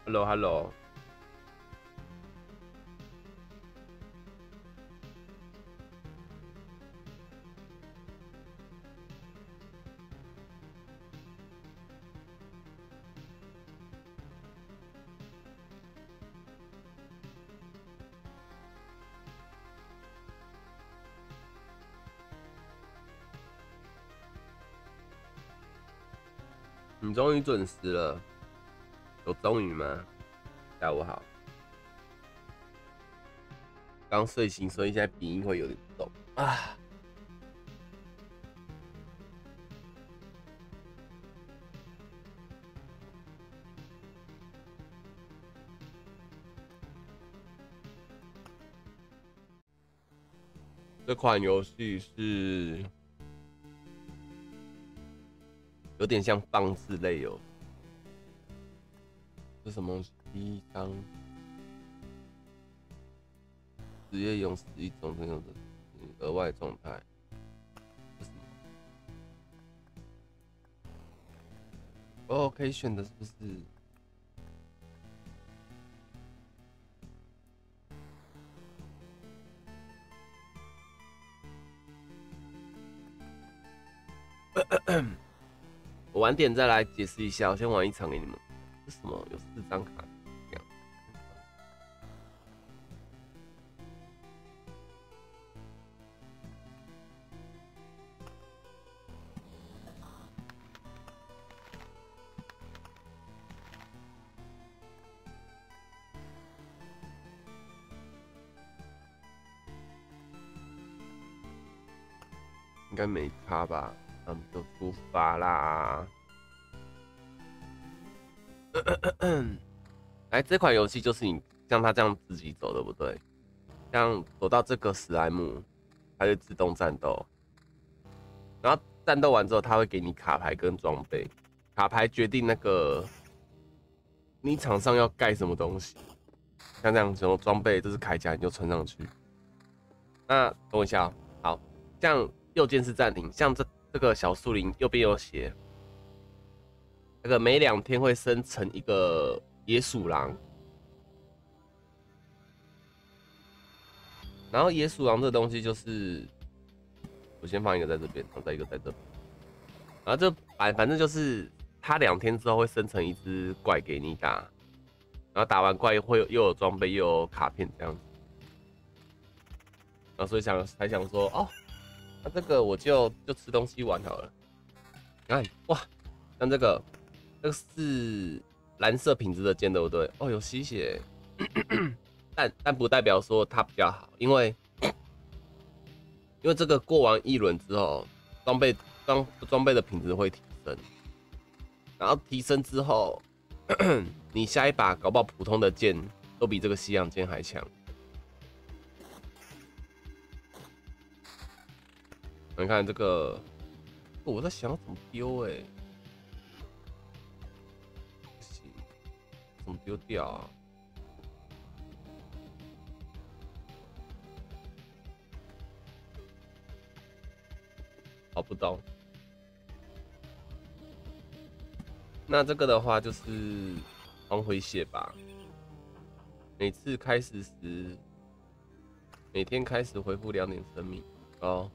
Hello，Hello，你终于准时了，有终于吗？下午好，刚睡醒，所以现在鼻音会有点重啊。这款游戏是有点像放置类游戏，是什么东西？第一章职业勇士一种这种的额外状态，这是什么？哦，可以选的是不是？我晚点再来解释一下，我先玩一场给你们。这是什么？有4张卡，这样。应该没差吧？那我们就出发啦！来，这款游戏就是你像它这样自己走，对不对？像走到这个史莱姆，它就自动战斗。然后战斗完之后，它会给你卡牌跟装备，卡牌决定那个你场上要盖什么东西。像这样，什么装备，这是铠甲，你就穿上去。那等我一下、喔，好，像右键是暂停，像这个小树林右边有写，那个每2天会生成一个野鼠狼，然后野鼠狼这个东西就是，我先放一个在这边，然后再一个在这边，然后这反正就是它2天之后会生成一只怪给你打，然后打完怪会又有装备又有卡片这样子，然后所以才想说哦，那这个我就吃东西玩好了。你看哇，像这个是蓝色品质的剑，对不对？哦，有吸血，但不代表说它比较好，因为这个过完1轮之后，装备的品质会提升，然后提升之后，你下一把搞不好普通的剑都比这个西洋剑还强。你看这个，我在想要怎么丢不行，怎么丢掉啊？找不到。那这个的话就是黄回血吧。每次开始时，每天开始恢复2点生命哦。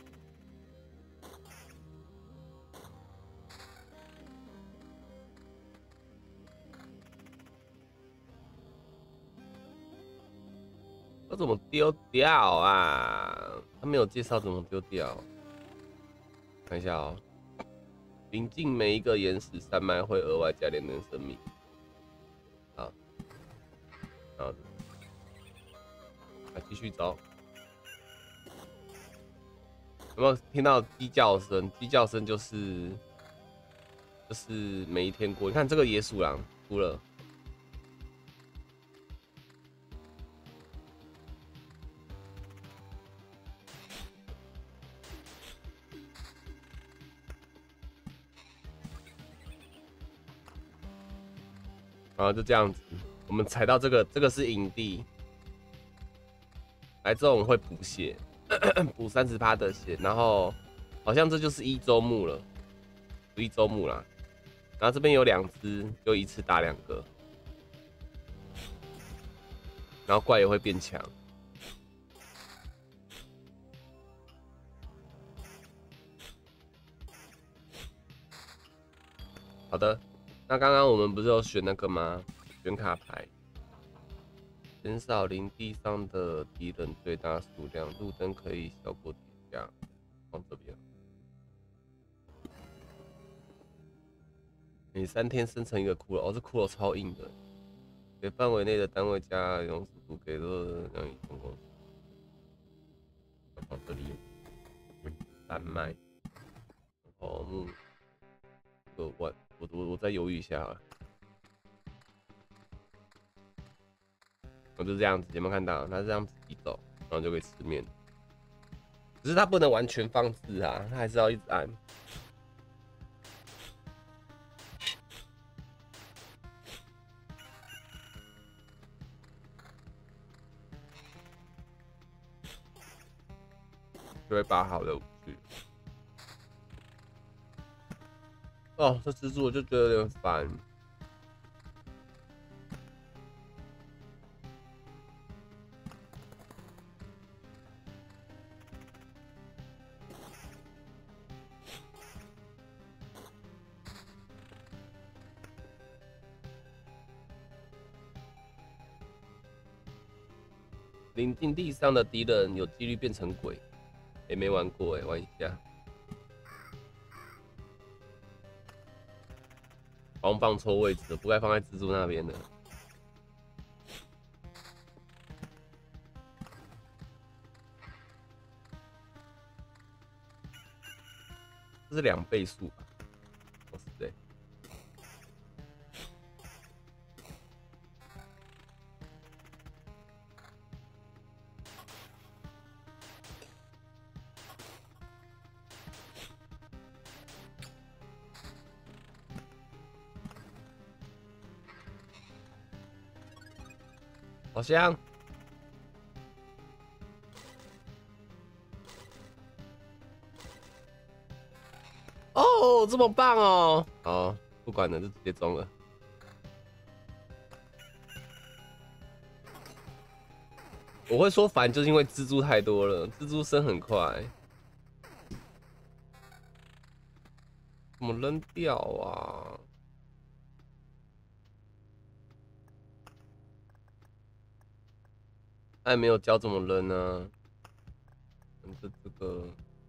要怎么丢掉啊？他没有介绍怎么丢掉。看一下哦，临近每一个岩石山脉会额外加2点生命。好，好，来继续走。有没有听到鸡叫声？鸡叫声就是每一天过。你看这个野鼠狼出了。然后就这样子，我们踩到这个是营地，来之后我们会补血，补30%的血，然后好像这就是1周目了，1周目啦。然后这边有2只，就一次打2个。 然后怪也会变强。好的，那刚刚我们不是有选那个吗？选卡牌，减少林地上的敌人最大数量，路灯可以小过叠加，往这边。每3天生成一个骷髅，哦，这骷髅超硬的。给范围内的单位加用速度，给了让你成功。放这里，丹麦，然后木，我再犹豫一下啊。我就这样子，有没有看到？它是这样自己走，然后就可以吃面。只是它不能完全放置啊，它还是要一直按。就会拔好的武具。哦，这蜘蛛我就觉得有点烦。临近地上的敌人有几率变成鬼，也没玩过哎，玩一下。好像放错位置了，不该放在蜘蛛那边的。这是2倍速吧？哦，是对。好香！哦，这么棒哦！好，不管了，就直接中了。我会说烦，就是因为蜘蛛太多了，蜘蛛生很快，怎么扔掉啊？他也没有教怎么扔啊。这个。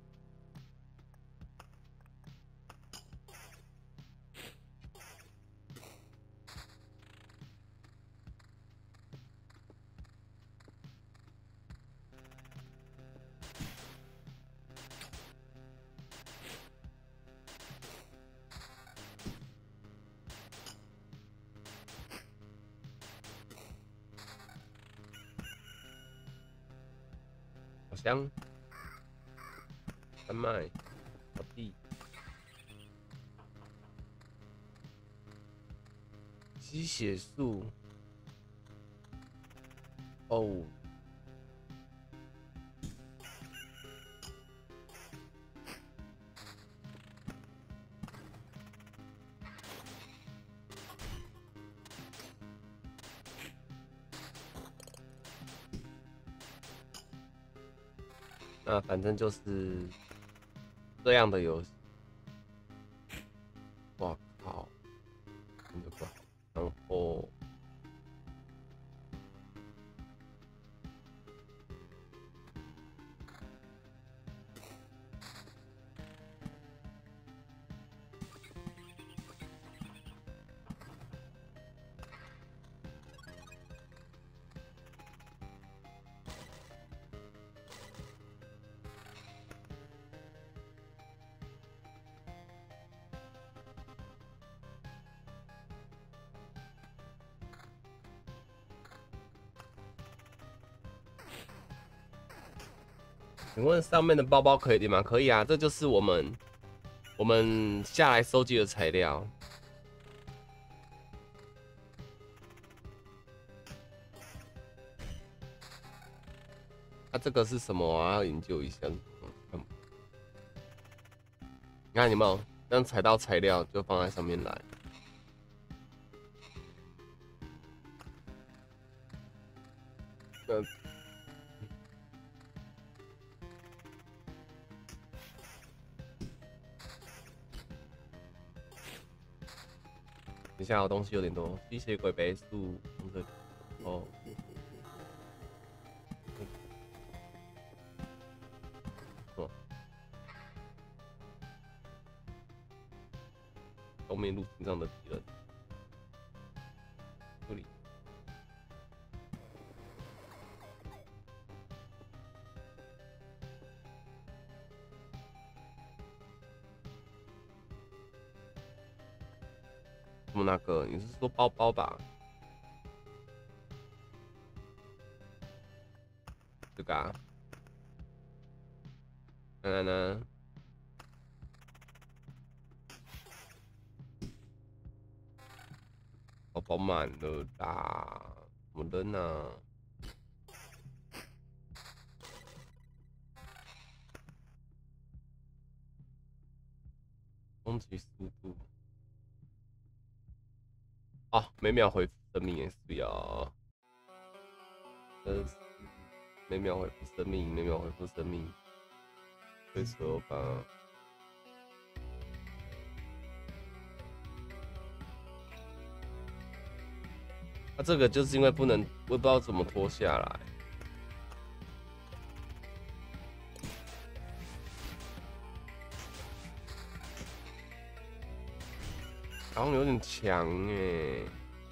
好香，丹麦，好地，吸血树，哦，那反正就是这样的游戏。哇靠，真的不好。然后。请问上面的包包可以点吗？可以啊，这就是我们下来收集的材料。它这个是什么啊？要研究一下。你看有没有？这样采到材料就放在上面来。 等一下，我东西有点多，吸血鬼倍速从这里哦。东面路径上的敌人，这里。什么那个？你是说包包吧？这个啊？看看呢？包包满了啦！怎么扔呢？攻击速度啊，每秒回复生命也是要，每秒回复生命，每秒回复生命，会说吧？那这个就是因为不能，我也不知道怎么脱下来。好像有点强哎，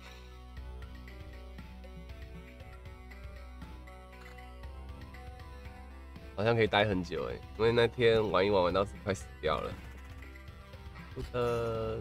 好像可以待很久哎，因为那天玩一玩玩到是快死掉了。不的。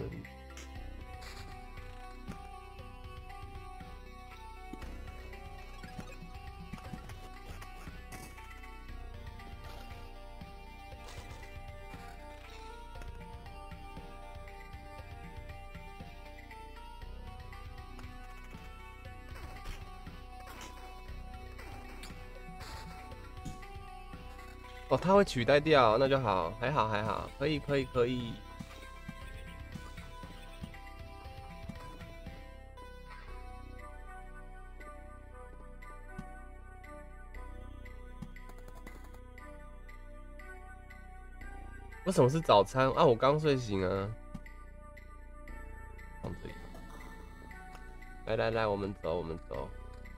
哦，它会取代掉，那就好，还好还好，可以可以可以。为什么是早餐啊？我刚睡醒啊。放这里。来来来，我们走，我们走。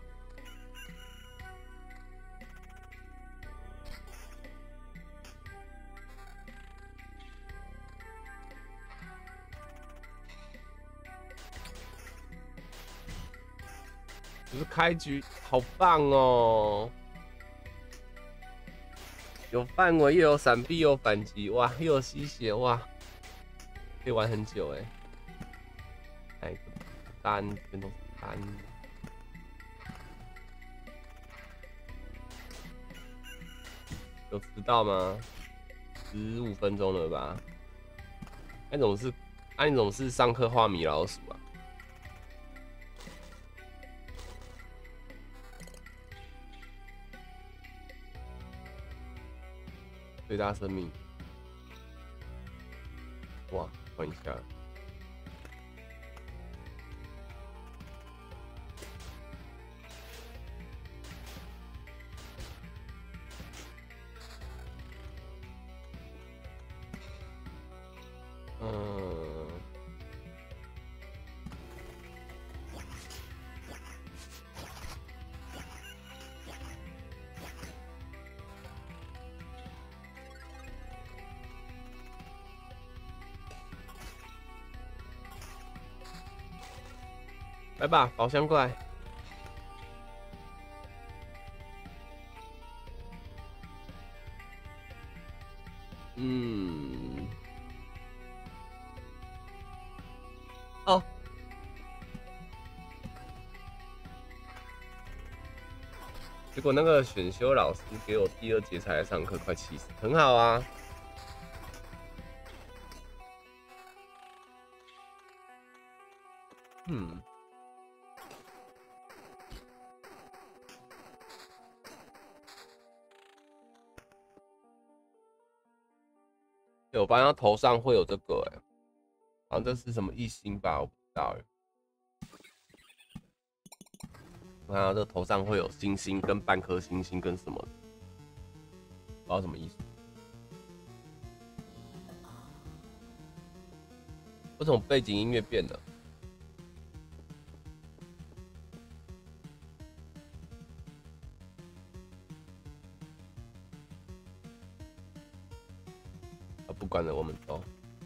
就是开局，好棒哦！有范围，又有闪避，又有反击，哇，又有吸血，哇，可以玩很久哎。来，单，全都是单。有迟到吗？15分钟了吧？那种是，那种是上课画米老鼠啊。最大生命，哇，换一下。来吧，宝箱怪。哦。结果那个选修老师给我第2节才来上课，快气死！很好啊。对，我发现他头上会有这个哎，好像这是什么异星吧，我不知道哎。我看到这头上会有星星跟半颗星星跟什么，不知道什么意思。为什么背景音乐变了？ 不管了，我们走。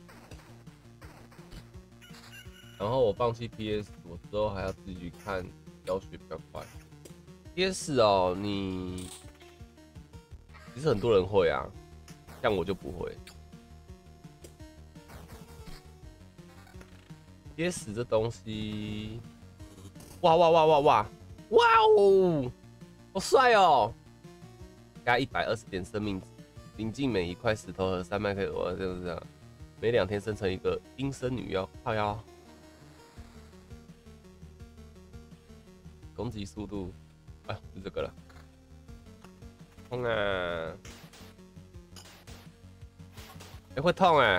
然后我放弃 PS， 我之后还要自己去看教学比较快。PS 哦，其实很多人会啊，像我就不会。PS 这东西，哇哇哇哇哇哇哦，好帅哦！加120点生命值，临近每一块石头和山脉可以，我就是这样，每2天生成一个阴森女妖，靠腰。攻击速度，啊，是这个了。痛啊！会痛哎、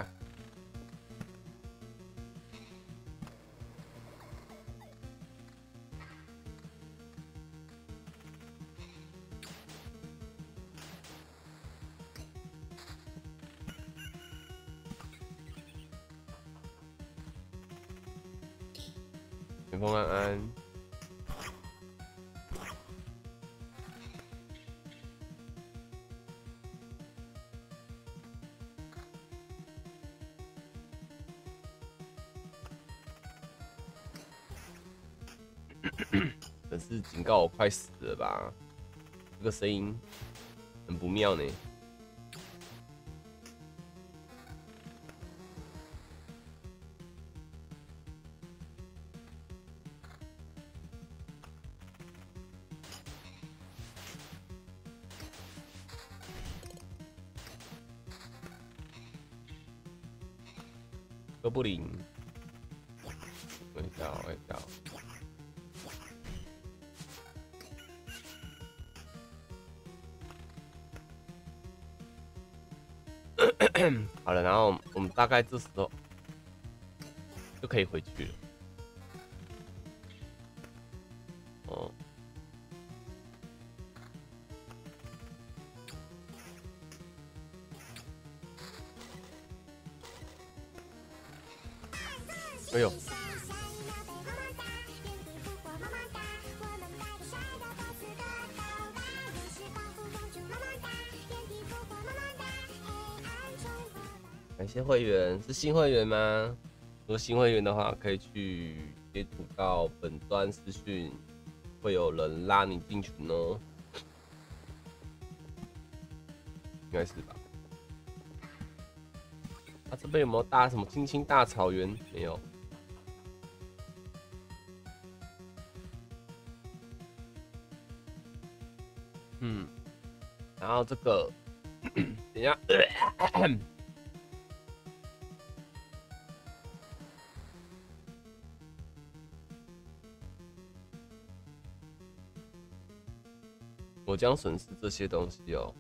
前锋安安，真是警告我快死了吧？这个声音很不妙呢。哥布林，我一下，我一下。好了，然后我们大概这时候就可以回去了。哦，哎呦！感谢会员，是新会员吗？如果新会员的话，可以去截图到本专私讯，会有人拉你进群哦。应该是吧？啊，这边有没有大什么青青大草原？没有。嗯，然后这个，等一下。我将损失这些东西哦。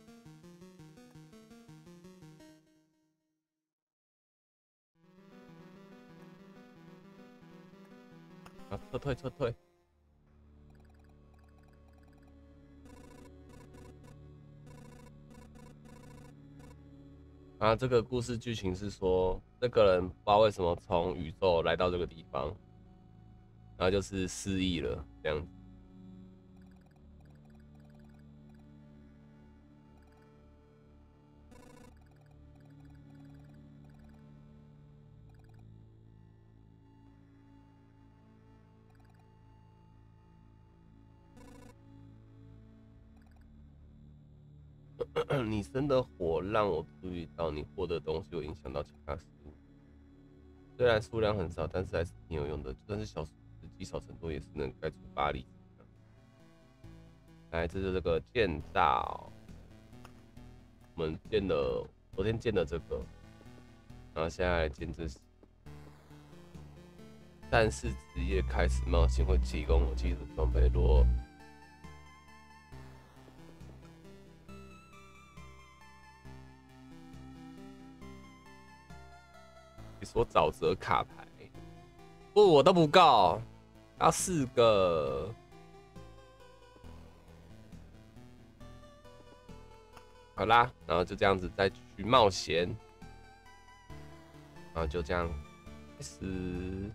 啊，撤退，撤退。啊，这个故事剧情是说，这个人不知道为什么从宇宙来到这个地方，然后就是失忆了，这样子。你生的火让我注意到你获得的东西会影响到其他事物，虽然数量很少，但是还是挺有用的。就算是小时积少成多，也是能盖出8粒。来，这是这个建造，我们建了，昨天建了这个，然后现在来建这。战士职业开始冒险会提供我记得装备，若你说沼泽卡牌，不，我都不够，要4个。好啦，然后就这样子再去冒险，然后就这样开始。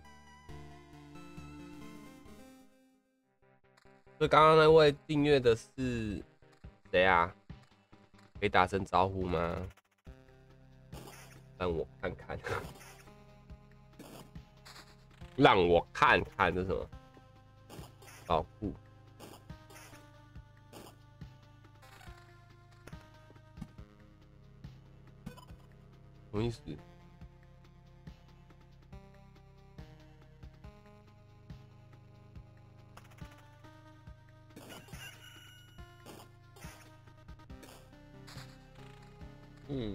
所以刚刚那位订阅的是谁啊？可以打声招呼吗？ 让我看看，让我看看这是什么？保护。什么意思？嗯，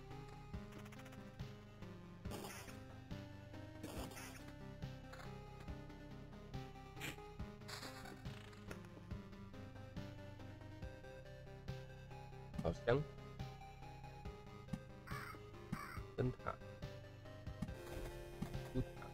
好香，灯塔，灯塔，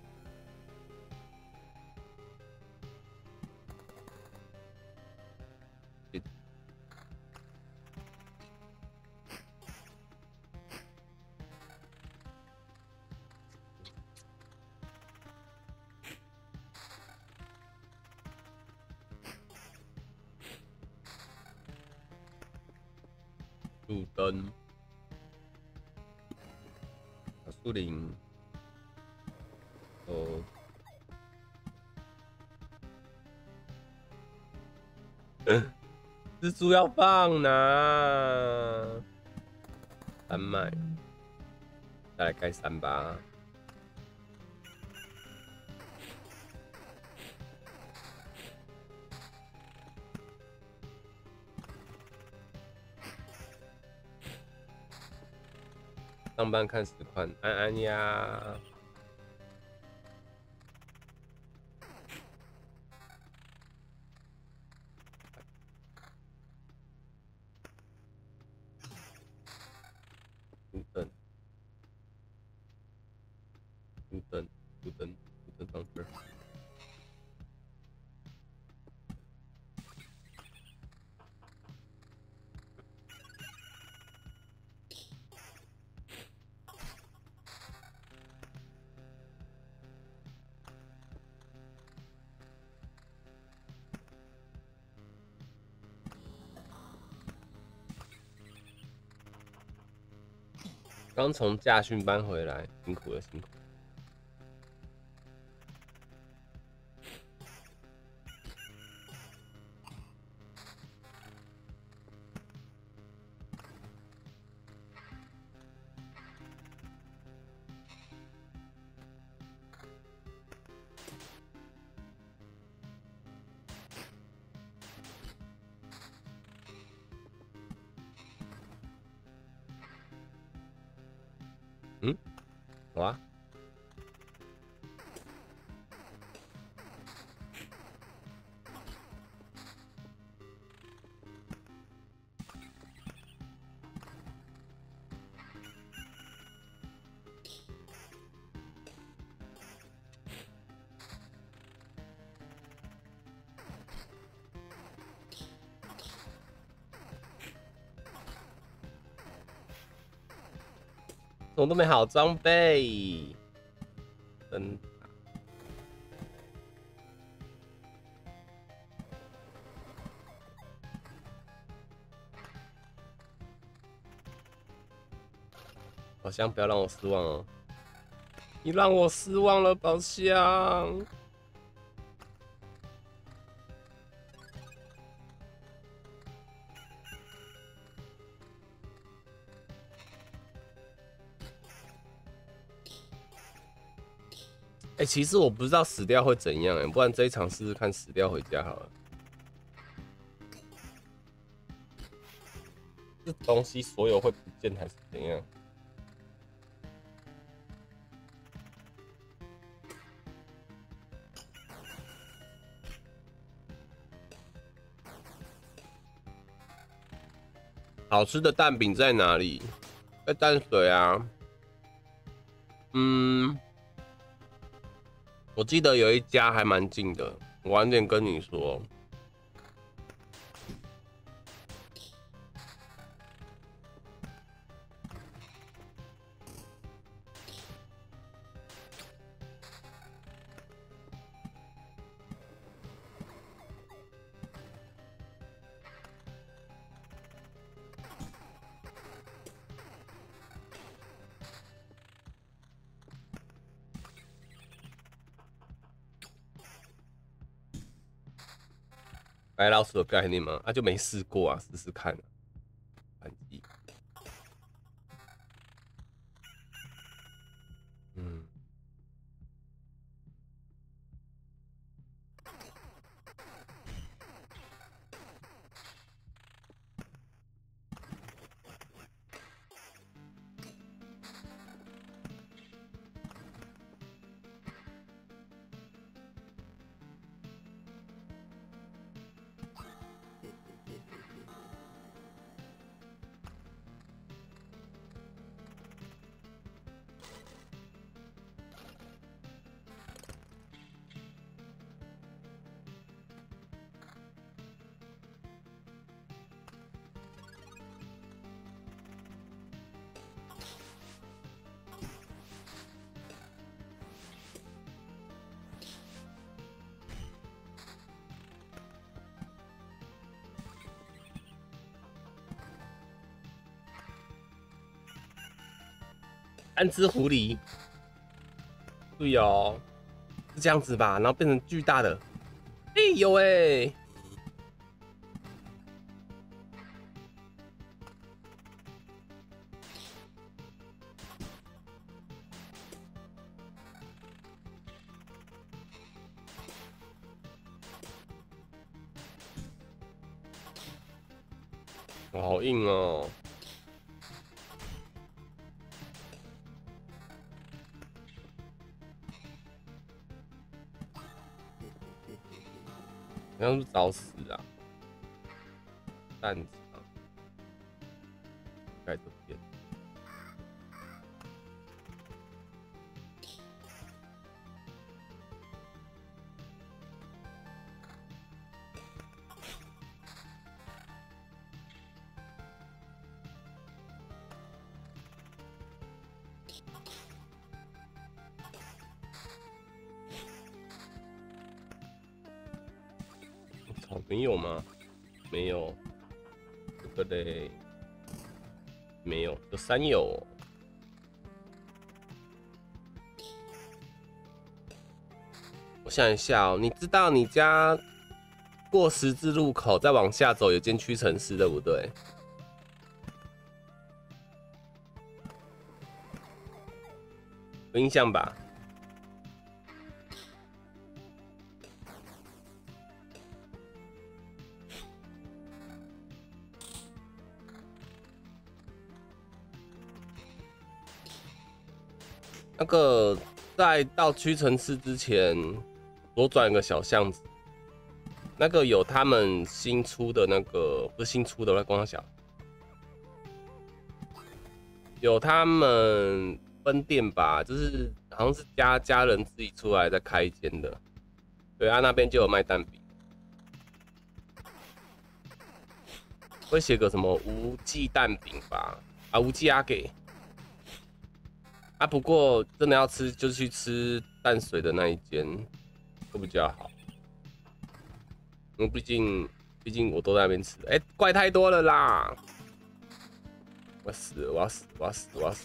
路灯，树林，哦，蜘蛛要放哪？山脉，再来盖山吧。上班看实况，安安呀。路灯，路灯，路灯，路灯上这儿。刚从驾训班回来，辛苦了，辛苦了。嗯，好啊。怎么都没好装备？灯塔，宝箱不要让我失望哦！你让我失望了，宝箱。其实我不知道死掉会怎样不然这一场试试看死掉回家好了。这东西所有会不见还是怎样？好吃的蛋饼在哪里？在淡水啊。我记得有一家还蛮近的，我晚点跟你说。 白老鼠的概念吗？就没试过啊，试试看啊。反击。嗯。3只狐狸，对哦，是这样子吧？然后变成巨大的，有哇，好硬哦！好像是找死啊！蛋子啊，盖这边。操，没有吗？没有，这个嘞，没有，有3有哦。我想一下哦，你知道你家过十字路口再往下走有间屈臣氏，对不对？有印象吧？那个在到屈臣氏之前，左转一个小巷子，那个有他们新出的那个，不是新出的，我在光想，有他们分店吧，就是好像是家人自己出来再开一间的，对啊，那边就有卖蛋饼，会写个什么无忌蛋饼吧，啊，无忌阿给。啊，不过真的要吃，就去吃淡水的那一间，会比较好。因为毕竟我都在那边吃，怪太多了啦！我要死了，我要死，我要死，我要死！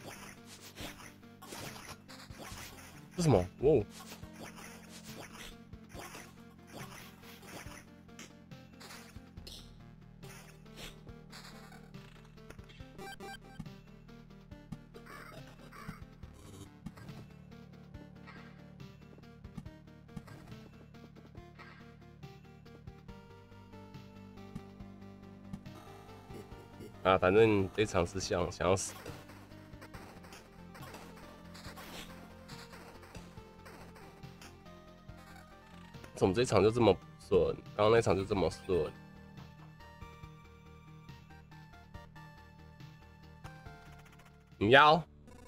这什么？哦！啊，反正这场是想要死的。怎么这场就这么不顺？刚刚那场就这么顺？女妖。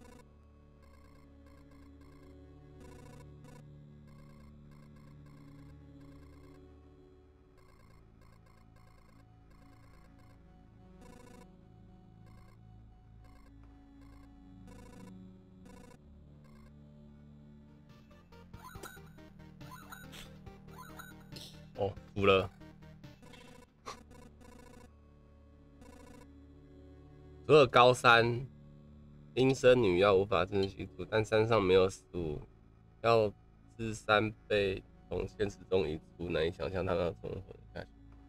哦，服了。除了高山阴森女妖无法真实居住，但山上没有食物，要吃3倍从现实中移出，难以想象他们要怎么活下去。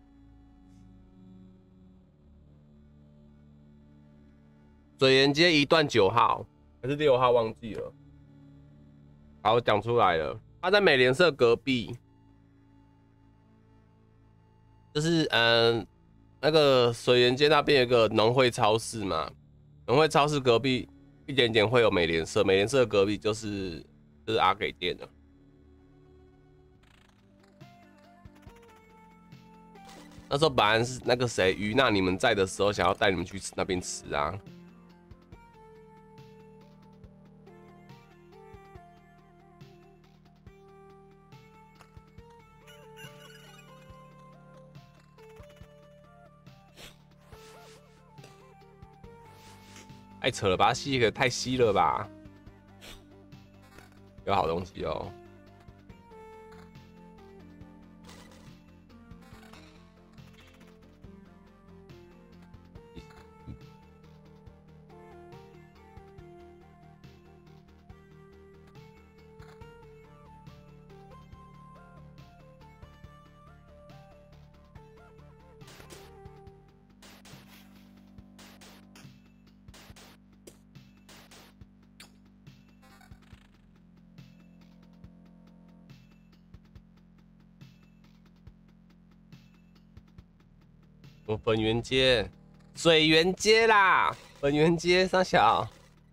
水源街一段9号还是6号忘记了。好，我讲出来了，他在美联社隔壁，就是那个水源街那边有个农会超市嘛，农会超市隔壁一点点会有美联社，美联社隔壁就是阿给店的。那时候本来是那个谁于娜你们在的时候，想要带你们去那边吃啊。太扯了吧，吸可太稀了吧？有好东西哦。我本源街、水源街啦，本源街三小。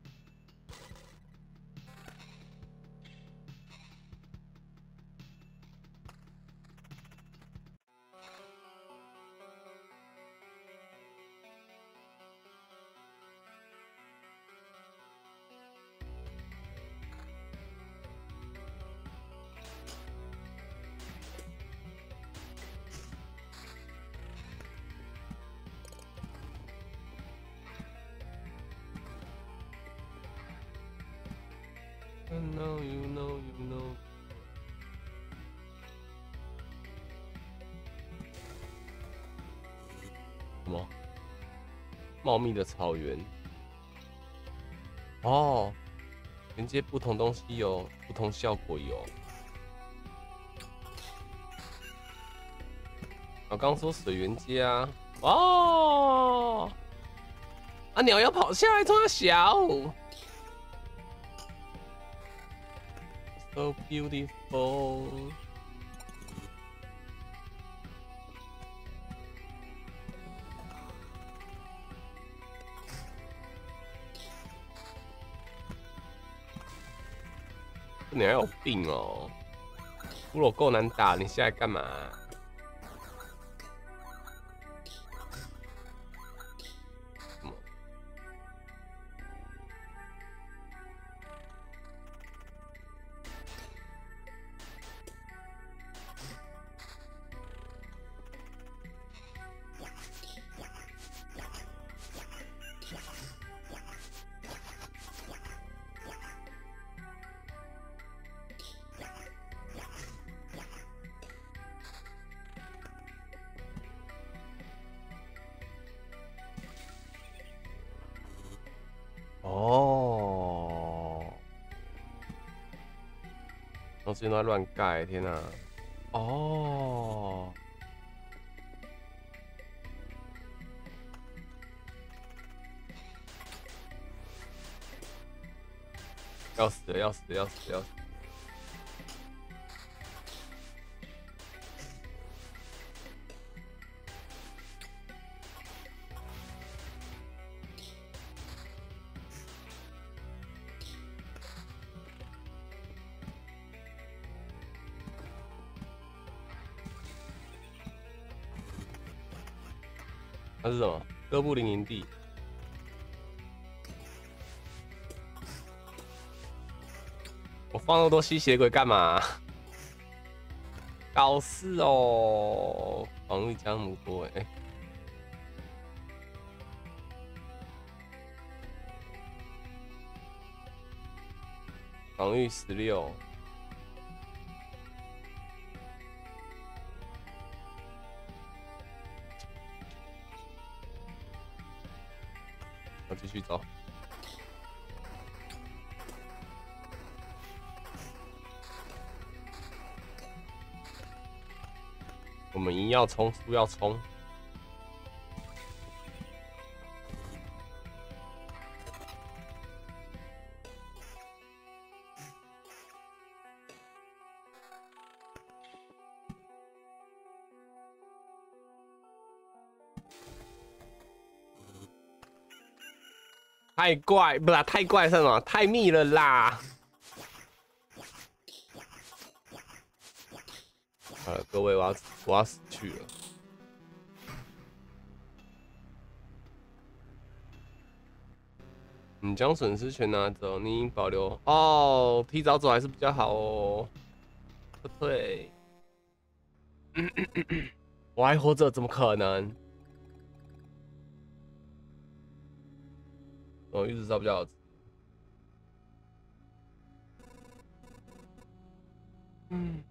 什么？茂密的草原。哦，连接不同东西有不同效果有。我刚说水源街啊。哦，啊鸟要跑下来，冲它小。So beautiful。你还有病哦！骷髅够难打，你现在干嘛？哦，东西都在乱盖，天哪！哦，要死了，要死了，要死了，要死了！那是什么？哥布林营地。我放那么多吸血鬼干嘛？搞事哦！防御加那么多哎、防御16。我继续走。 们赢要冲，输要冲。太怪，不啦，太怪是什么？太密了啦！好了，各位，我要死去了。你将损失全拿走，你应保留哦。提早走还是比较好哦。不对，我还活着，怎么可能？哦，玉子烧比较好吃。嗯。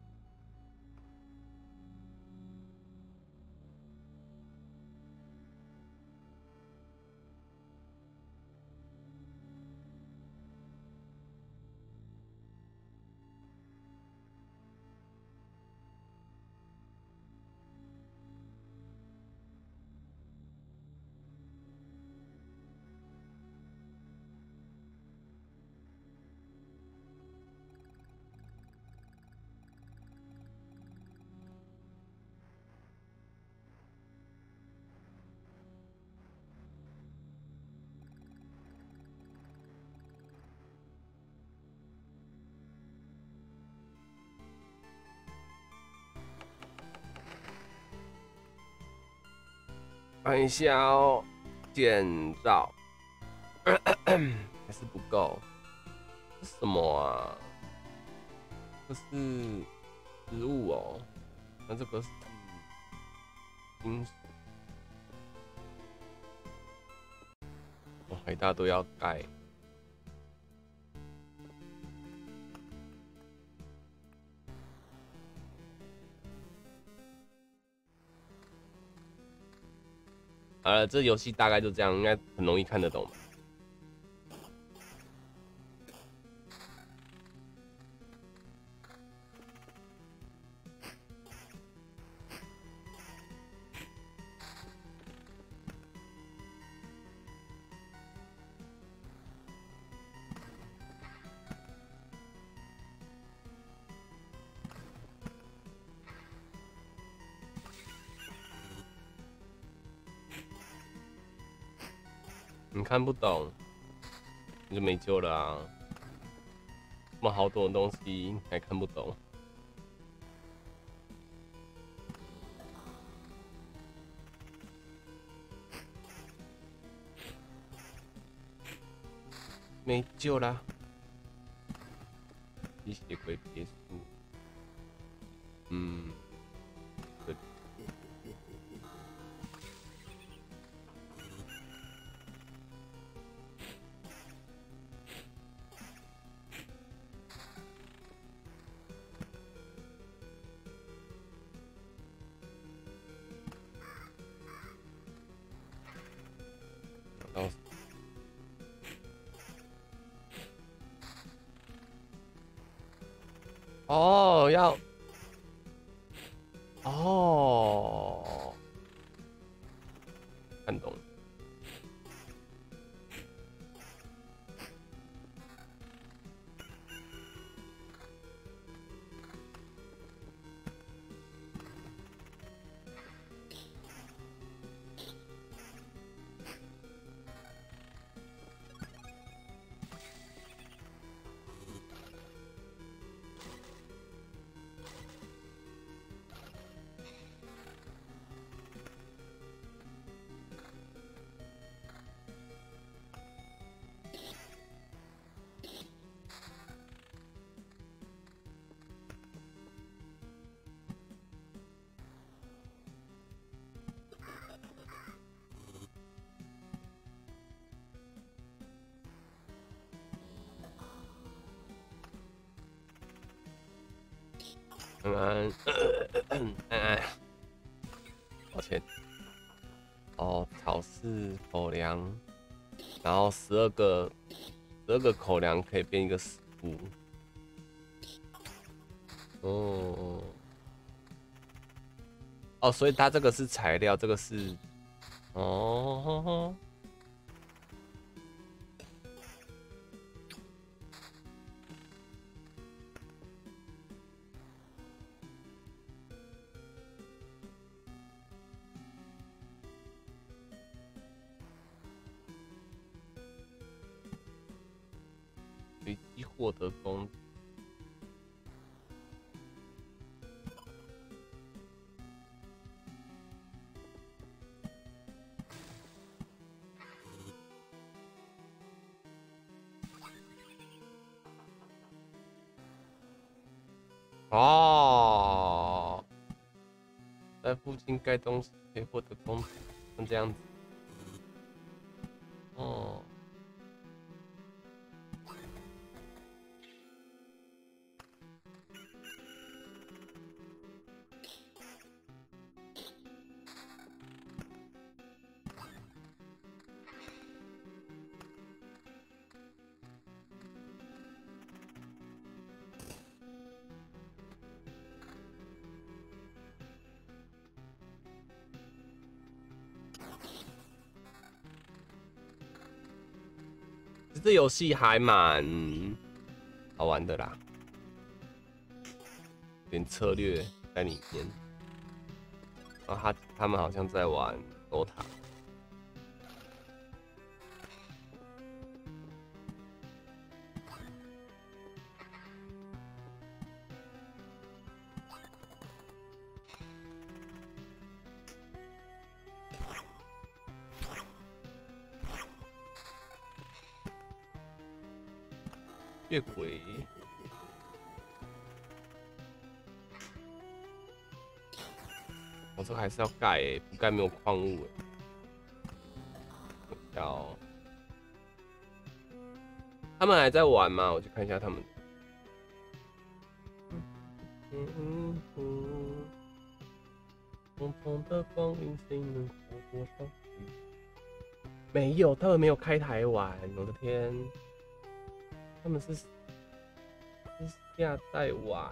看一下哦，建造还是不够。这是什么啊？这是植物哦。那这个是金属。哦，一大堆要盖。好了，这游戏大概就这样，应该很容易看得懂吧。你看不懂，你就没救了啊！这么好懂的东西还看不懂，没救啦！吸血鬼别墅，嗯，对。然后哦，哦，看懂了。安安，抱歉。哦，草饲口粮，然后12个口粮可以变一个食物。哦， 哦，所以它这个是材料，这个是哦，呵呵随机获得工具。哦，在附近盖东西可以获得工具，像这样子。哦，这游戏还蛮好玩的啦，有点策略在里面。然后他们好像在玩 DOTA。越轨，我这个还是要盖欸，不盖没有矿物欸。要，他们还在玩吗？我去看一下他们。匆匆的光阴，谁能过多少雨？没有，他们没有开台玩。我的天，他们是下在玩。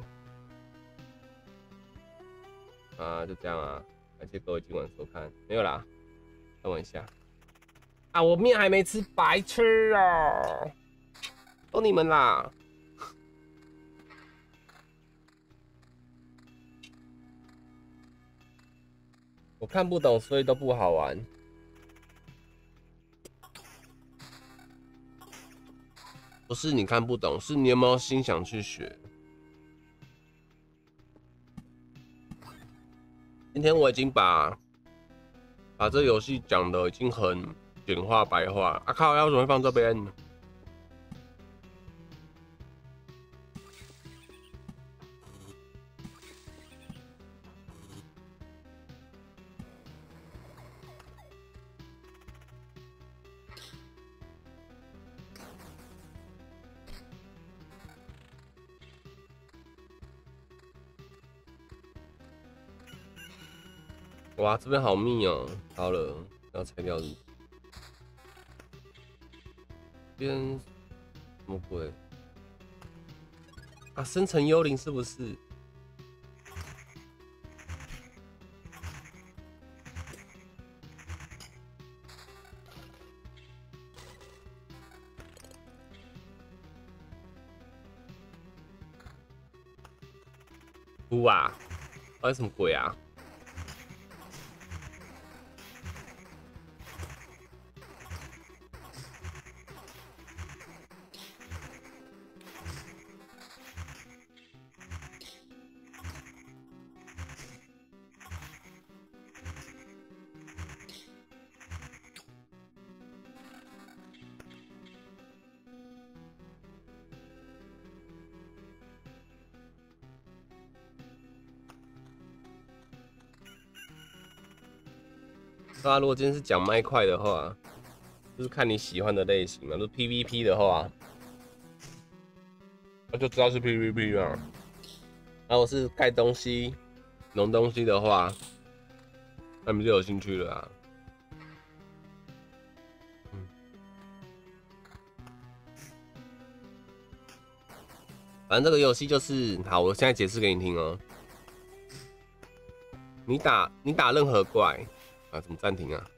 啊，就这样啊，感谢各位今晚收看。没有啦，等我一下啊，我面还没吃，白痴啊！都你们啦。我看不懂，所以都不好玩。不是你看不懂，是你有没有心想去学？今天我已经把这游戏讲的已经很简化白话。啊靠，要怎么会放这边？哇，这边好密哦、喔！好了，要拆掉日。这边什么鬼？啊，生成幽灵是不是？哭啊！到底什么鬼啊？那如果今天是讲麦块的话，就是看你喜欢的类型嘛。如果 PVP 的话，那就知道是 PVP 嘛。然后是盖东西、弄东西的话，那你就有兴趣了啊。反正这个游戏就是，好，我现在解释给你听哦、 你打任何怪啊？怎么暂停啊？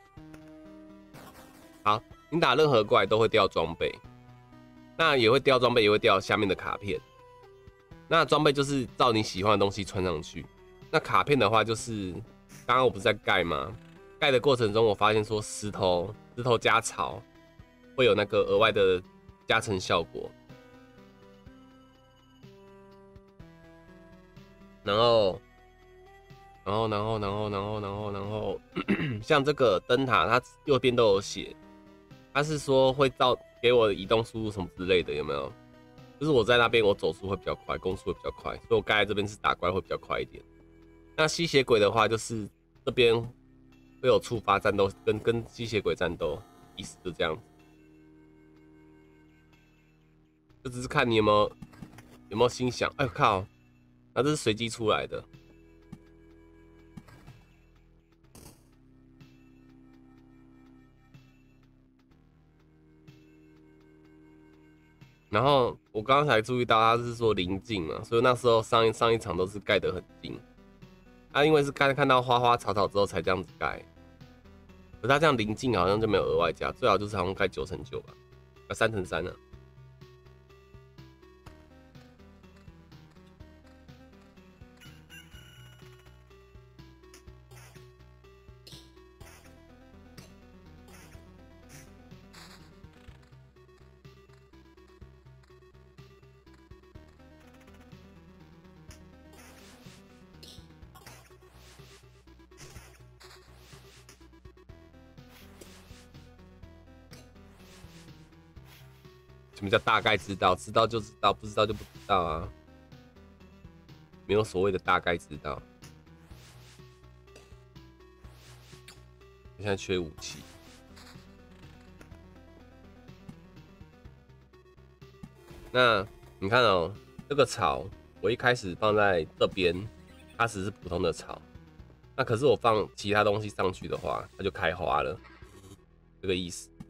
好，你打任何怪都会掉装备，那也会掉装备，也会掉下面的卡片。那装备就是照你喜欢的东西穿上去，那卡片的话就是刚刚我不是在盖吗？盖的过程中我发现说石头加草会有那个额外的加成效果。然后，像这个灯塔，它右边都有写，它是说会给我移动速度什么之类的，有没有？就是我在那边我走速会比较快，攻速会比较快，所以我盖在这边是打怪会比较快一点。那吸血鬼的话，就是这边会有触发战斗，跟吸血鬼战斗，意思就这样子。就只是看你有没有心想，哎呦靠，那这是随机出来的。然后我刚刚才注意到，他是说临近嘛，所以那时候上一场都是盖得很近。因为是看到花花草草之后才这样子盖，可是他这样临近好像就没有额外加，最好就是好像盖9×9吧，3×3呢。什么叫大概知道？知道就知道，不知道就不知道啊。没有所谓的大概知道。现在缺武器。那你看哦，这个草我一开始放在这边，它只是普通的草。那可是我放其他东西上去的话，它就开花了，这个意思。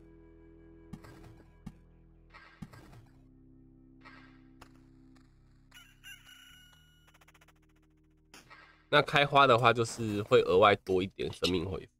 那开花的话，就是会额外多一点生命回复。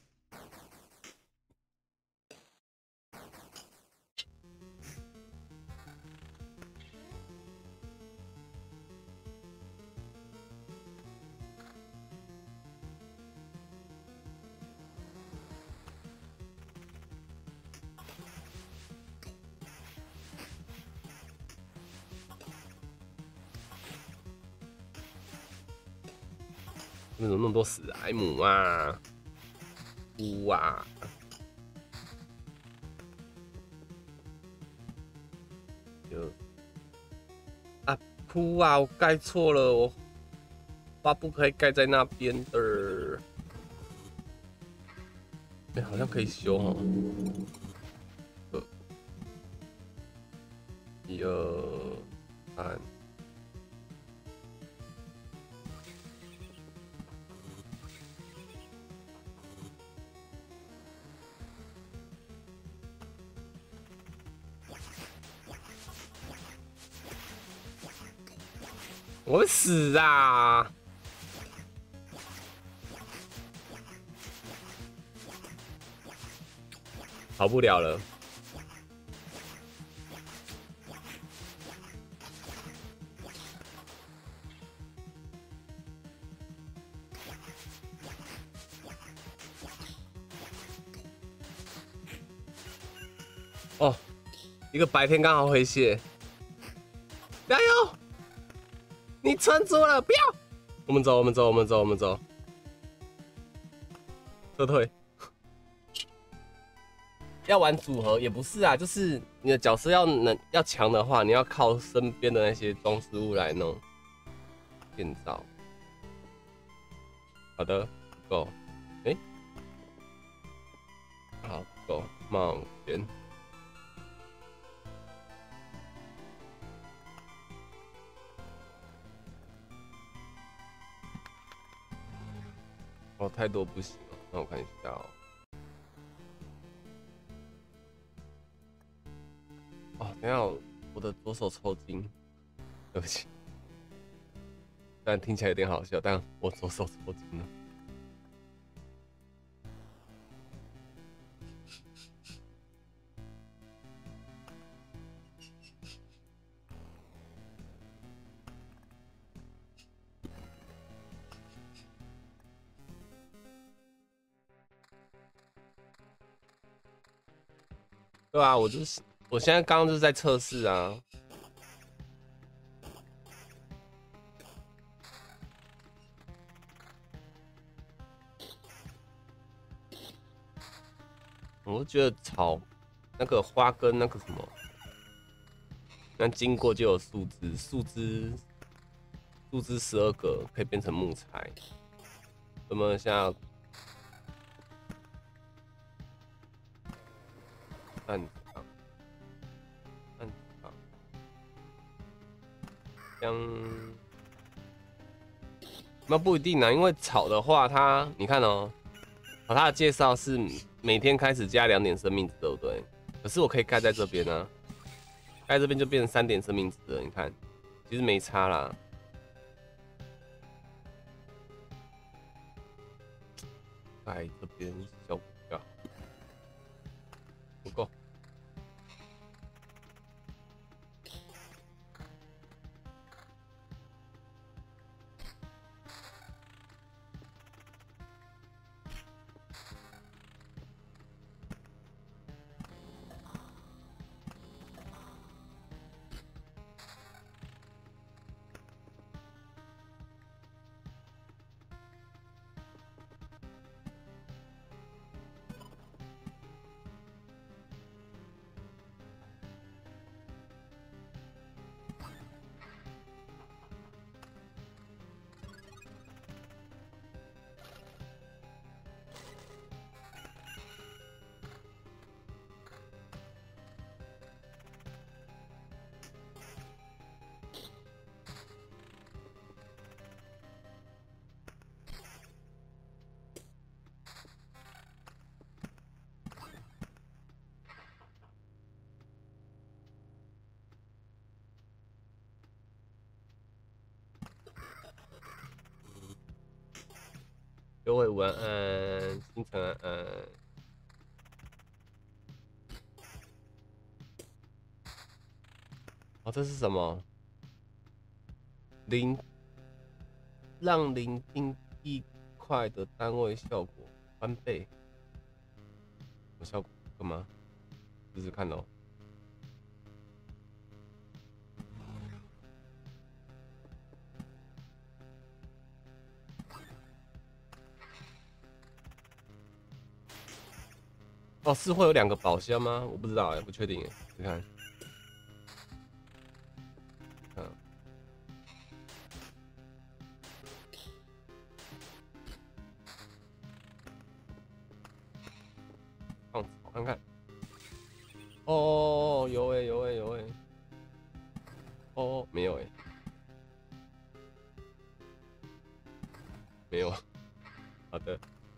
为什么那么多史莱姆啊？啊！哭啊！我盖错了，我花不可以盖在那边的。好像可以修哦。1、2、3。我会死啊！跑不了了。哦，一个白天刚好回血，加油！你撑住了，不要！我们走，我们走，我们走，我们走，撤退。要玩组合也不是啊，就是你的角色要强的话，你要靠身边的那些装饰物来弄建造。好的，够。好，够，冒险。哦，太多不行了，那我看一下哦。哦，等一下我的左手抽筋，对不起。 但听起来有点好笑，但我左手抽筋了。对啊，我现在刚刚就是在测试啊。我觉得草那个花跟那个什么，那经过就有树枝12个可以变成木材。那么像蛋厂、蛋厂，像那不一定啊，因为草的话它，你看哦，它的介绍是每天开始加2点生命值，对不对？可是我可以盖在这边啊，盖这边就变成3点生命值了。你看，其实没差啦。盖这边效果比较好，不够。各位晚安，清晨安安。哦，这是什么？聆让聆听1块的单位效果翻倍，有效果干嘛？试试看哦。哦，是会有2个宝箱吗？我不知道哎，不确定哎。你看，嗯，放草看看。哦，有哎，有哎，有哎。哦，没有哎，没有。好的，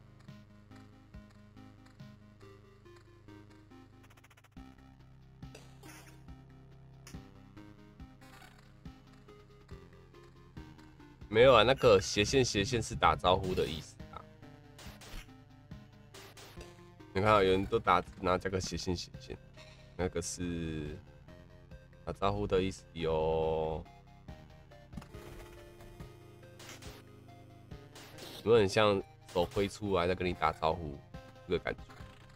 没有啊。那个斜线是打招呼的意思啊。你看，有人都打字，然后加个斜线，那个是打招呼的意思哟。有没有很像手挥出来在跟你打招呼这个感觉？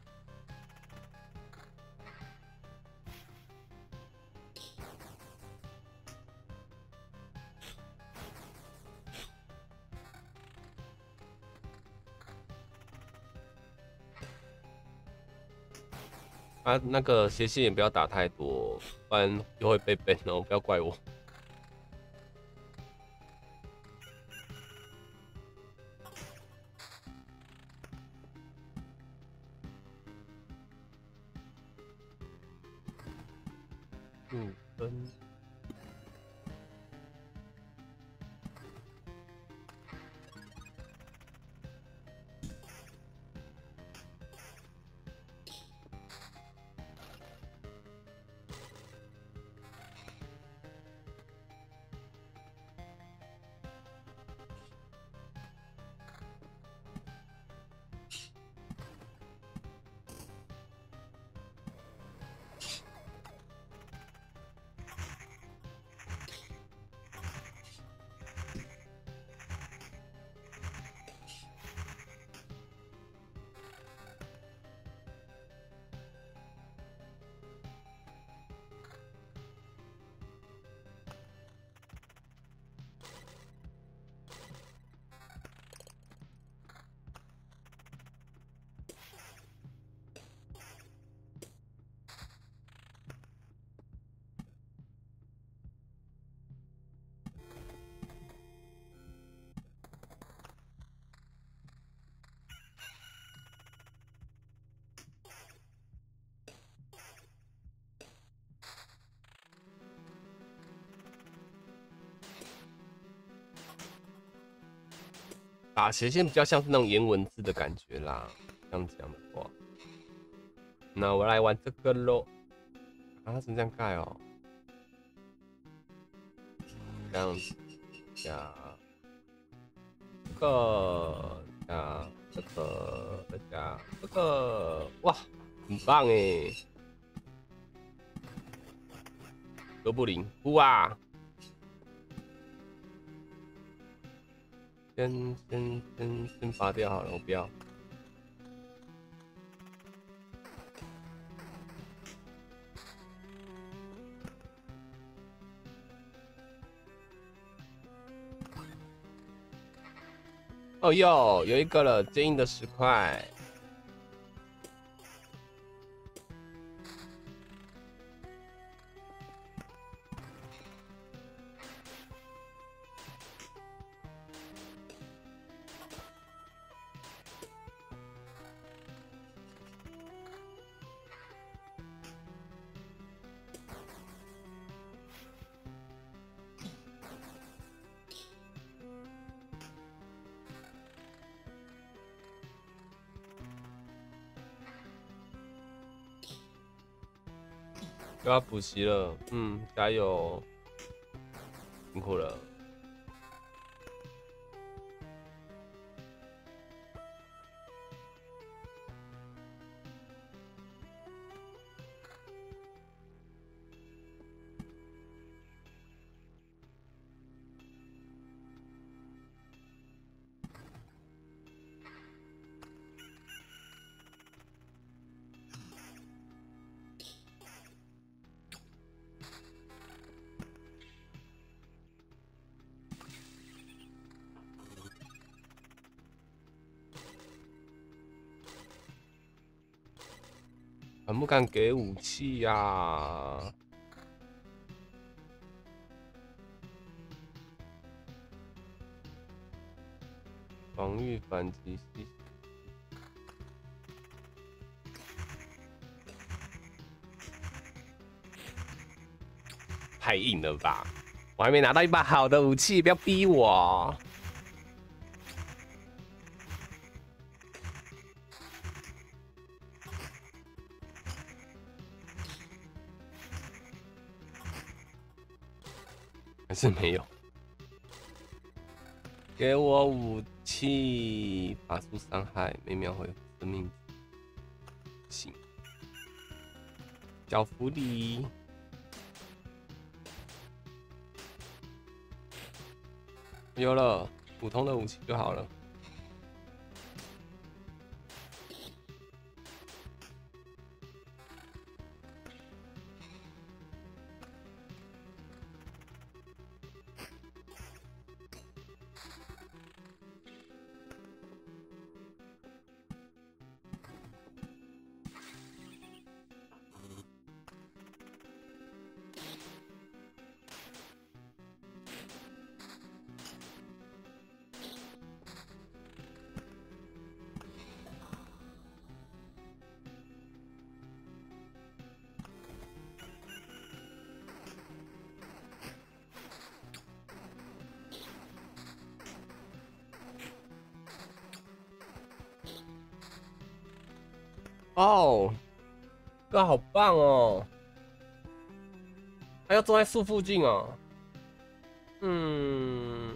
啊，那个斜线也不要打太多，不然又会被 ban 哦，不要怪我。分打斜线比较像是那种颜文字的感觉啦。这样讲的话，那我来玩这个喽。啊，它是这样盖哦，这样子加这个加这个再加这个，哇，很棒哎！哥布林，哇！先拔掉好了，我不要。哦哟，有一个了，坚硬的10块。又要补习了，加油，辛苦了。敢不敢给武器呀、啊？防御反击系，太硬了吧！我还没拿到一把好的武器，不要逼我。还是没有。给我武器，法术伤害，每秒恢复生命。行，小福利。有了，普通的武器就好了。哦，这好棒哦！还要坐在树附近哦。嗯，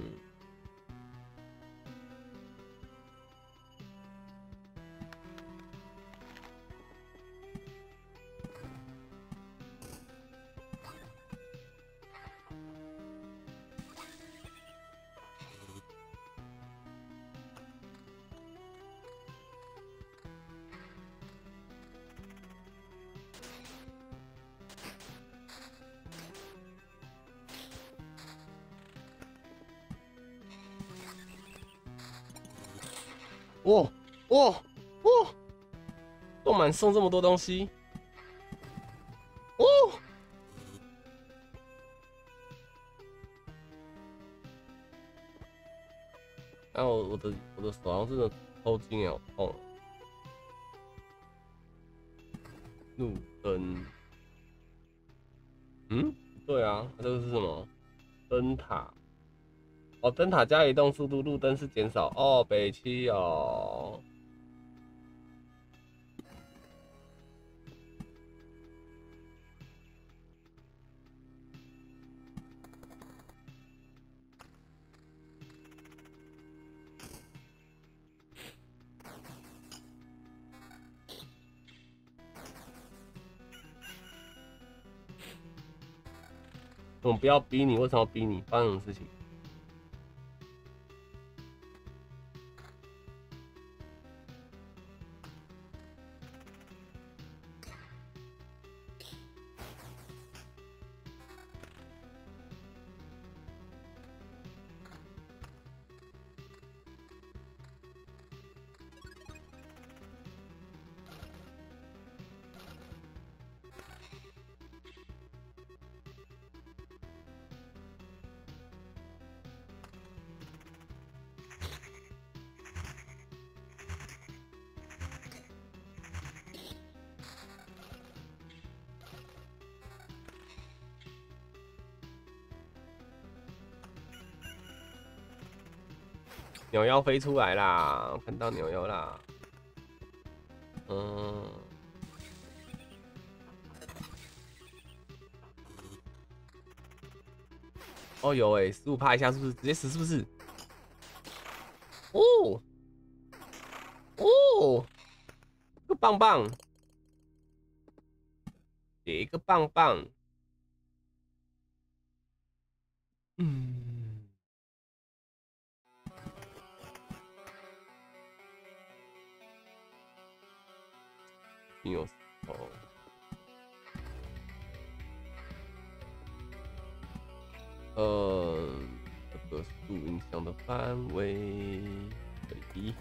哇哇哇！动满送这么多东西，哦！然后我的手好像真的抽筋也好痛。路灯，对啊，这个是什么？灯塔。 哦，灯塔加移动速度，路灯是减少哦，北七哦。我不要逼你，为什么要逼你？发生什么事情？鸟妖飞出来啦！看到鸟妖啦。嗯。哦有哎，15%一下是不是直接死？是不是？哦哦，个棒棒，给一个棒棒。嗯。你有哦。这个树影响的范围可以。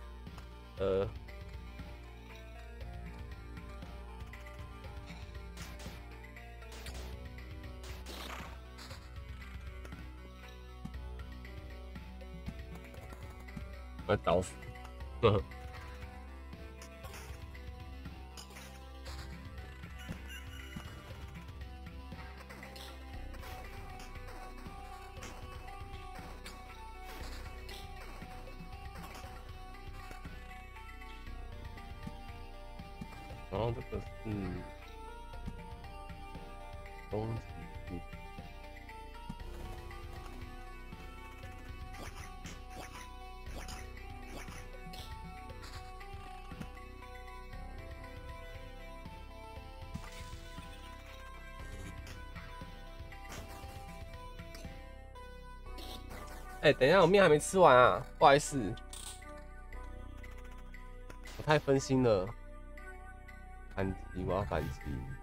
我找死。然后这个是攻击速度。哎，等一下，我面还没吃完啊，不好意思，我太分心了。反击，我要反击。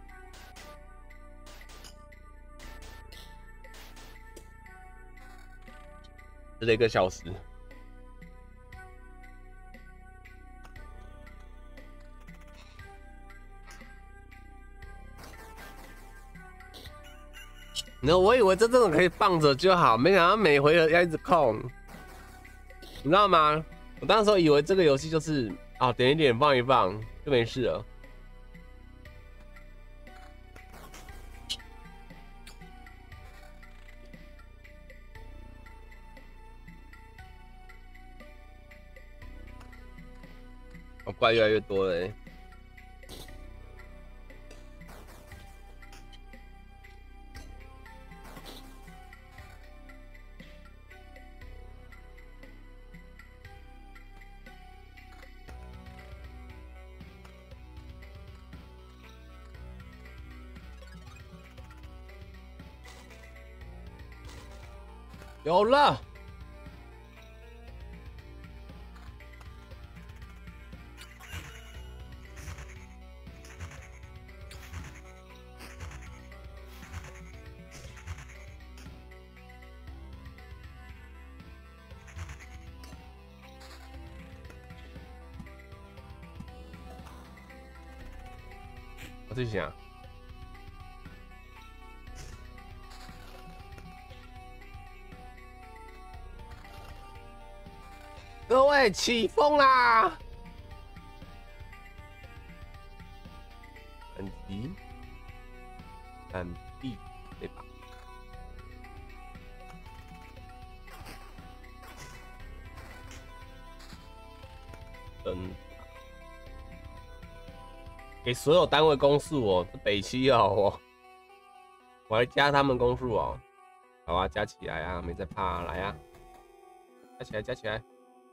吃了1个小时。那我以为这种可以放着就好，没想到每回合要一直控，你知道吗？我当时以为这个游戏就是点一点放一放就没事了。怪越来越多了欸。有了。我自己想。各位起风啦！反击，闪避，对吧？ 灯给所有单位公数哦，这北七哦，我还加他们公数哦。好啊，加起来啊，没在怕啊，来啊，加起来，加起来。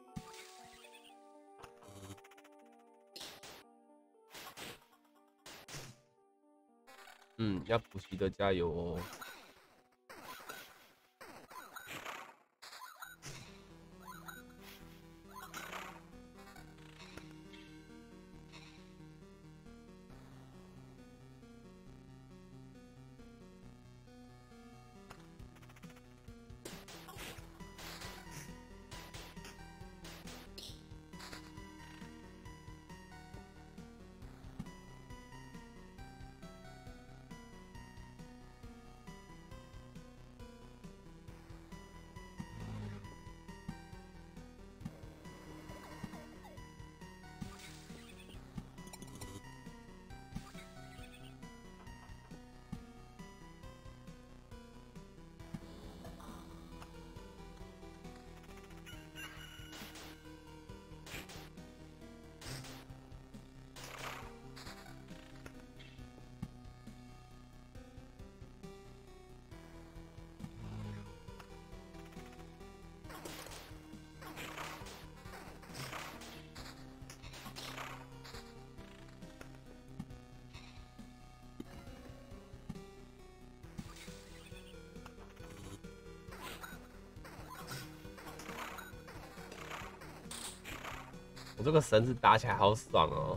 要补习的加油哦。我这个绳子打起来好爽哦！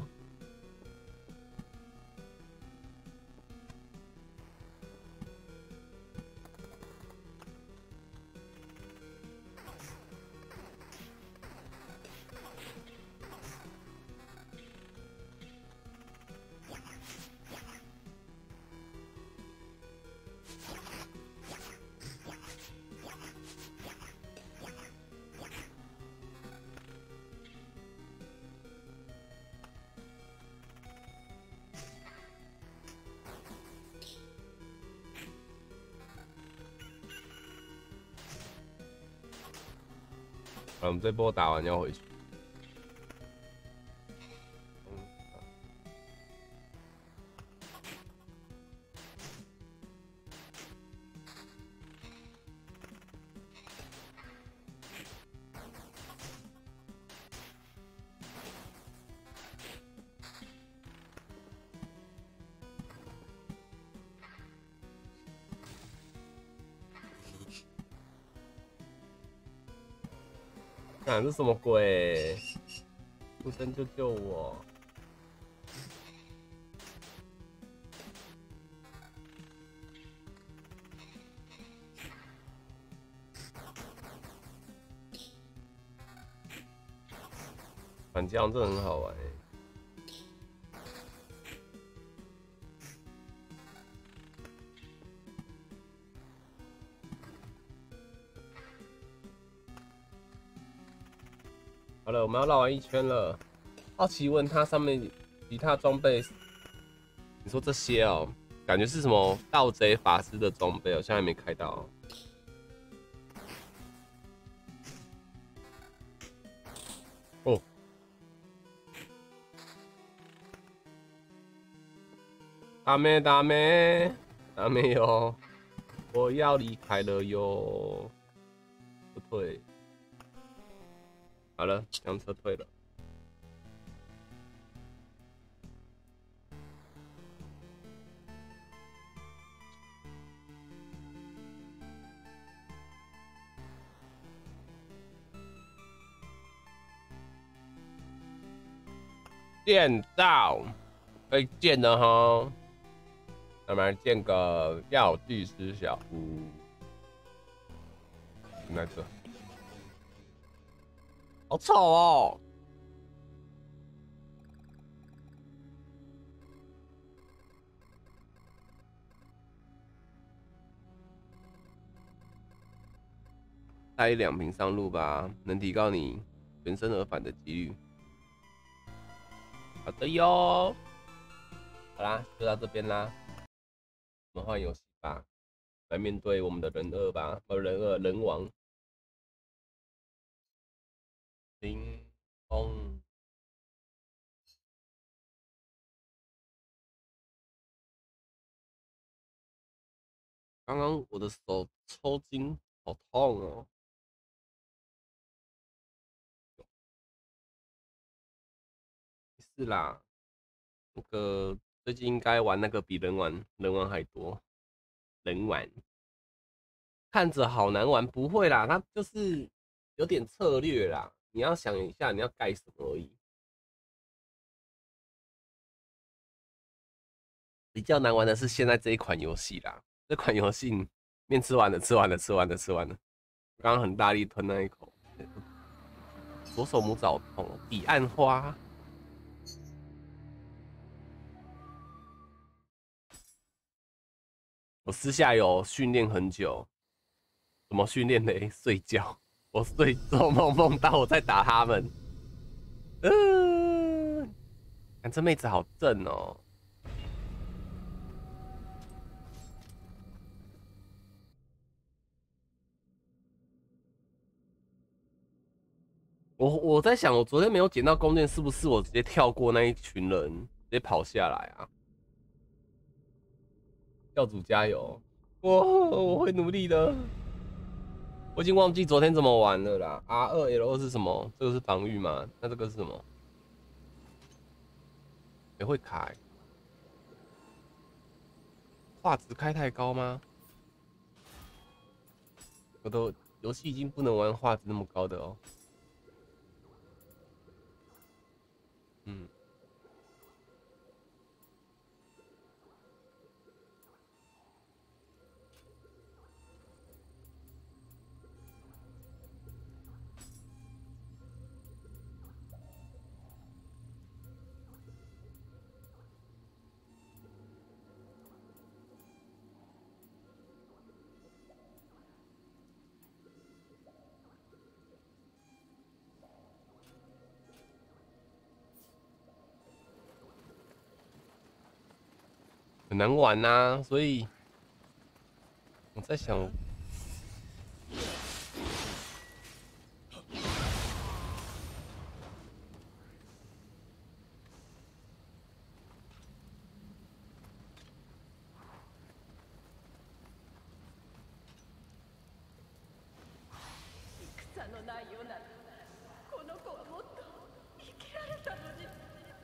我们这波打完要回去。看这什么鬼？出生救救我！反将这很好玩欸。好了，我们要绕完一圈了。好奇问它上面其他装备，你说这些哦，感觉是什么盗贼法师的装备，好像还没开到。哦，大妹大妹大妹哟，我要离开了哟，不退。好了，将车退了。建造可以建的哈，那么建个药剂师小屋，那个好丑哦。带2瓶上路吧，能提高你全身而返的几率。好的哟，好啦，就到这边啦，我们换游戏吧，来面对我们的人2吧，人王。凌风。 刚刚我的手抽筋，好痛哦。是啦，那个最近应该玩那个比人玩还多。人玩看着好难玩，不会啦，它就是有点策略啦。你要想一下你要盖什么而已。比较难玩的是现在这一款游戏啦。这款游戏面吃完了，吃完了，吃完了，吃完了。刚刚很大力吞那一口，左手拇指好痛哦。彼岸花，我私下有训练很久。怎么训练呢？睡觉。我做梦梦到我在打他们。看这妹子好正哦。我在想，我昨天没有捡到弓箭，是不是我直接跳过那一群人，直接跑下来啊？教主加油！我会努力的。我已经忘记昨天怎么玩了啦。R2L2是什么？这个是防御吗？那这个是什么？也会卡欸。画质开太高吗？我的游戏已经不能玩画质那么高的哦。嗯。很难玩呐、所以我在想， 戦のない世ならこの子はもっと生きられたのに。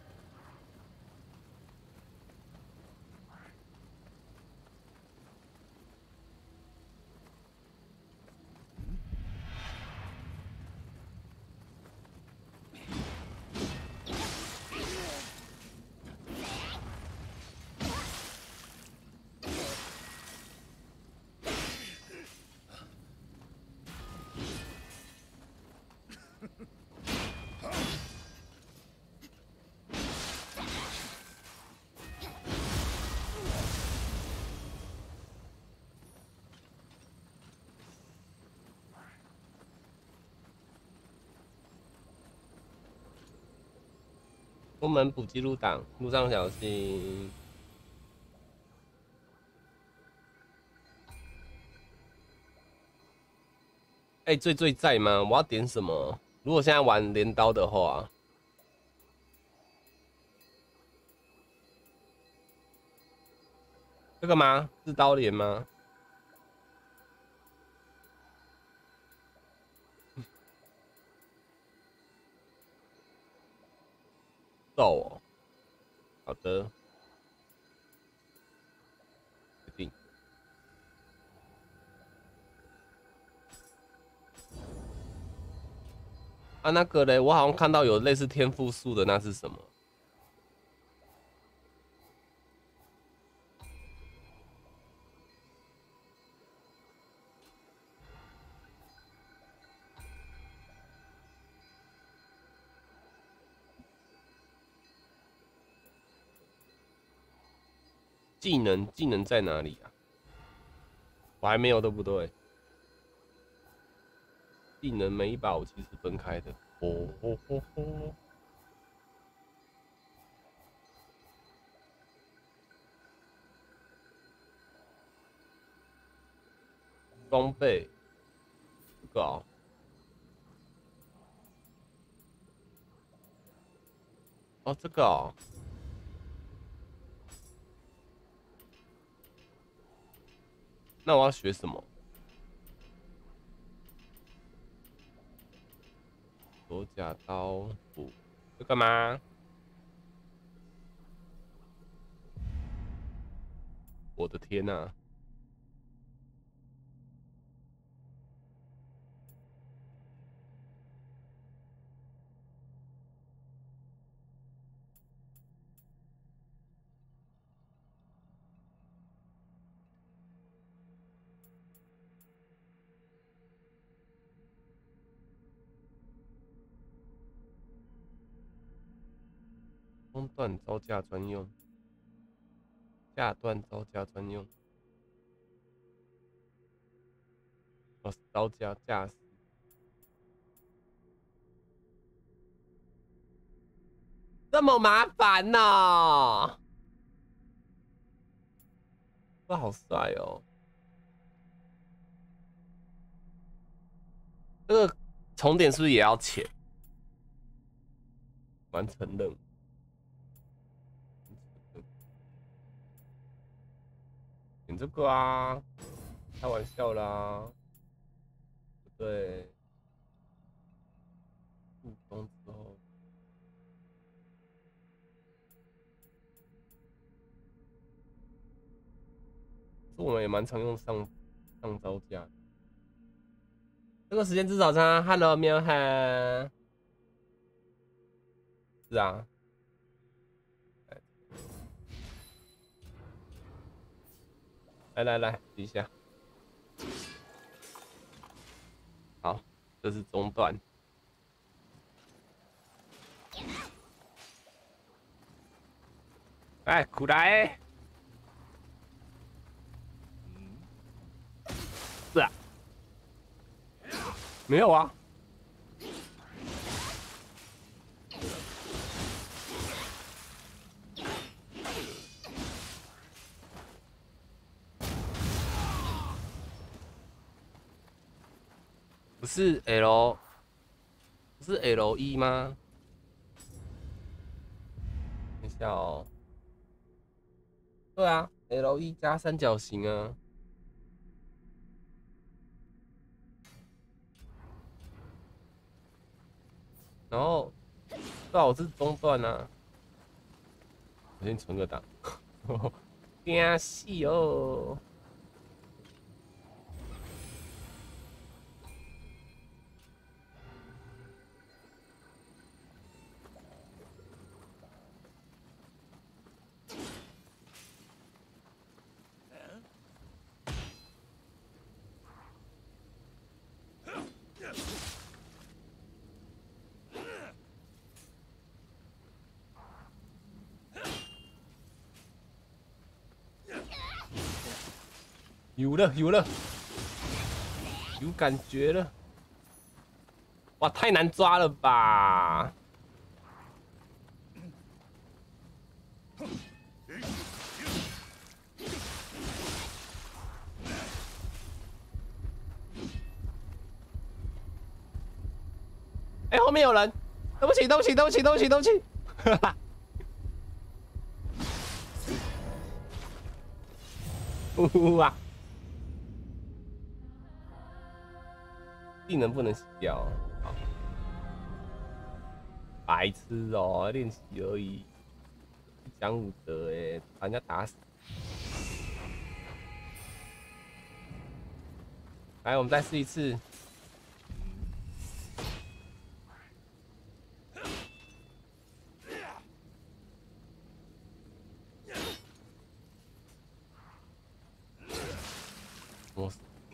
出门补记录档，路上小心。哎、最在吗？我要点什么？如果现在玩镰刀的话，这个吗？是刀镰吗？肉哦，好的，决定。啊，那个嘞，我好像看到有类似天赋树的，那是什么？技能在哪里啊？我还没有，对不对？技能每一把武器是分开的。哦吼吼吼！装备这个哦，哦这个哦， 那我要学什么？锁甲刀斧，要干嘛？我的天哪、啊！中段招架专用，下段招架专用。哦，招架架势。这么麻烦呢、喔？这好帅哦！这个重点是不是也要钱？完成任务。点这个啊，开玩笑啦，对。入宫之后，这我们也蛮常用上招架。这个时间吃早餐 ，Hello 喵哈。是啊。来，等一下。好，这是中段。哎，苦来。是啊。没有啊。不是 L， 不是 L1 吗？等一下哦。对啊 ，L1 加三角形啊。然后，对啊，我是中段啊。我先存个档。惊死哦！有了，有感觉了。哇，太难抓了吧！哎、后面有人！对不起，哈哈。哇！技能不能洗掉。好，白痴哦，练习而已，不讲武德哎，把人家打死。来，我们再试一次。我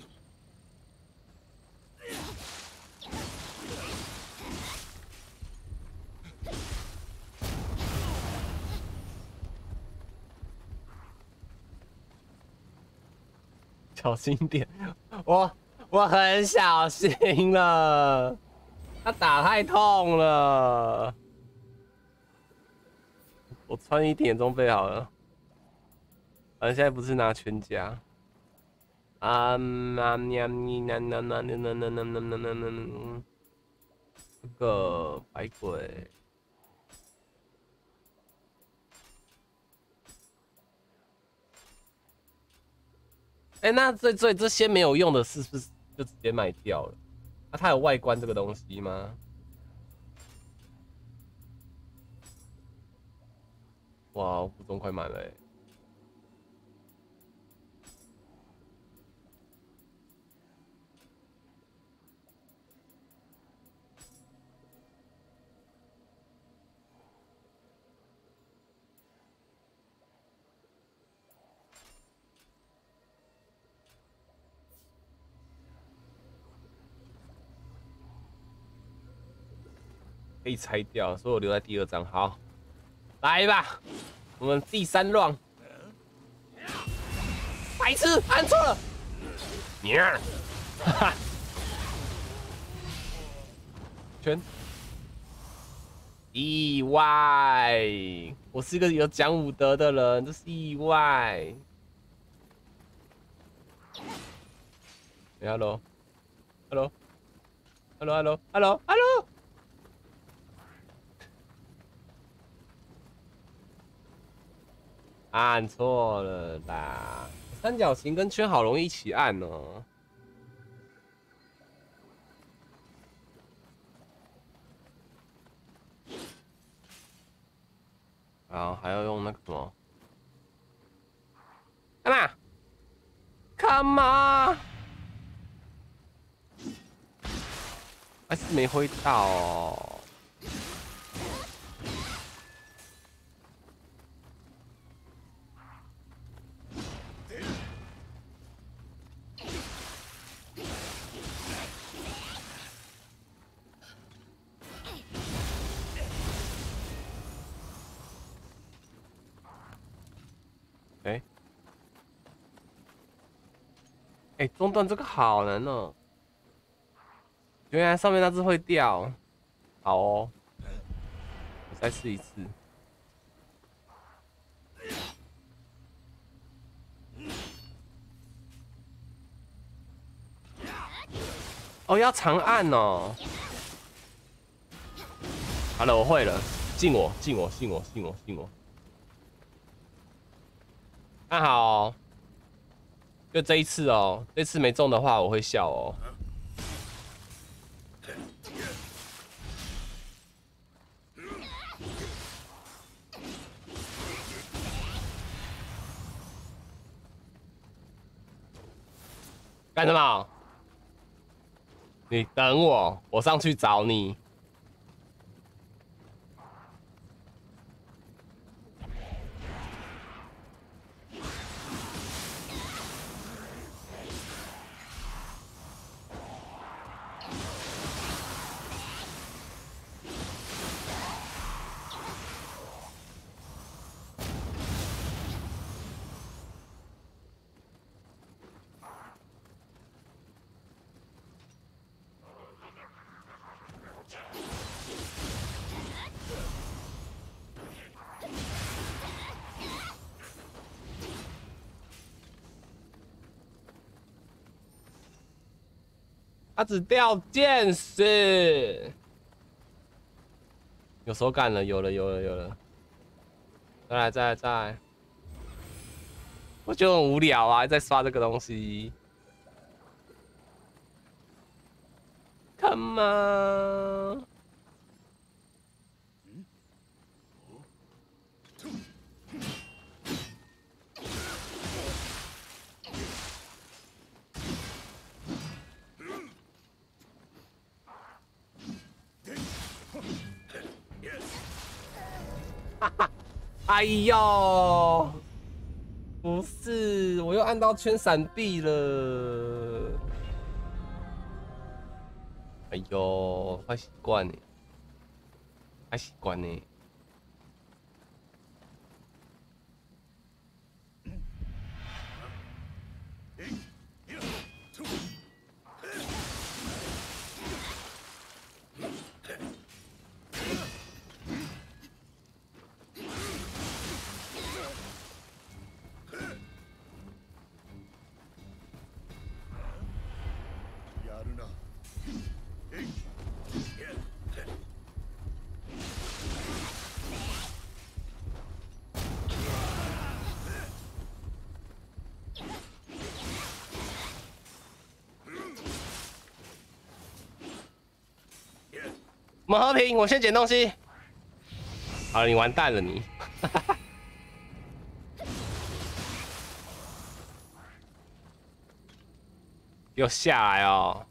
小心点，我很小心了，他打太痛了。我穿一点装备好了，反正现在不是拿全甲。这个百鬼。 哎、那这些没有用的是不是就直接卖掉了？那、它有外观这个东西吗？哇，服装快满了哎。可以拆掉，所以我留在第2张。好，来吧，我们第3 round。白痴，按错了。哈哈。圈。意外，我是一个有讲武德的人，这是意外。Hello。按错了啦！三角形跟圈好容易一起按哦。好，还要用那个什么？干嘛？干嘛？还是没挥到哦。哎，中段这个好难哦。原来上面那只会掉。好哦，我再试一次。哦，要长按哦。好了，我会了。信我。看好哦，就这一次哦。这次没中的话，我会笑哦。干什么？你等我，我上去找你。他只掉剑士，有手感了，有了，再来，我就很无聊啊，在刷这个东西。Come on。哈哈，哎呦，不是，我又按到圈闪避了。哎呦，坏习惯呢，坏习惯呢。 们和平，我先捡东西。好了，你完蛋了你。给我下来哦！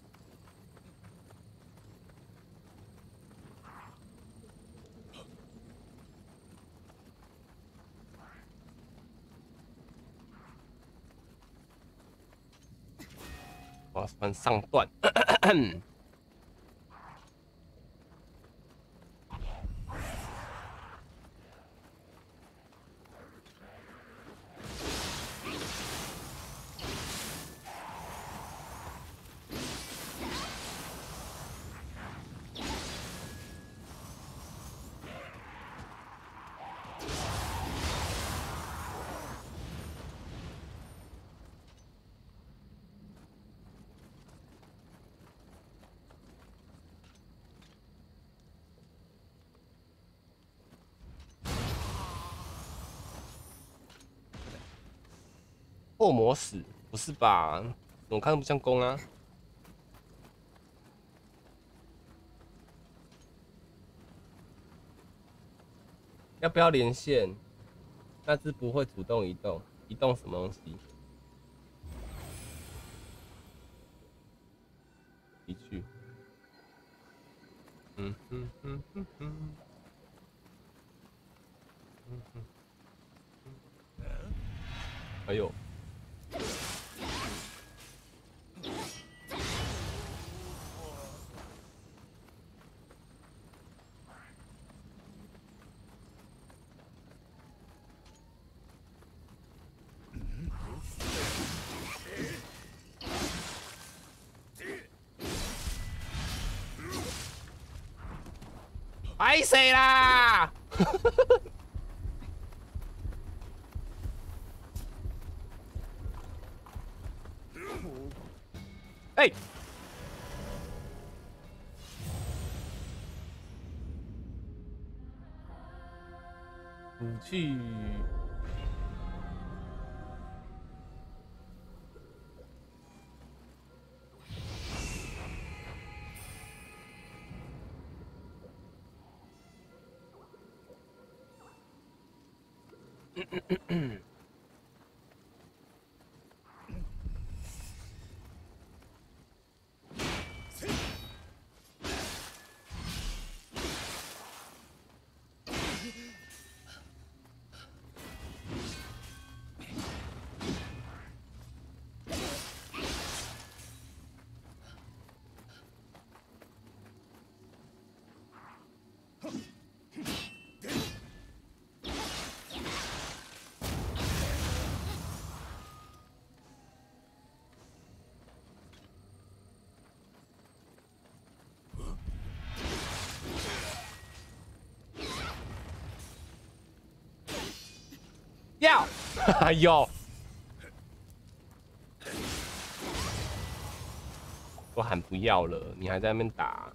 我要分上段。破魔死？不是吧？我看不像弓啊。要不要连线？那只不会主动移动，移动什么东西？离去。嗯哼哼哼哼。嗯哼。哎呦！拍谁啦？哎、武器。要，有。我喊不要了，你还在那边打。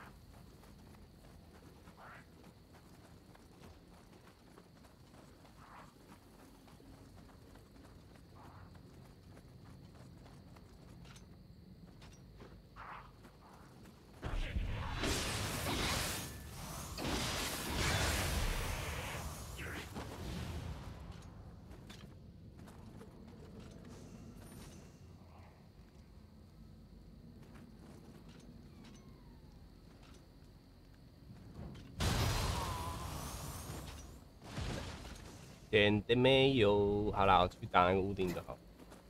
点的没有，好啦，我去打那个屋顶的好。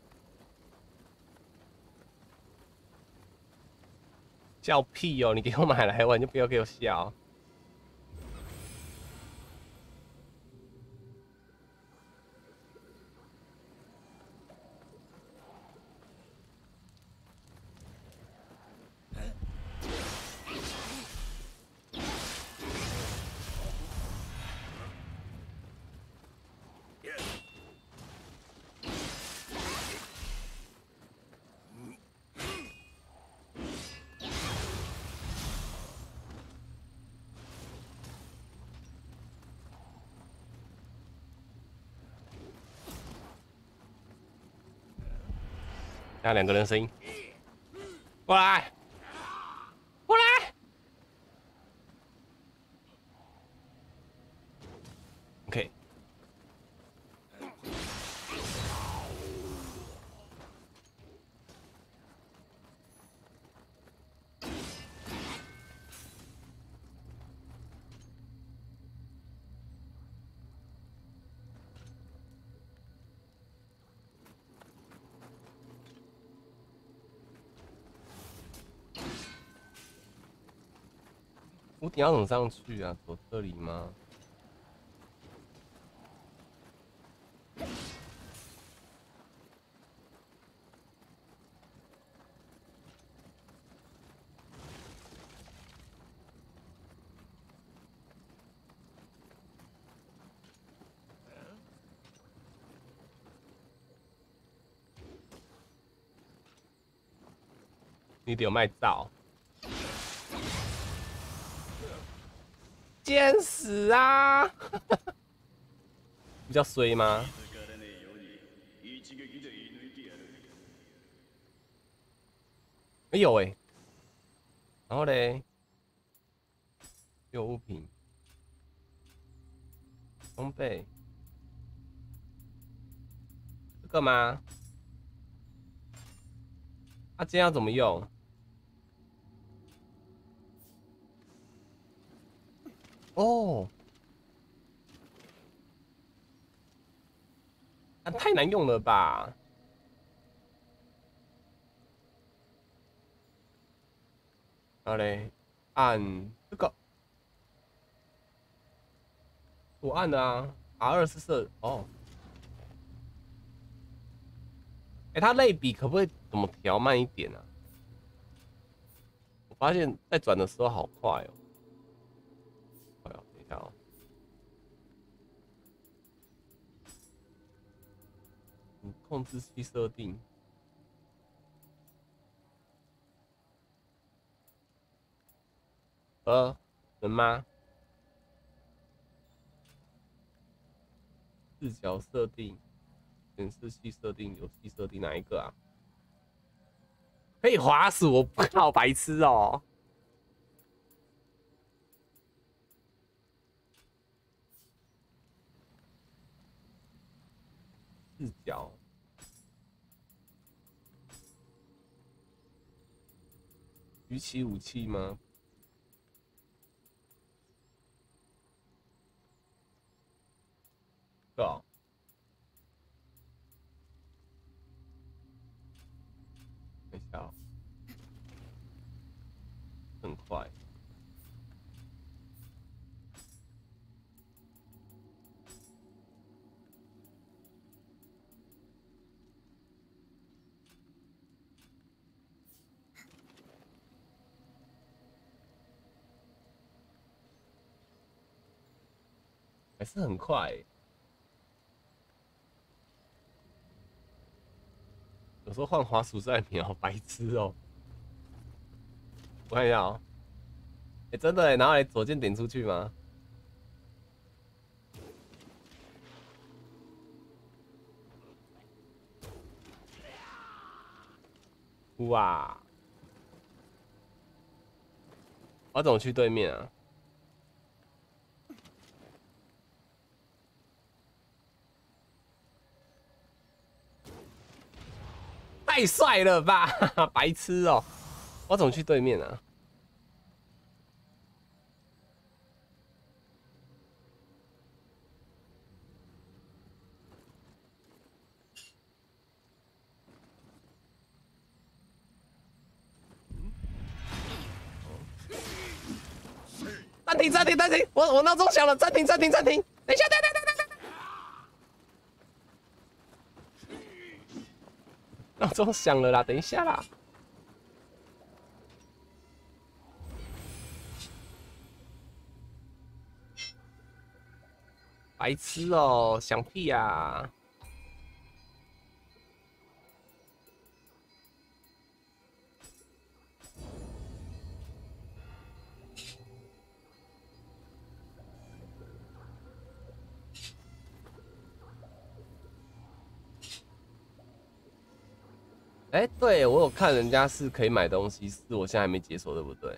笑屁哦！你给我买来玩就不要给我笑。那两个人的声音，过来，过来！ 屋顶要怎么上去啊？走这里吗？你得有卖照，贱死啊！比较衰吗？哎有哎，然后嘞，有物品，装备，这个吗？啊，今天要怎么用？哦，啊，太难用了吧？然后嘞，按这个，我按的啊，R2是射哦。哎，它类比可不可以怎么调慢一点啊？我发现在转的时候好快哦。哎呦，等一下哦。控制器设定。能吗？视角设定、显示器设定、游戏设定哪一个啊？可以滑鼠，我不靠白痴哦。视角，举起武器吗？对啊，等一下哦，很快。还是很快欸。有时候换滑鼠在你好白痴哦。我看一下哦。哎，真的哎，然后来左键点出去吗？哇！我怎么去对面啊？太帅了吧，白痴哦！我怎么去对面啊？暂停，暂停，暂停！我闹钟响了，暂停，暂停，暂停！等一下，等！闹钟响了啦，等一下啦！白痴哦，想屁呀！哎，对我有看人家是可以买东西，是我现在还没解锁，对不对？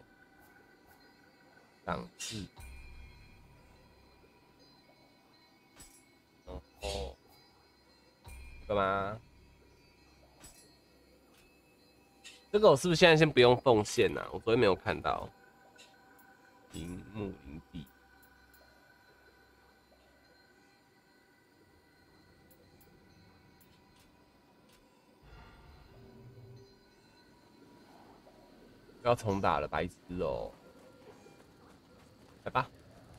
档次，哦，干嘛？这个我是不是现在先不用奉献啊？我昨天没有看到。铃木营地，要重打了，白痴哦！ 来吧。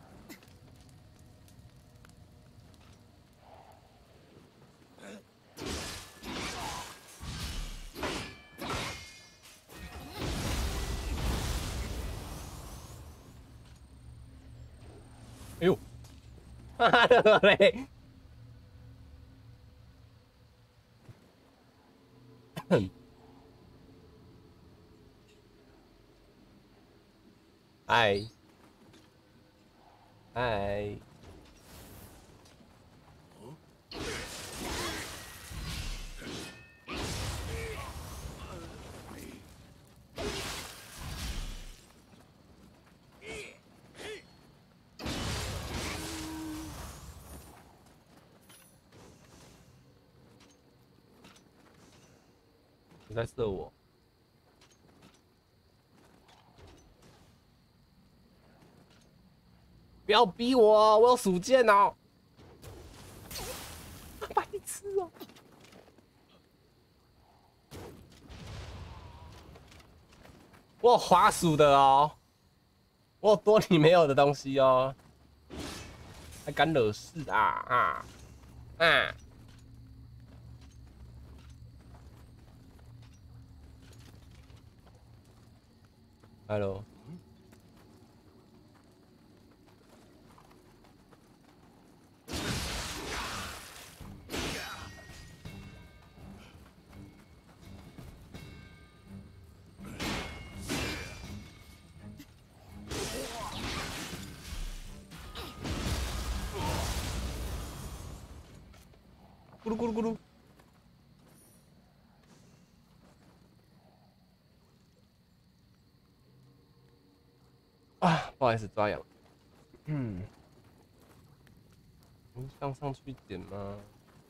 哎呦，妈的嘞！嗨嗨，你在射我？不要逼我，我有鼠剑哦！白痴哦！我有滑鼠的哦，我有多你没有的东西哦，还敢惹事啊啊啊！Hello，咕噜咕噜咕噜。啊，不好意思，抓痒。嗯，你想上去点吗？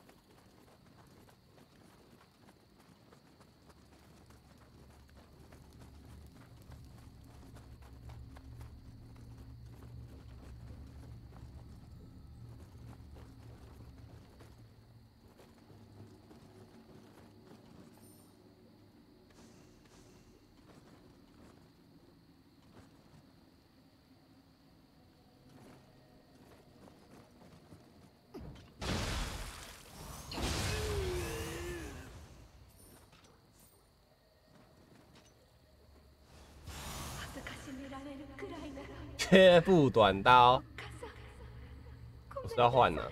切腹短刀，我是要换了。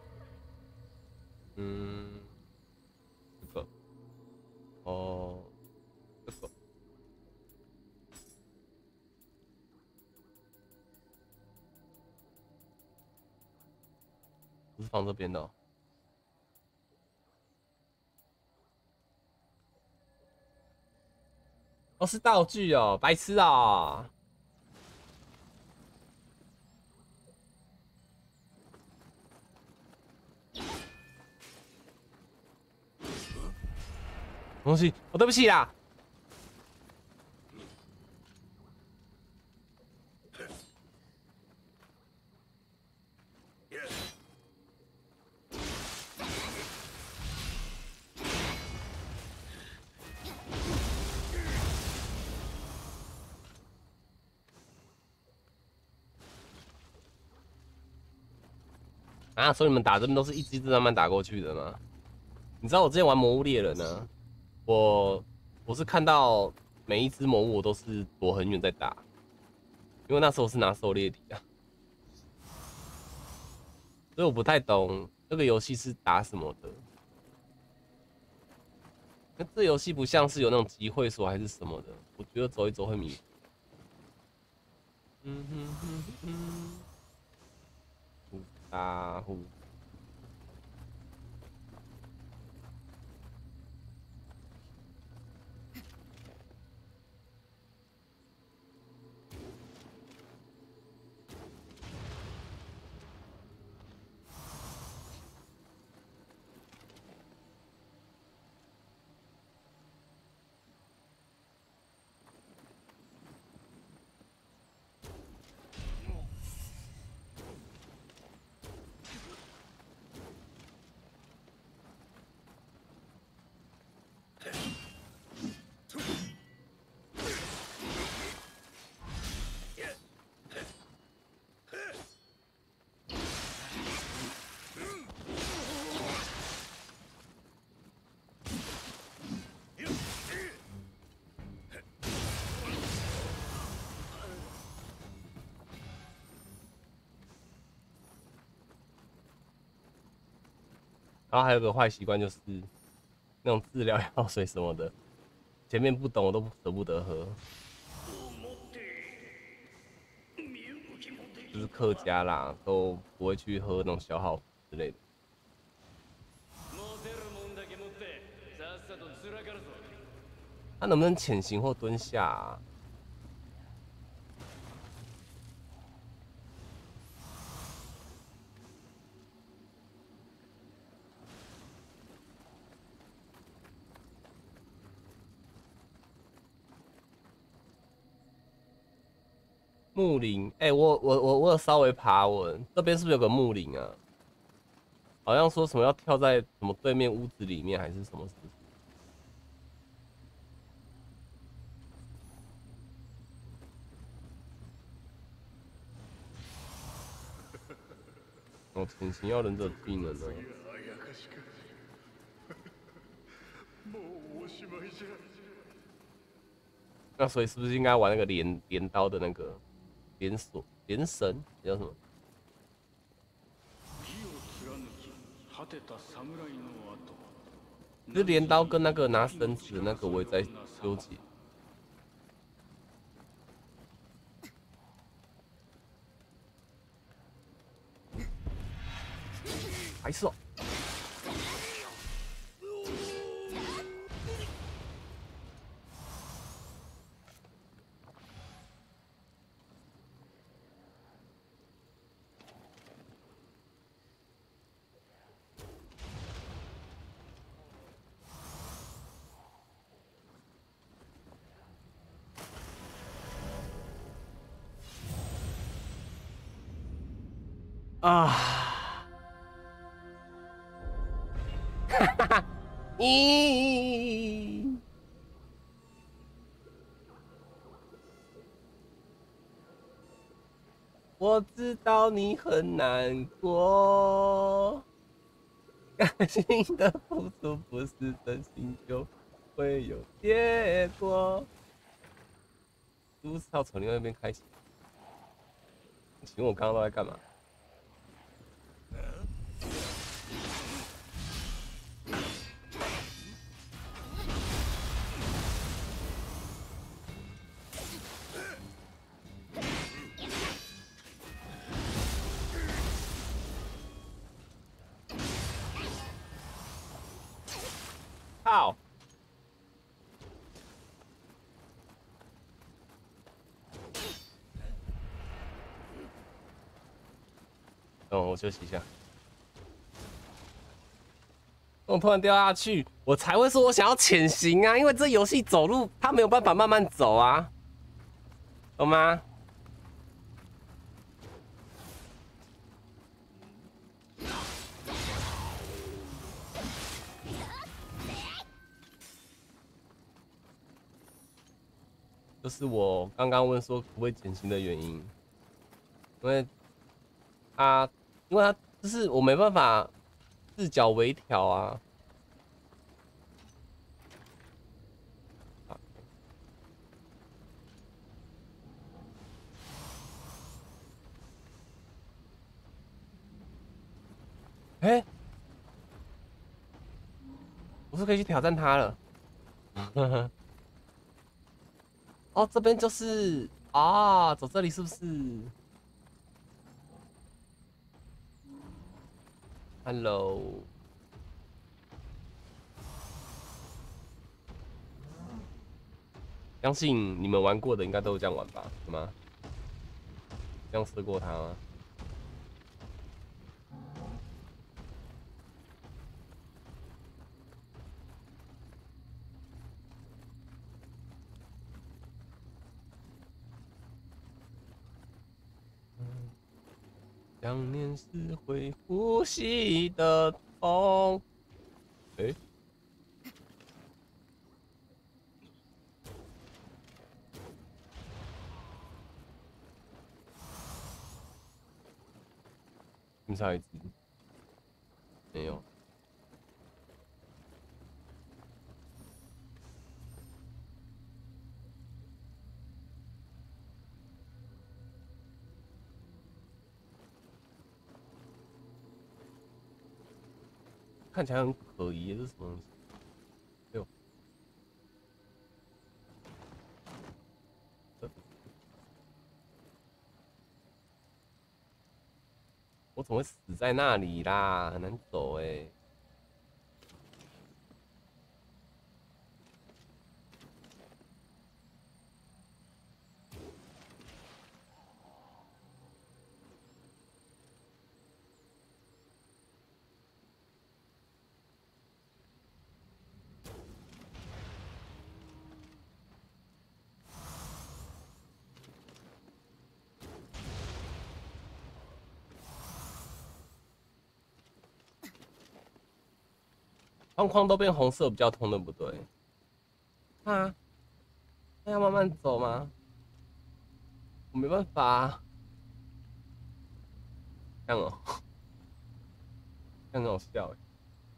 嗯，这个，哦，这个，不是放这边的哦。哦，是道具哦，白痴啊！东西，哦，对不起啦。啊，所以你们打这边都是一只一只慢慢打过去的吗？你知道我之前玩魔物猎人呢，我是看到每一只魔物我都是躲很远在打，因为那时候是拿狩猎笛啊，所以我不太懂这个游戏是打什么的。那这游戏不像是有那种集会所还是什么的，我觉得走一走会迷。嗯哼哼哼，呼打呼。 然后还有个坏习惯就是那种治疗药水什么的，前面不懂我都舍不得喝。就是客家啦，都不会去喝那种消耗之类的。他能不能潜行或蹲下啊？木林，我有稍微爬文，这边是不是有个木林啊？好像说什么要跳在什么对面屋子里面，还是什么事？哦，潜行要忍者技能呢。那所以是不是应该玩那个镰刀的那个连绳叫什么？就是镰刀跟那个拿绳子的那个，我也在纠结。还是哦。啊！哈哈，咦！我知道你很难过，感性的付出不是真心就会有结果。是不是要从另外一边开启？请问我刚刚都在干嘛？靠！等我休息一下。我突然掉下去，我才会说我想要潜行啊，因为这游戏走路它没有办法慢慢走啊，懂吗？就是我刚刚问说不会减刑的原因，因为他，因为他就是我没办法视角微调啊。哎，我是可以去挑战他了。哦，这边就是啊，走这里是不是？Hello。相信你们玩过的应该都这样玩吧？是吗？这样试过他吗？想念是会呼吸的痛。哎，剩下一只，没有。 看起来很可疑，这是什么东西？哎呦，我怎么会死在那里啦？很难走哎。框框都变红色比较痛，对不对？啊，那要慢慢走吗？我没办法啊。这样哦，这样很好笑哎。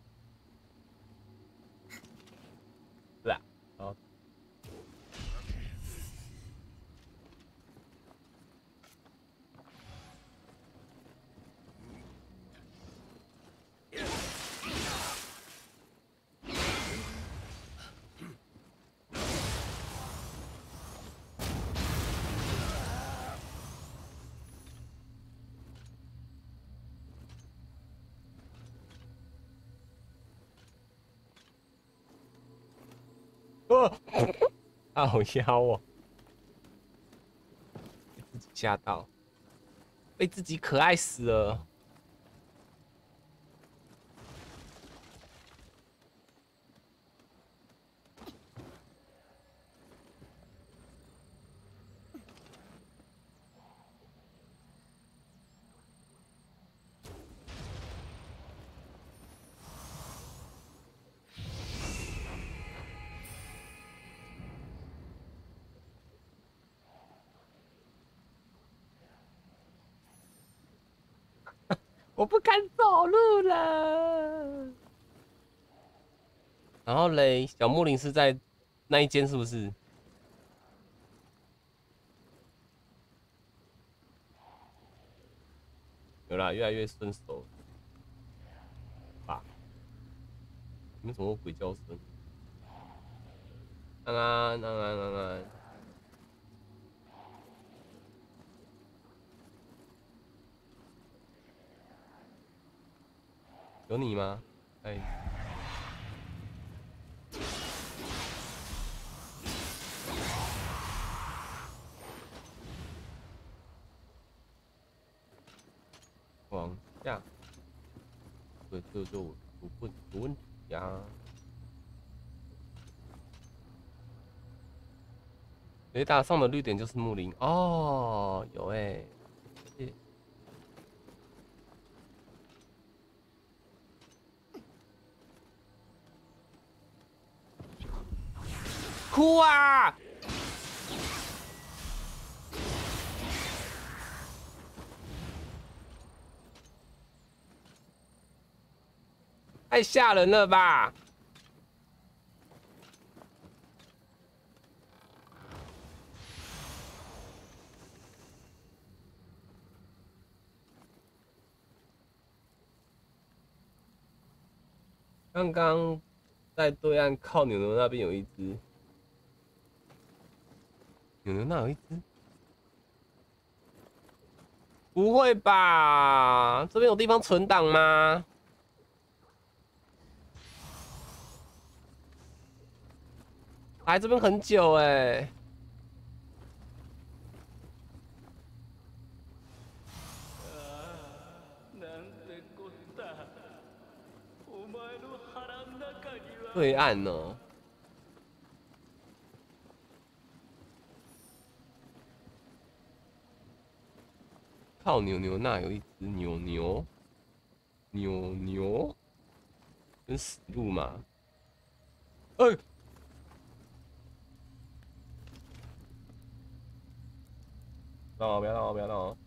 是啊，好。好妖哦，被自己吓到，被自己可爱死了。我不敢走路了。然后嘞，小木林是在那一间是不是？有啦，越来越顺手吧？你们怎么鬼叫声？安安安安安安，有你吗？哎。往下，对，这就有问题呀。雷达上的绿点就是木林哦，有哎、欸，哭啊！太吓人了吧！刚刚在对岸靠牛牛那边有一只，牛牛那有一只？不会吧？这边有地方存档吗？来这边很久哎、欸。对岸哦。靠牛牛那有一只牛牛，牛牛跟死路嘛。哎、欸，不要闹哦，不要闹哦。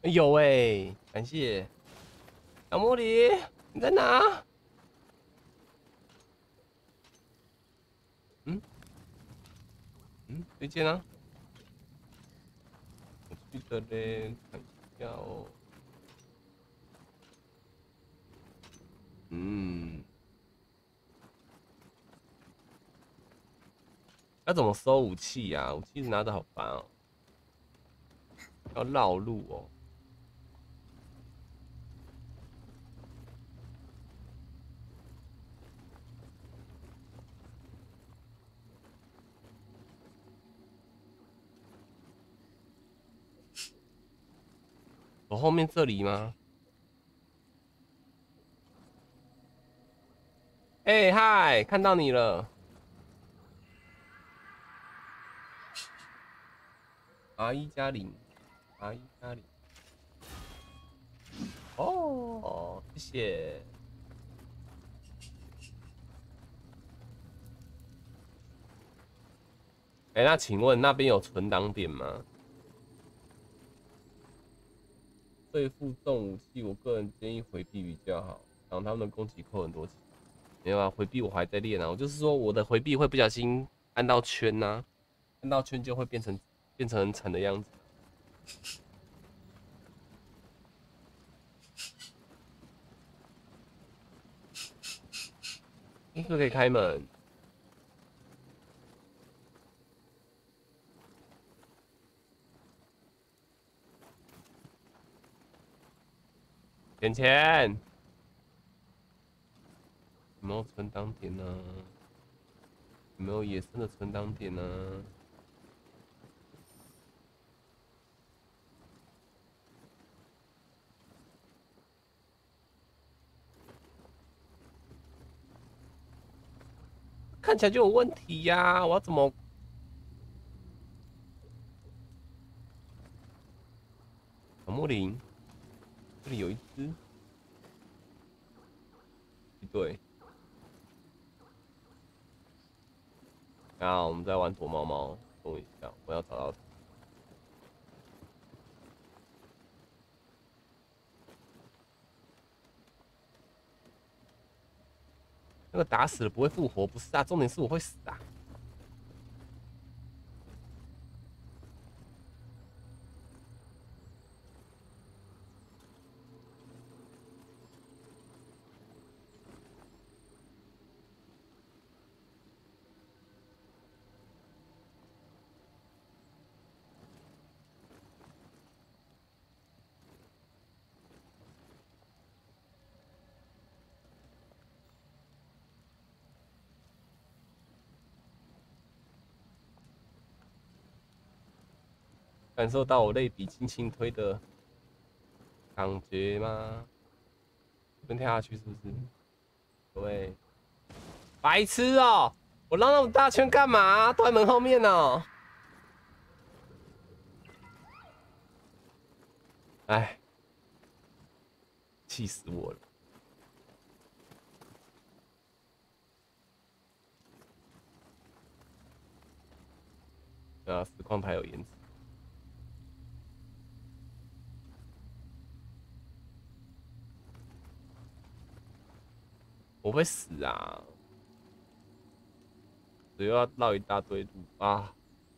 有哎，感谢小茉莉，你在哪？推荐啊！我记得嘞，看一下哦。要怎么收武器呀？武器拿着好烦哦，要绕路哦。我后面这里吗？哎嗨，看到你了。R1+0，R1+0。哦，谢谢。哎，那请问那边有存档点吗？对付重武器，我个人建议回避比较好，然后他们的攻击扣很多钱。没有啊，回避我还在练啊。我就是说我的回避会不小心按到圈呐、啊，按到圈就会变成很惨的样子。是不是可以开门？钱钱，有没有存档点呢？有没有野生的存档点呢？看起来就有问题呀、啊！我要怎么？小木林，这里有一只，不对。然后我们在玩躲猫猫，等我一下，我要找到它。那个打死了不会复活，不是啊？重点是我会死啊！感受到我泪笔轻轻推的感觉吗？这边跳下去是不是？各位，白痴哦、我绕那么大圈干嘛？都在门后面哦、哎，气死我了！实况台有延迟。我会死啊！又要绕一大堆路啊！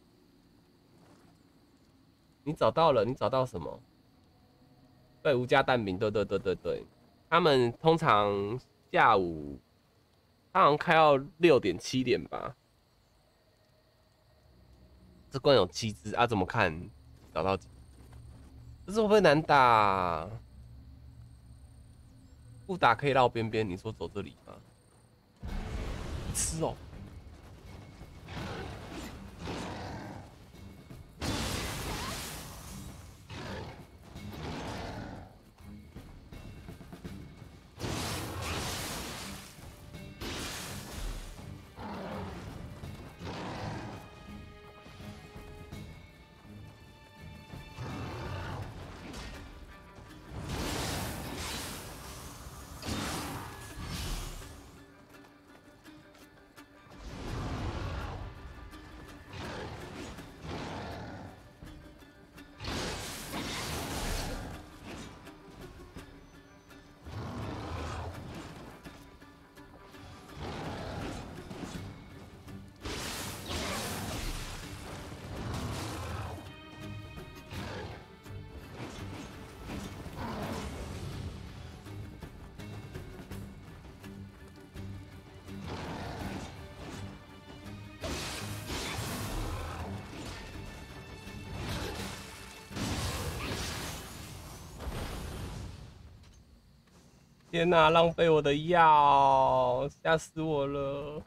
你找到了？你找到什么？对，无加蛋饼，对对对对对，他们通常下午，他好像开到6点7点吧。这关有7只啊？怎么看？找到几？这是会不会难打？不打可以绕边边，你说走这里吗？吃哦！ 天哪、浪费我的药，吓死我了！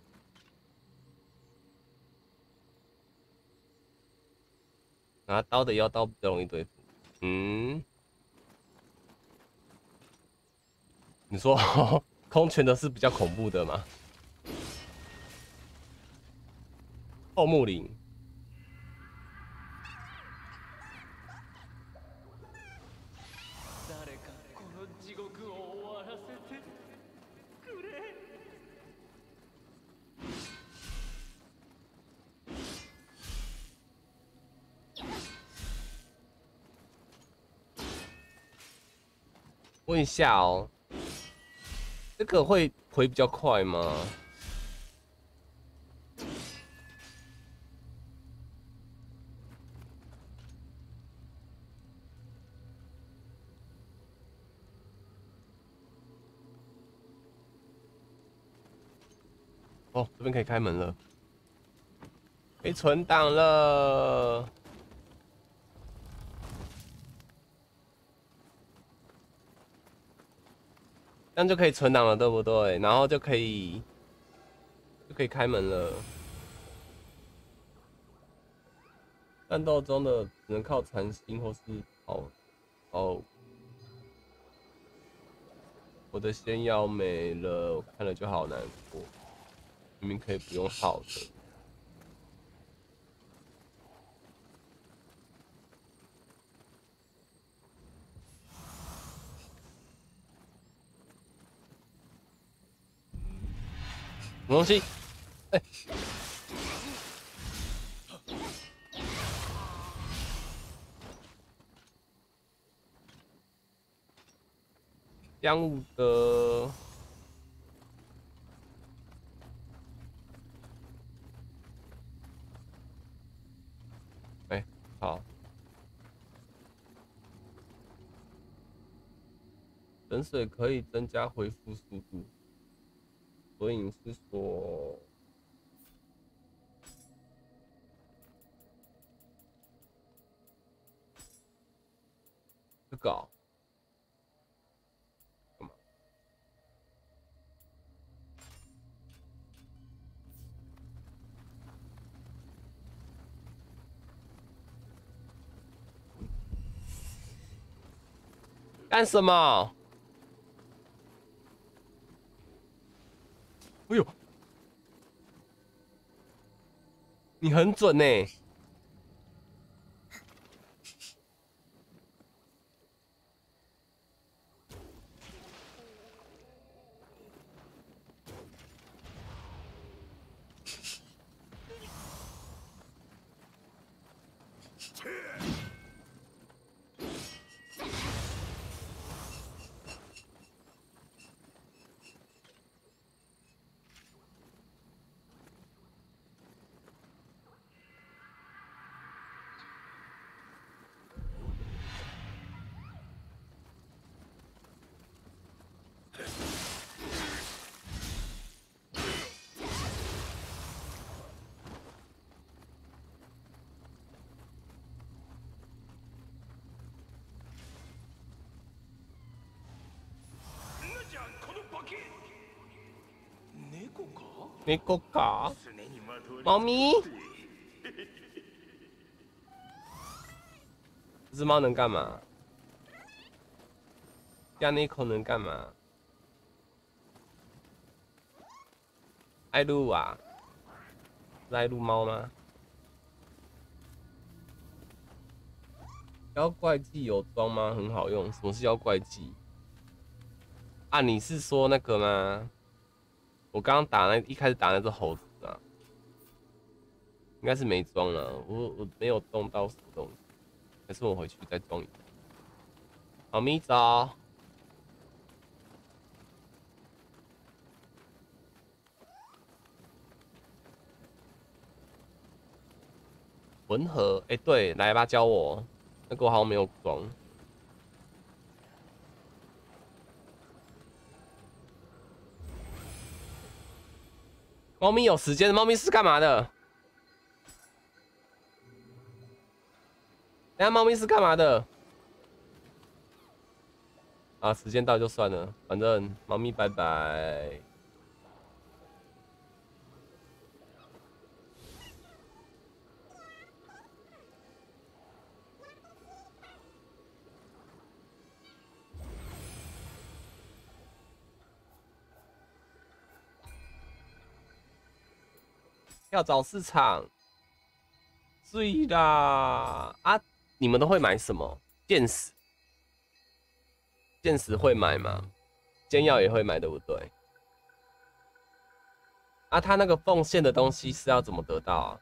拿刀的妖刀比较容易对付。嗯，你说空拳的是比较恐怖的吗？后木林。问一下哦，这个会回比较快吗？哦，这边可以开门了，没存档了。这样就可以存档了，对不对？然后就可以开门了。战斗中的只能靠残心或是跑。我的仙药没了，我看了就好难过。明明可以不用耗的。什么东西？哎、江武的。哎、好。冷水可以增加恢复速度，所以你是说这个、哦？干嘛？干什么？哎呦，你很准呢。猫か？猫咪？这只猫能干嘛？加那口能干嘛？爱撸啊？是爱撸猫吗？妖怪技有装吗？很好用。什么是妖怪技？啊，你是说那个吗？我刚刚打一开始打那只猴子啊，应该是没装了。我没有动到什么东西，还是我回去再装一下。好，咪走。文和，哎、对，来吧，教我。那个我好像没有装。猫咪有时间的，猫咪是干嘛的？等下猫咪是干嘛的？ 啊，时间到就算了，反正猫咪拜拜。要找市场，对啦啊！你们都会买什么？剑石，剑石会买吗？尖药也会买，对不对？啊，他那个奉献的东西是要怎么得到啊？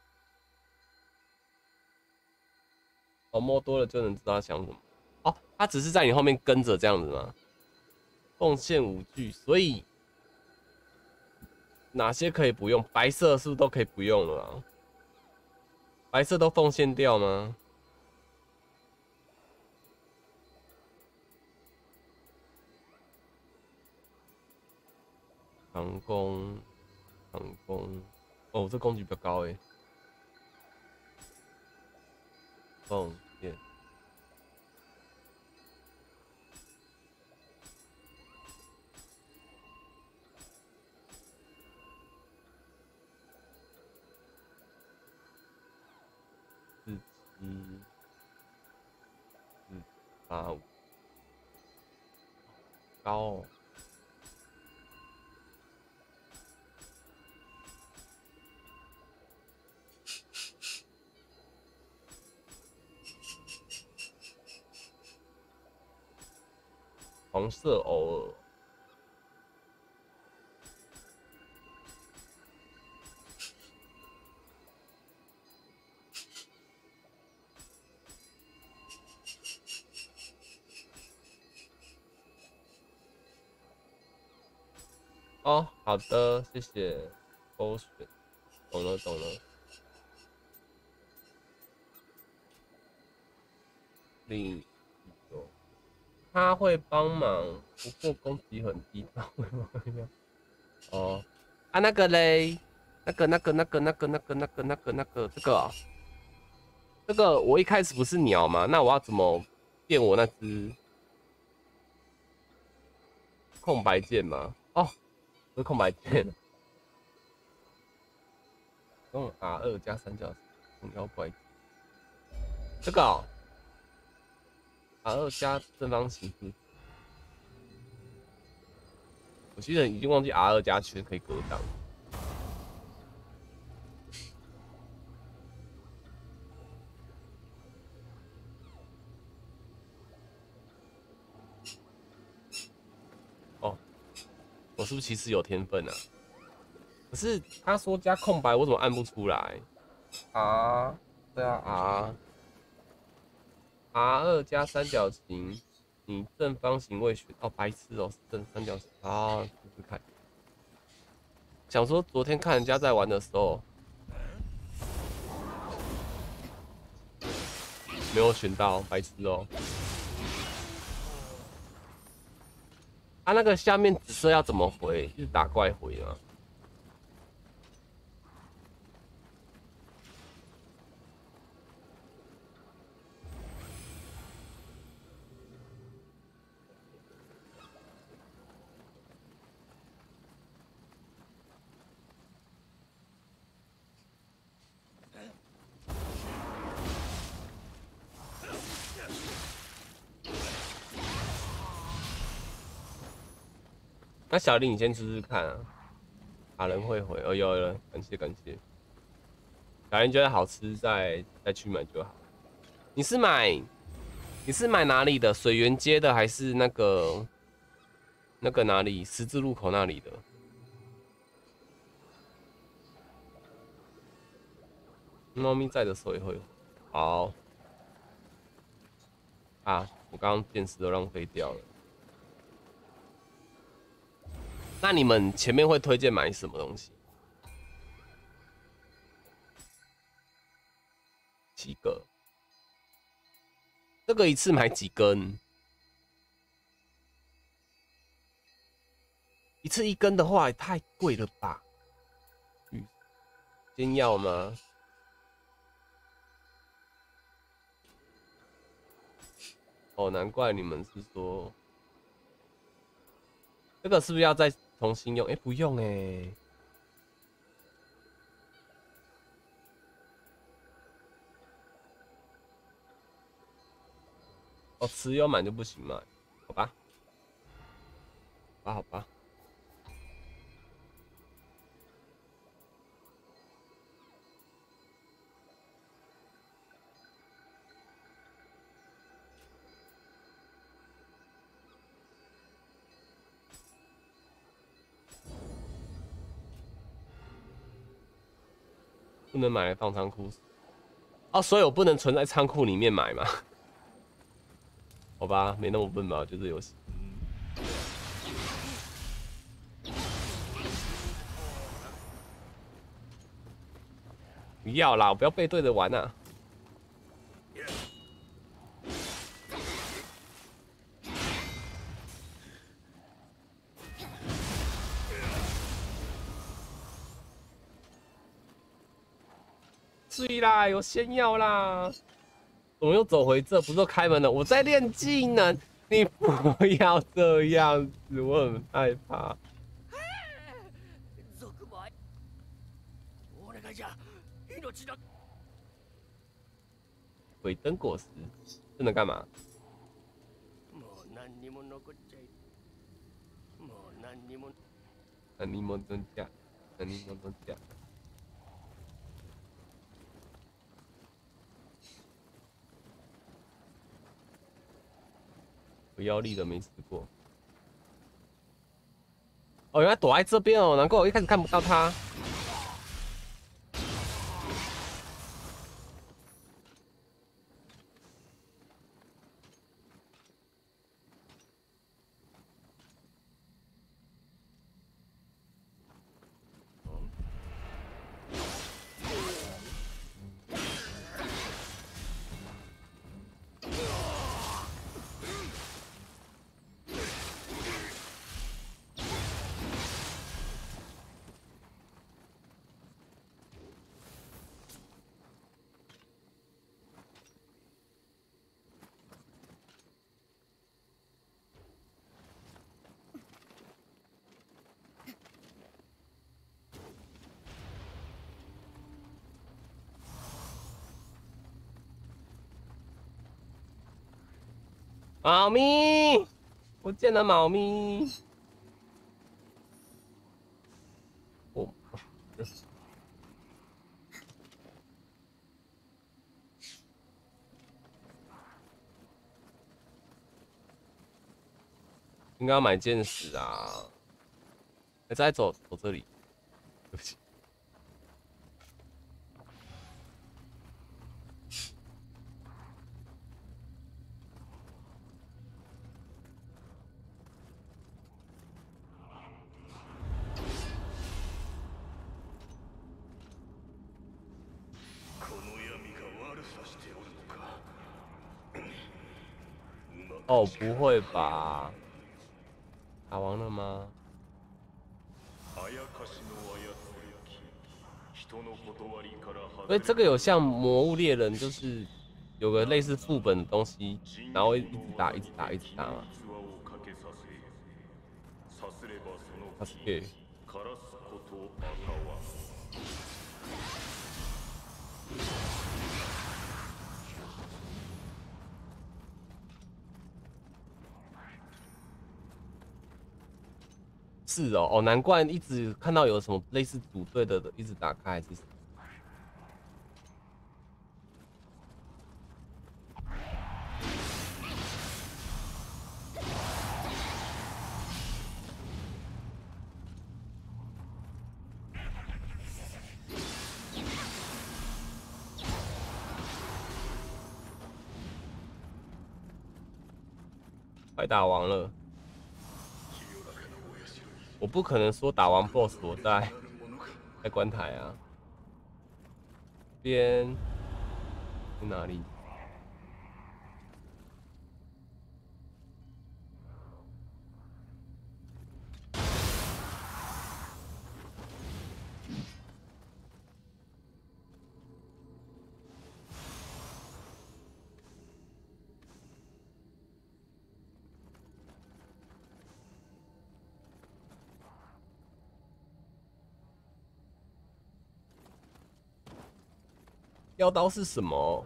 哦，摸多了就能知道他想什么。哦，他只是在你后面跟着这样子吗？奉献5具，所以哪些可以不用？白色是不是都可以不用了啊？白色都奉献掉吗？长弓，长弓，哦，这攻击比较高诶。奉献。4、7、4、8、5，高哦。黄色偶尔。哦，好的，谢谢。勾选，懂了懂了。另一个，他会帮忙，不过攻击很低，他会帮忙。哦，啊那个嘞，那个，这个哦，这个我一开始不是鸟吗？那我要怎么变我那只空白键吗？哦，不是空白键，用 R2加三角形妖怪。这个哦，R2加正方形是。我记得已经忘记 R2加圈可以格挡。哦，我是不是其实有天分啊？可是他说加空白，我怎么按不出来？R，对啊，R2加三角形，你正方形未选哦，白痴哦，是正三角形啊，试试看。想说昨天看人家在玩的时候，没有选到，白痴哦。啊，那个下面紫色要怎么回？是打怪回吗？那小林，你先试试看啊。打人会回，哦，有了，感谢感谢。小林觉得好吃再去买就好。你是买哪里的？水源街的还是那个哪里十字路口那里的？猫咪在的时候也会。好啊，我刚刚电池都浪费掉了。那你们前面会推荐买什么东西？几个？这个一次买几根？一次1根的话也太贵了吧？先要吗？哦，难怪你们是说这个是不是要再重新用？哎、不用哎、哦，持有满就不行嘛？好吧，好吧。不能买来放仓库。哦，所以我不能存在仓库里面买嘛？好吧，没那么笨吧？就这游戏。不要啦，我不要背对着玩啊！对啦，有仙药啦！怎么又走回这？不是都开门了？我在练技能，你不要这样子，我很害怕。鬼灯果实，这能干嘛？何も能じゃ、何も能じゃ。我腰力的没吃过。哦，原来躲在这边哦，难怪我一开始看不到他。猫咪，不见了猫咪。哦，应该要买剑矢啊！再走这里，对不起。哦，不会吧？打完了吗？所以这个有像魔物猎人，就是有个类似副本的东西，然后一直打，一直打，一直打嘛。他是 gay。是哦，哦，难怪一直看到有什么类似组队的，一直打开还是什么。快打完了，我不可能说打完 BOSS 我在关台啊。这边去哪里？ 妖刀是什么？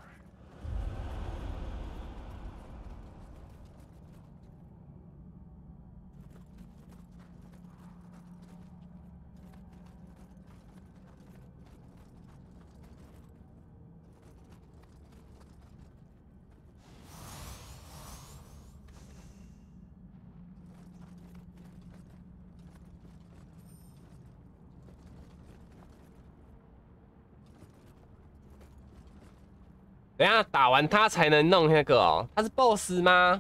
等一下打完他才能弄那个哦，他是 BOSS 吗？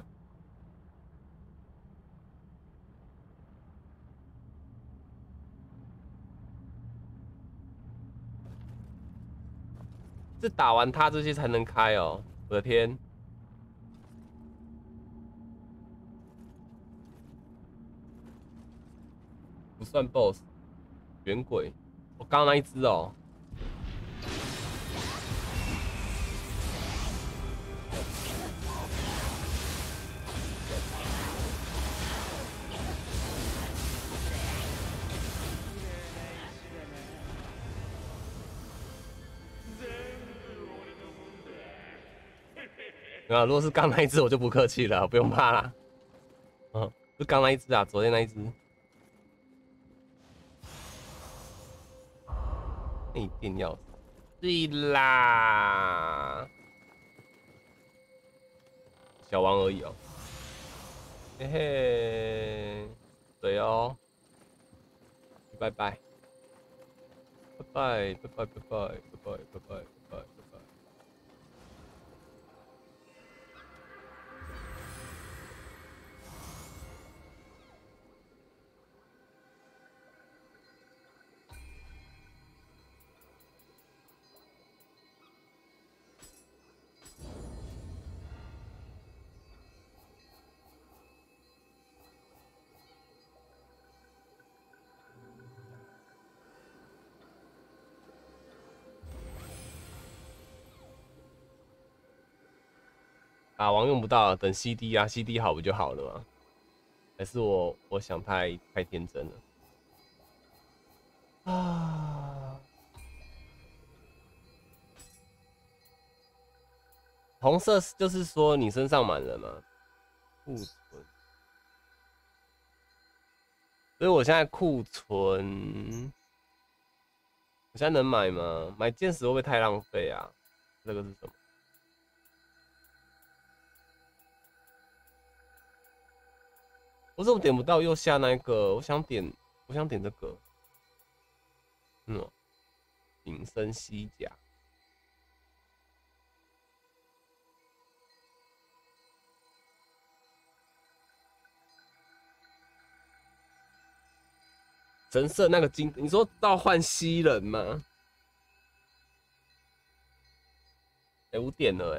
是打完他这些才能开哦，我的天！不算 BOSS， 原鬼，我刚刚那一只哦。啊，如果是刚那一只，我就不客气了，不用怕啦。嗯，是刚那一只啊，昨天那一只。内电钥匙，对啦，小王而已哦。嘿嘿，对哦，拜拜，拜拜，拜拜，拜拜，拜拜，拜拜，拜拜，拜拜。打王用不到，等 CD 啊 ，CD 好不就好了吗？还是我想太天真了啊！红色就是说你身上满了嘛，库存，所以我现在库存，我现在能买吗？买剑石会不会太浪费啊？这个是什么？我怎么点不到右下那个？我想点这个，隐身西甲。神社那个金，你说召唤西人吗？5点了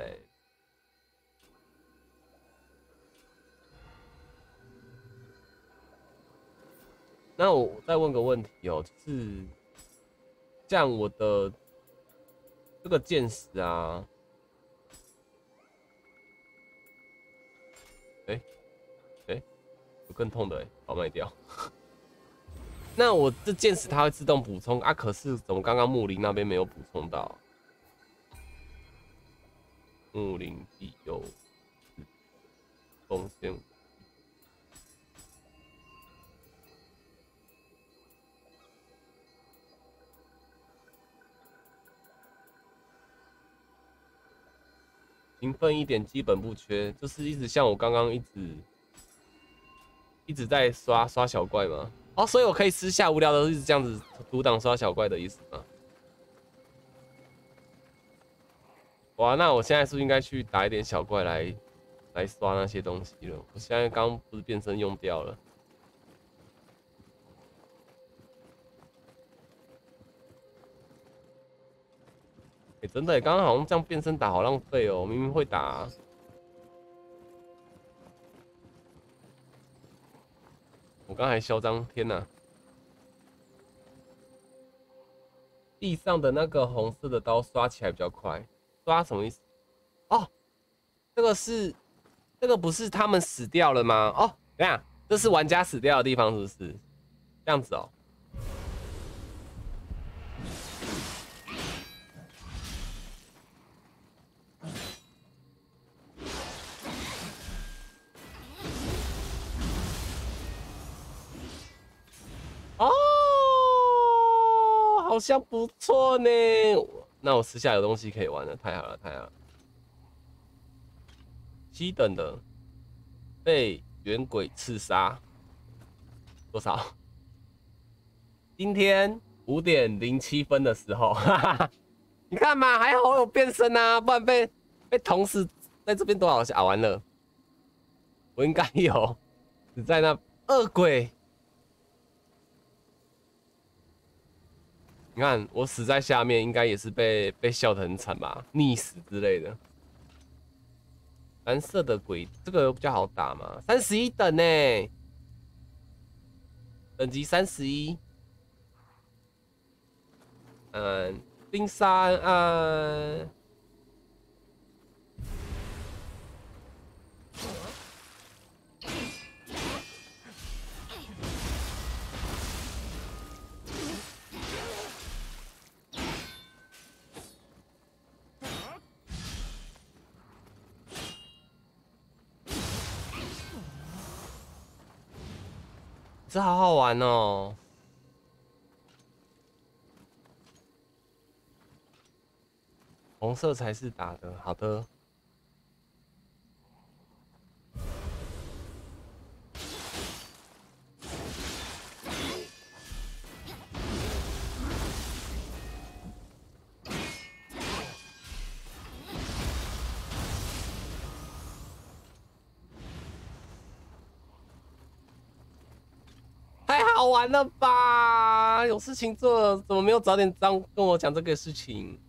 那我再问个问题哦，就是像我的这个剑石啊，有更痛的好卖掉。那我这剑石它会自动补充啊，可是怎么刚刚木林那边没有补充到？木林地有贡献。勤奋一点，基本不缺，就是一直像我刚刚一直在刷小怪嘛。哦，所以我可以私下无聊的一直这样子独挡刷小怪的意思吗？哇，那我现在是不是应该去打一点小怪来刷那些东西了？我现在刚不是变身用掉了。真的刚刚好像这样变身打好浪费哦，明明会打啊。我刚才嚣张，天哪！地上的那个红色的刀刷起来比较快，刷什么意思？哦，这个不是他们死掉了吗？哦，等一下，这是玩家死掉的地方，是不是？这样子哦。 好像不错呢。那我私下有东西可以玩了，太好了，太好了。7等的被圆鬼刺杀，多少？今天5点07分的时候，哈哈，你看嘛，还好我有变身啊，不然被同时在这边多少下啊？完了，我应该有死在那恶鬼。你看我死在下面，应该也是被笑得很惨吧，溺死之类的。蓝色的鬼这个比较好打嘛，31等呢，等级31。冰山这好好玩哦。红色才是打的，好的。太好玩了吧！有事情做，怎么没有早点跟我讲这个事情？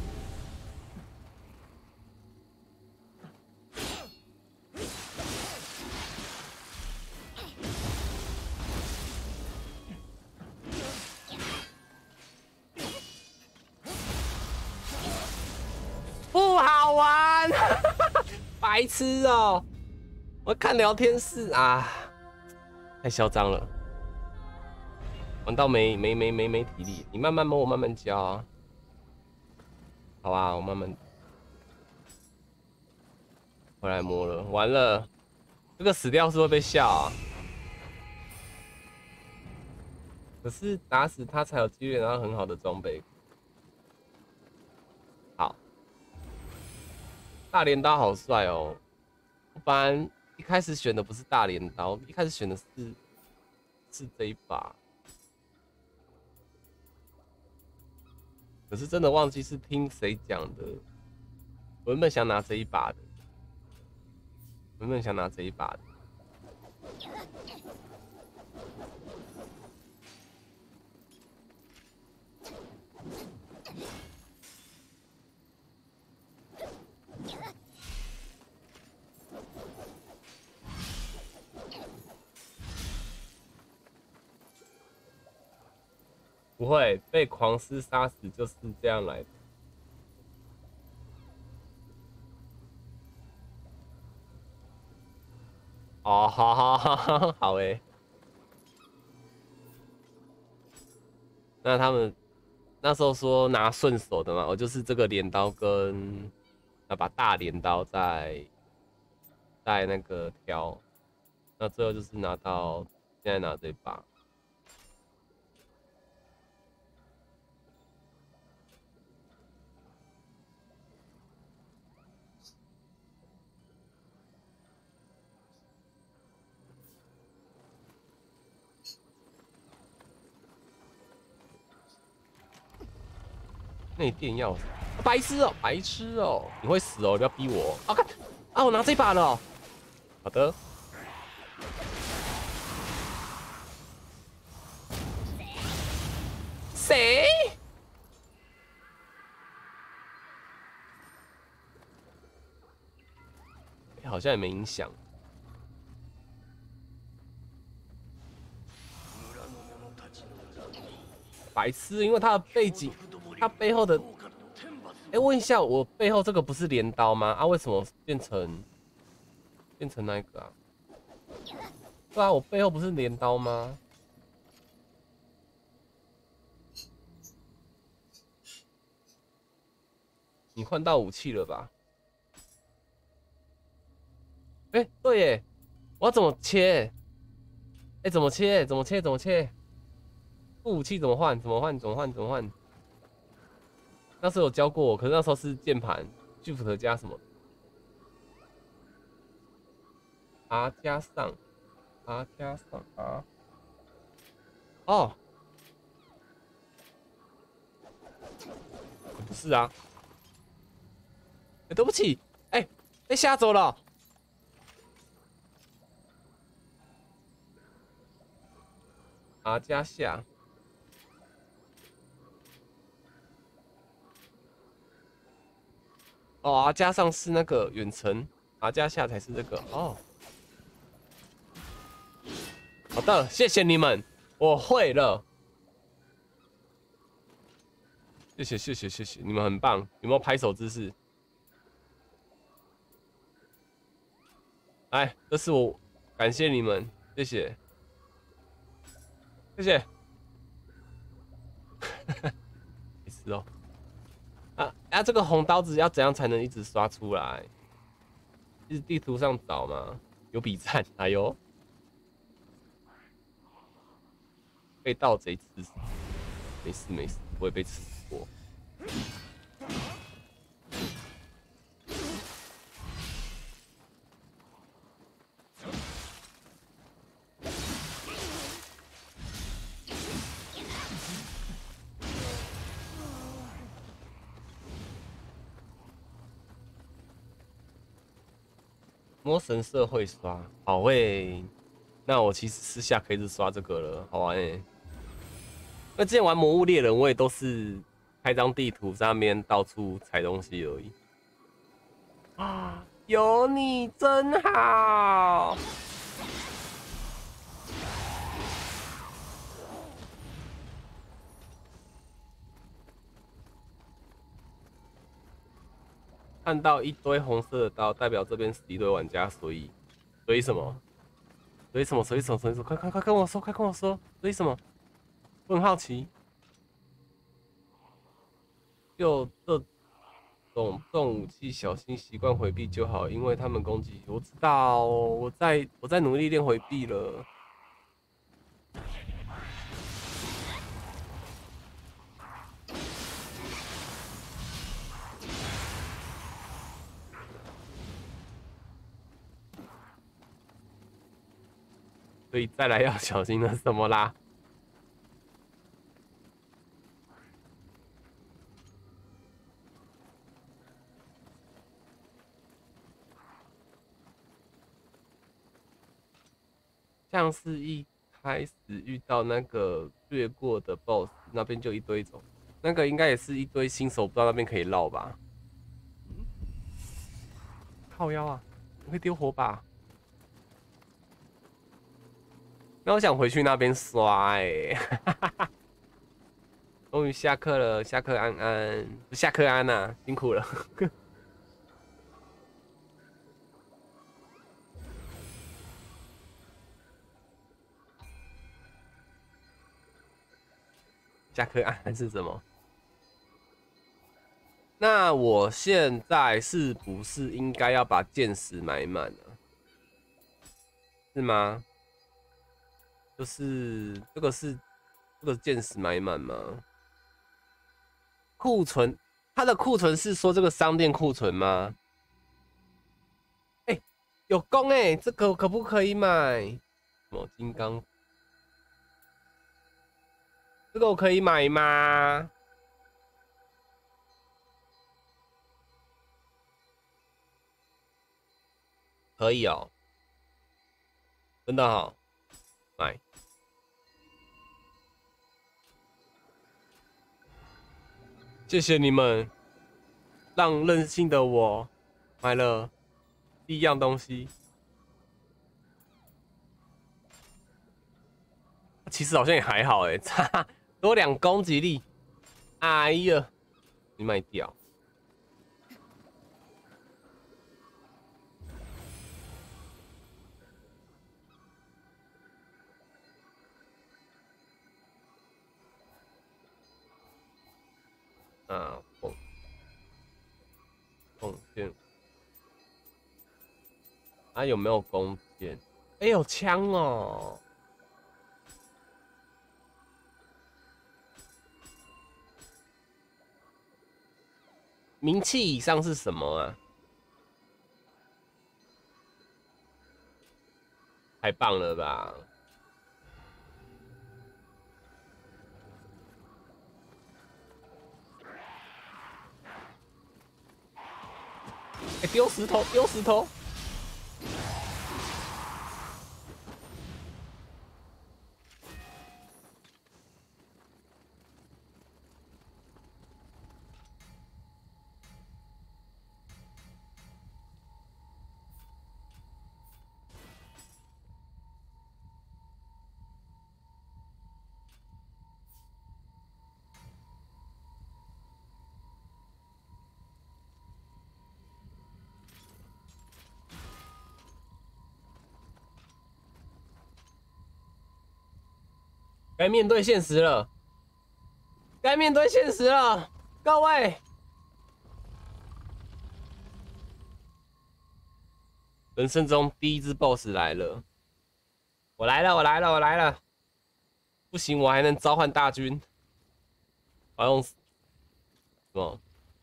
不好玩，白痴哦！我看聊天室啊，太嚣张了，玩到没体力。你慢慢摸，我慢慢教啊。好吧，我慢慢回来摸了。完了，这个死掉是会被笑啊。可是打死他才有几率拿到很好的装备。好，大镰刀好帅哦！我本来一开始选的不是大镰刀，一开始选的是这一把。可是真的忘记是听谁讲的。我原本想拿这一把的，原本想拿这一把的。不会被狂狮杀死，就是这样来的。哦，好欸。那他们那时候说拿顺手的嘛，我就是这个镰刀跟那把大镰刀在那个挑，那最后就是拿到现在拿这把。内电钥匙，白痴哦，白痴哦，你会死哦，不要逼我。啊，看啊，我拿这把了哦。好的。谁？好像也没影响。白痴，因为他的背景，他背后的，问一下，我背后这个不是镰刀吗？啊，为什么变成那个啊？对啊，我背后不是镰刀吗？你换到武器了吧？对耶，我要怎么切？怎么切？副武器怎么换？怎么换？ 那时候有教过我，可是那时候是键盘 Shift 加什么 R 加上 R 加上 R。哦，不是啊，对不起，被吓走了。R 加下。哦，R 加上是那个远程，R 加下才是这个哦。好的，谢谢你们，我会了。谢谢，你们很棒。有没有拍手姿势？来，这是我感谢你们，谢谢。没事哦。这个红刀子要怎样才能一直刷出来？是地图上找吗？有比赞，哎呦，被盗贼吃死。没事，不会被吃过。魔神社会刷，好诶。那我其实私下可以一直刷这个了，好玩诶。那之前玩魔物猎人，我也都是开张地图在那边到处采东西而已。啊，有你真好。看到一堆红色的刀，代表这边死一堆玩家，所以什么？所以什么？快跟我说，所以什么？我很好奇。就这种重武器，小心习惯回避就好，因为他们攻击。我知道，我在努力练回避了。所以再来要小心的什么啦？像是一开始遇到那个越过的 BOSS 那边就一堆种，那个应该也是一堆新手，不知道那边可以绕吧？靠腰啊！我会丢火把。那我想回去那边刷终于下课了，下课安安，下课安呐，辛苦了。下课安安是什么？那我现在是不是应该要把剑石买满了？是吗？就是这个剑石买满吗？库存，它的库存是说这个商店库存吗？有工这个可不可以买？什么金刚？这个我可以买吗？可以哦，真的好，买。谢谢你们，让任性的我买了第一样东西。其实好像也还好差多2攻击力。哎呀，你卖掉。弓箭。有没有弓箭？有枪哦。 名气以上是什么啊？太棒了吧！哎，丢石头，丢石头！该面对现实了，该面对现实了，各位！人生中第一只 BOSS 来了，我来了，我来了，我来了！不行，我还能召唤大军。我要用什么？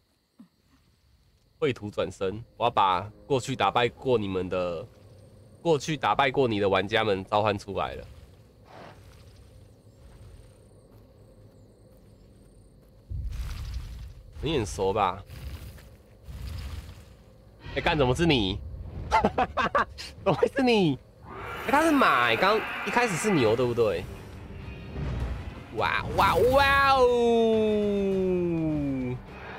绘图转身，我要把过去打败过你的玩家们召唤出来了。你很熟吧？哎，干怎么是你？怎么会是你？哎，他是马，刚一开始是牛，对不对？哇哇哇哦！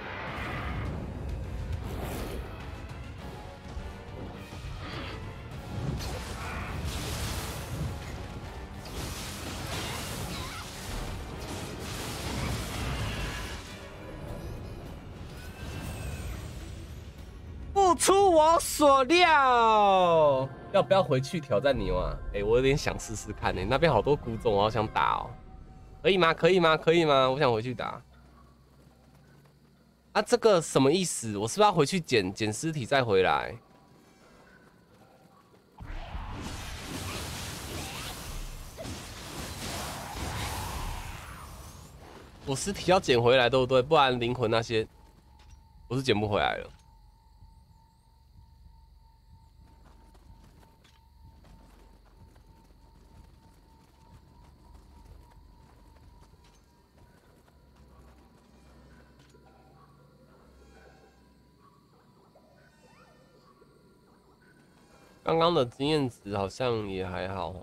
不出我所料，要不要回去挑战牛啊？哎，我有点想试试看呢，那边好多古种，我好想打哦。可以吗？可以吗？可以吗？我想回去打。啊，这个什么意思？我是不是要回去捡尸体再回来？我尸体要捡回来，对不对？不然灵魂那些我是捡不回来了。刚刚的经验值好像也还好。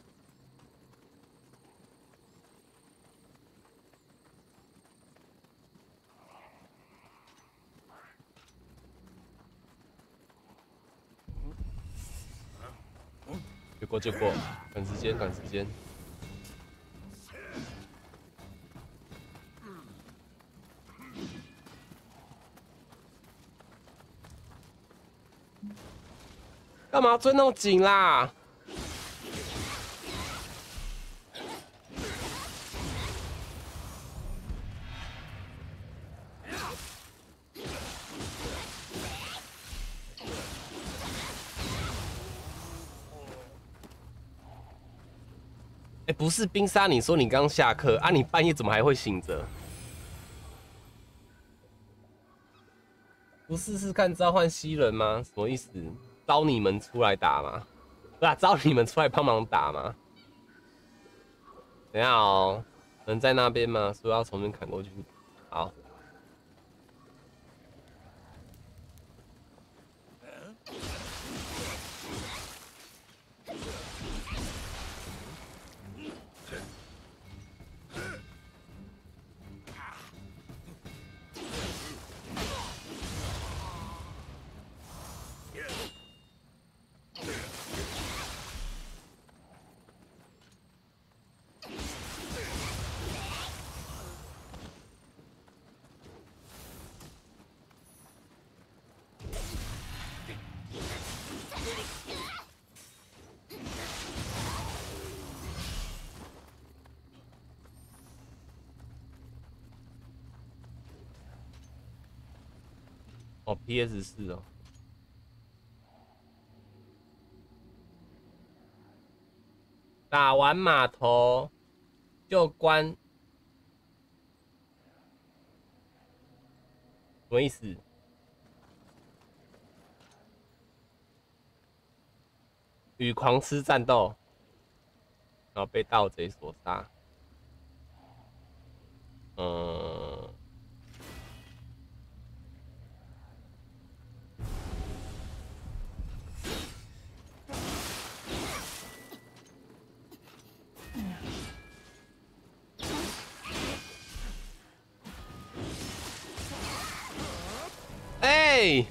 结果，赶时间，赶时间。干嘛追那么紧啦？哎，不是冰沙，你说你刚下课啊？你半夜怎么还会醒着？不试试看召唤西人吗？什么意思？招你们出来打吗？不是、啊，招你们出来帮忙打吗？等一下哦，能在那边吗？所以要从那边砍过去。好。哦 ，PS4 哦。打完码头就关，什么意思？ 与狂吃战斗，然后被盗贼所杀。哎，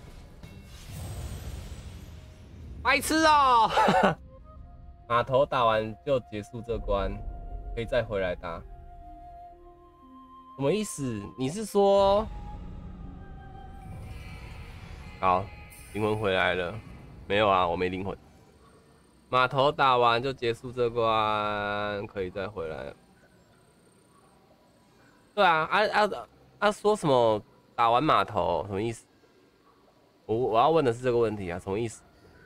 白痴哦！码头打完就结束这关，可以再回来打。什么意思？你是说，好，灵魂回来了？没有啊，我没灵魂。码头打完就结束这关，可以再回来。对啊，说什么打完码头什么意思？我要问的是这个问题啊，什么意思？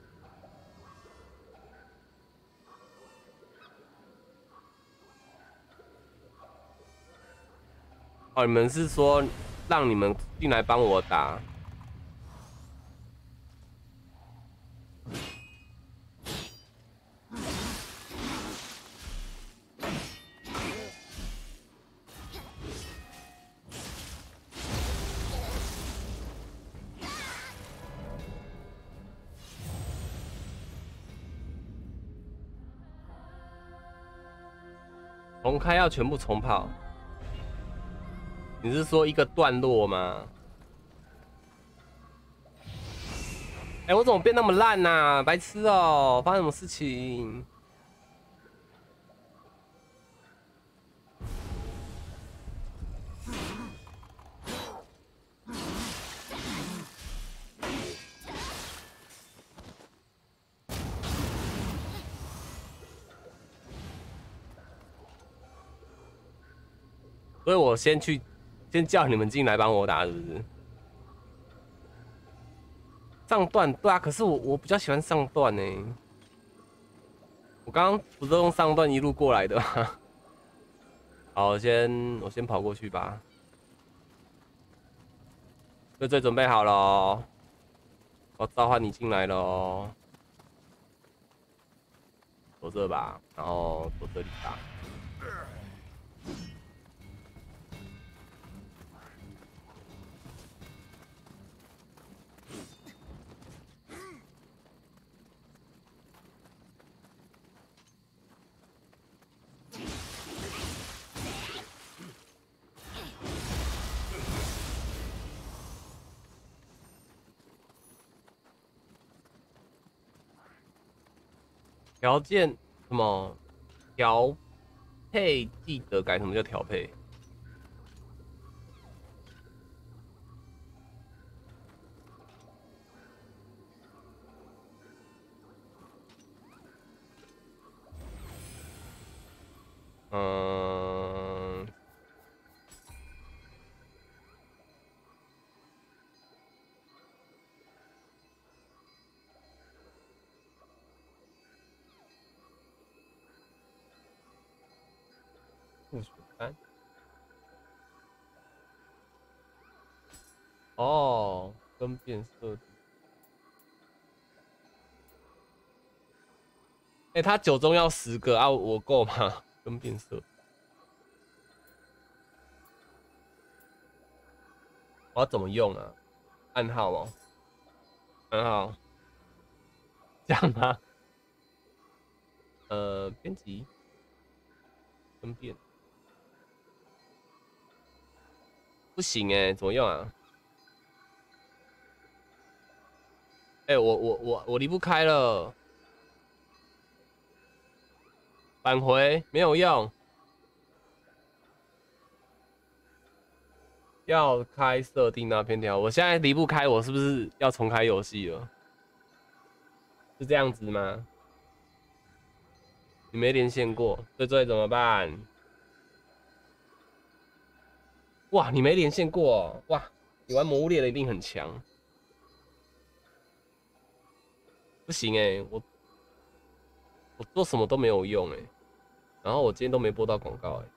哦，你们是说让你们进来帮我打？重开要全部重跑？你是说一个段落吗？哎，我怎么变那么烂呐？白痴哦！发生什么事情？所以我先叫你们进来帮我打，是不是？上段对啊，可是我比较喜欢上段呢。我刚刚不是用上段一路过来的吗？好，我先跑过去吧。队准备好了哦，我召唤你进来了哦。左这吧，然后左这里吧。条件什么？调配记得改，什么叫调配？附属单。哦，分辨设定。哎，他9中要10个啊，我够吗？分辨设。我要怎么用啊？暗号哦，暗号。这样吗？编辑。分辨。不行哎，怎么用啊？哎，我离不开了。返回没有用。要开设定那篇条，我现在离不开，我是不是要重开游戏了？是这样子吗？你没连线过，最怎么办？哇，你没连线过哦，哇，你玩魔物猎人一定很强。不行哎，我做什么都没有用哎，然后我今天都没播到广告哎。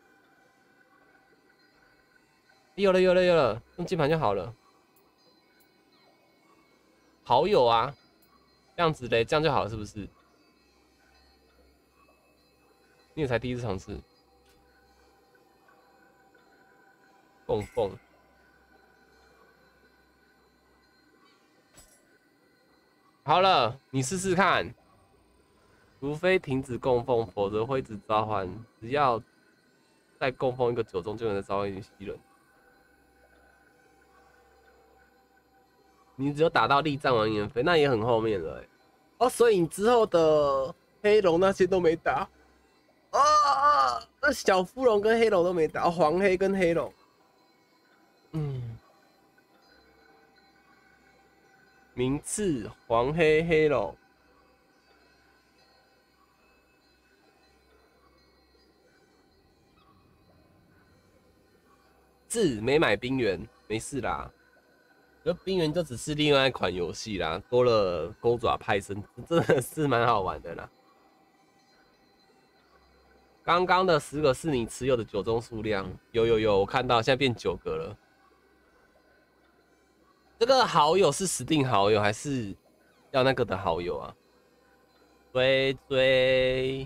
有了，用键盘就好了。好友啊，这样子嘞，这样就好了，是不是？ 你也才第一次尝试。供奉。好了，你试试看。除非停止供奉，否则会一直召唤。只要再供奉一个酒盅，就能再召唤一群稀人。你只有打到力战王炎飞，那也很后面了哦，所以你之后的黑龙那些都没打。那小芙蓉跟黑龙都没打，黄黑跟黑龙。名次黄黑黑龙。字没买冰原，没事啦。这冰原就只是另外一款游戏啦，多了钩爪派生，真的是蛮好玩的啦。刚刚的10个是你持有的酒盅数量，有，我看到现在变9个了。这个好友是指定好友还是要那个的好友啊？追。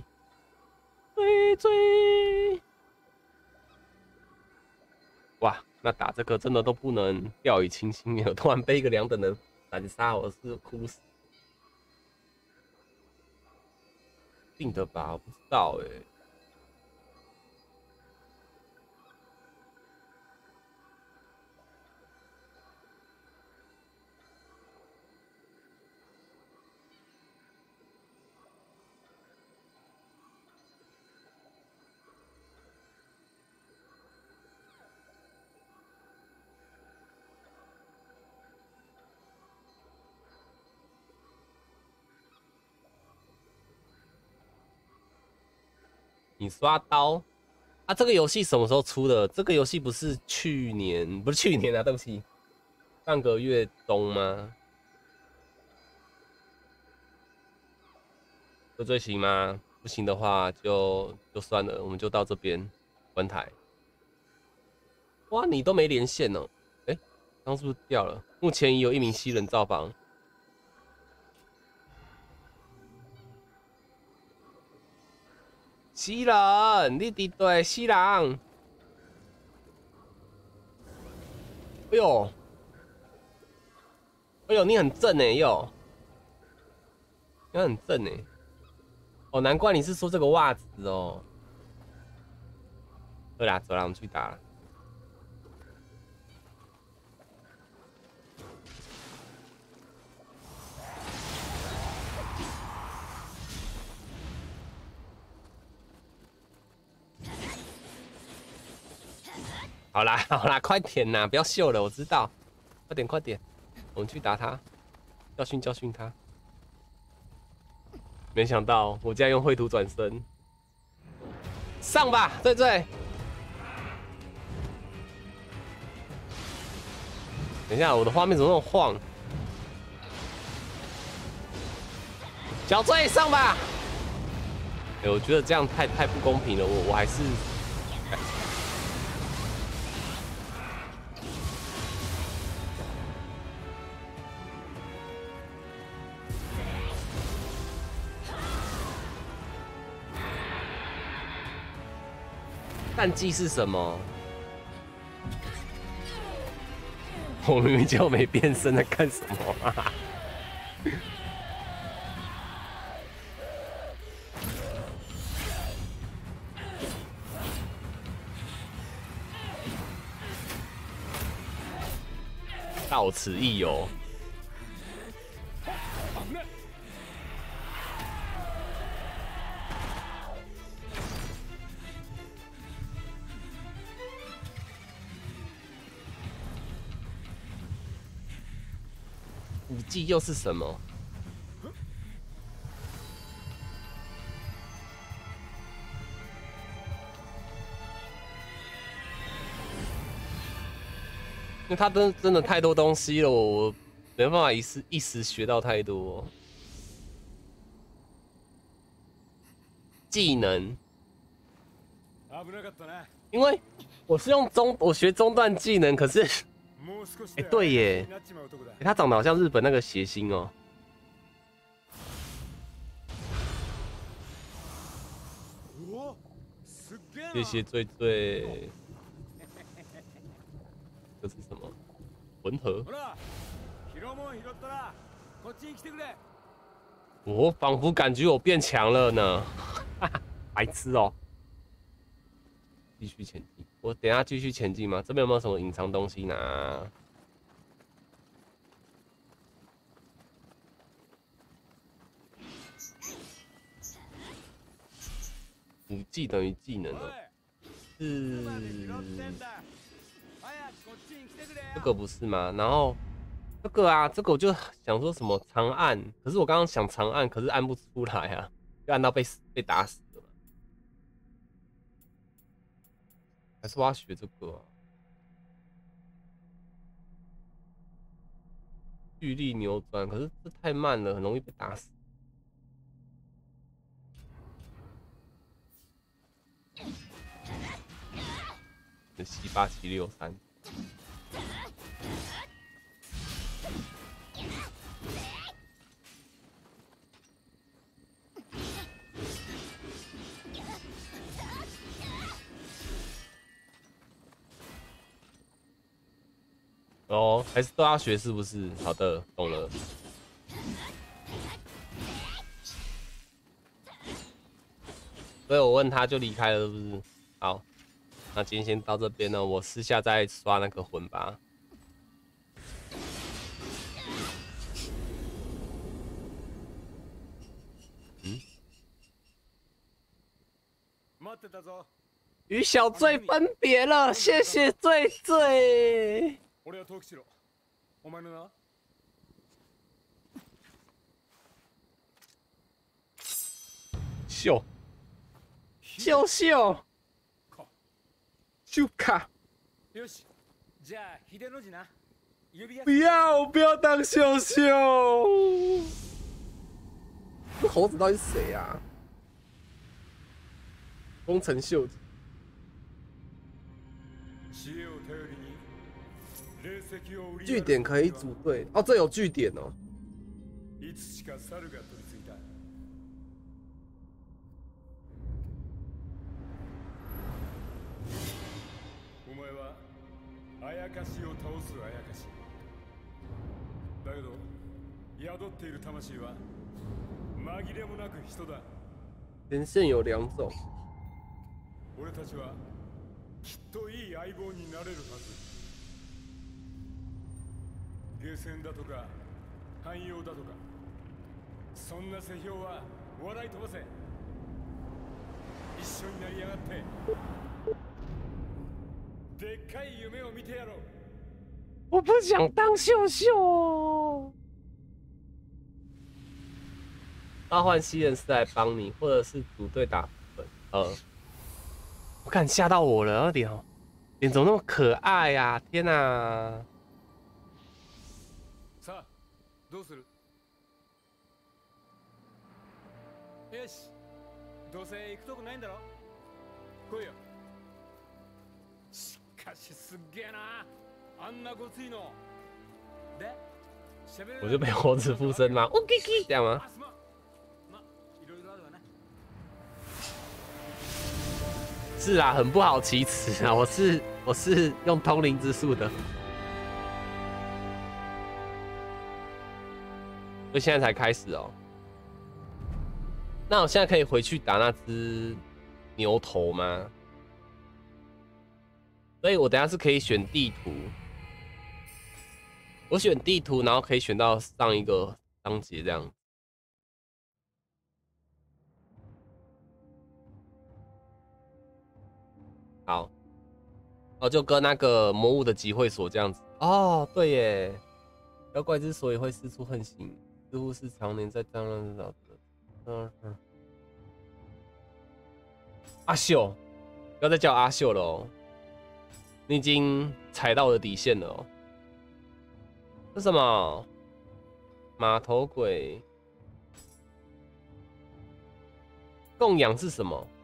哇，那打这个真的都不能掉以轻心耶！突然被一个2等的斩杀，我是哭死。定的吧？我不知道哎。你刷刀啊？这个游戏什么时候出的？这个游戏不是去年，不是去年啊，对不起，上个月中吗？有罪行吗？不行的话就算了，我们就到这边关台。哇，你都没连线哦？哎，刚是不是掉了？目前已有1名稀人造访。稀人，你敌对稀人。哎呦，你很正哎哟，你很正哎。哦，难怪你是说这个袜子哦。对啦，走啦，我们去打了。好啦，快点啦，不要秀了，我知道。快点，我们去打他，教训他。没想到我竟然用绘图转身，上吧，醉。等一下，我的画面怎么那么晃？小醉上吧。我觉得这样太不公平了，我还是。战绩是什么？我明明就没变身，在干什么啊？到此一游。武技又是什么？因为他真的太多东西了，我没办法一时学到太多技能。因为我是我学中段技能，可是。对耶，他长得好像日本那个谐星哦。 谢谢醉醉。这是什么？魂盒。我仿佛感觉我变强了呢，白痴哦！继续前进，我等一下继续前进吗？这边有没有什么隐藏东西拿？武技等于技能哦，是这个不是吗？然后这个啊，这个我就想说什么长按，可是我刚刚想长按，可是按不出来啊，就按到被打死了。还是我要学这个啊？巨力扭转，可是这太慢了，很容易被打死。C8763。哦，还是都要学是不是？好的，懂了。所以我问他就离开了，是不是？好，那今天先到这边呢，我私下再刷那个魂吧。嗯。与小醉分别了，谢谢醉醉。秀秀秀秀卡！不要当秀秀！这猴子到底是谁啊？丰臣秀吉。据点可以组队哦，这有据点哦。 あやかしを倒すあやかしだけど宿っている魂は紛れもなく人だ。 连线有2种。 俺たちはきっといい相棒になれるはず。ゲーセンだとか汎用だとかそんな世評は笑い飛ばせ。一緒になりやがって。でっかい夢を見てやろう。 我不想当秀秀。召唤西人是来帮你，或者是组队打粉。我看吓到我了，脸怎么那么可爱呀、啊？天哪！ さあ、どうする？よし、どうせ行くとこないんだろ。来いよ。しかしすっげえな、あんなごついの。で、 我就被猴子附身吗？哦，这样吗？是啊，很不好启齿啊！我是用通灵之术的，所以现在才开始哦。那我现在可以回去打那只牛头吗？所以我等下是可以选地图，我选地图，然后可以选到上一个章节这样。好，哦，就跟那个魔物的集会所这样子。哦，对耶，妖怪之所以会四处横行，似乎是常年在脏乱找的。阿秀，不要再叫阿秀了哦，你已经踩到我的底线了哦。这什么？码头鬼？供养是什么？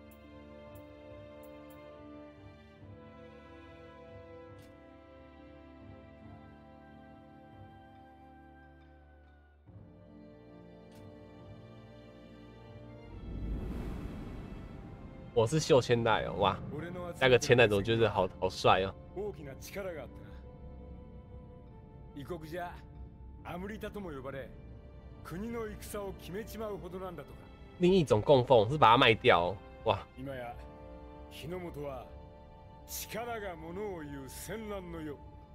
我是秀千代哦，哇， 俺の那个千代总觉得好帅哦。 大きな力があったな。異国じゃアムリタとも呼ばれ、国の戦を決めちまうほどなんだとか。 另一种供奉是把它卖掉、哦，哇！ 今や日の本は力がものを言う戦乱の世。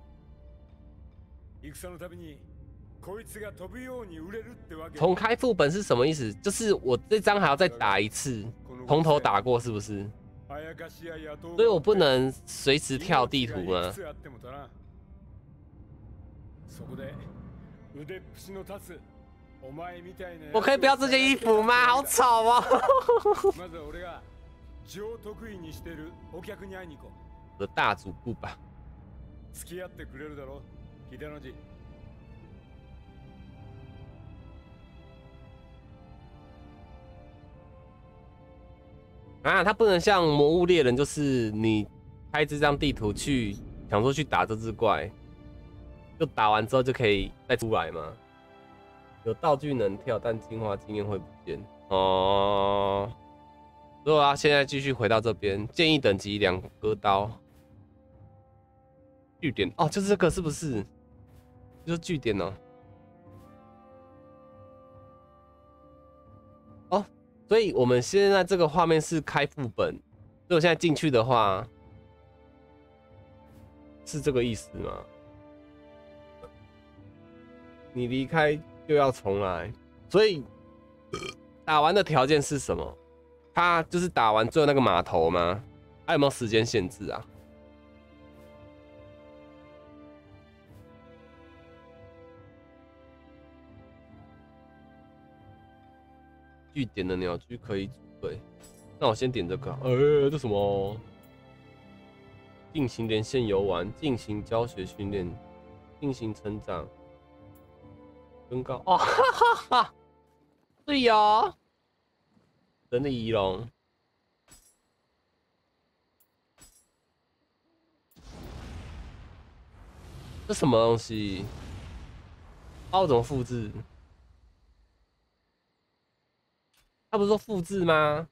戦のたびにこいつが飛ぶように売れるってわけ。 重开副本是什么意思？就是我这张还要再打一次，从头打过是不是？所以我不能随时跳地图吗？我可以不要这件衣服吗？好吵哦！我的大主顾吧。啊，它不能像魔物猎人，就是你开这张地图去想说去打这只怪，就打完之后就可以再出来吗？有道具能跳，但精华经验会不见哦。如果要现在继续回到这边，建议等级2割刀。据点哦，就是这个是不是？就是据点哦。哦，所以我们现在这个画面是开副本，所以我现在进去的话，是这个意思吗？你离开就要重来，所以打完的条件是什么？他就是打完最后那个码头吗？还有没有时间限制啊？据点的鸟居可以组队，那我先点这个。这什么？进行连线游玩，进行教学训练，进行成长，增高。哦，哈哈哈，对哟。人的仪容，这什么东西？我怎么复制？他不是说复制吗？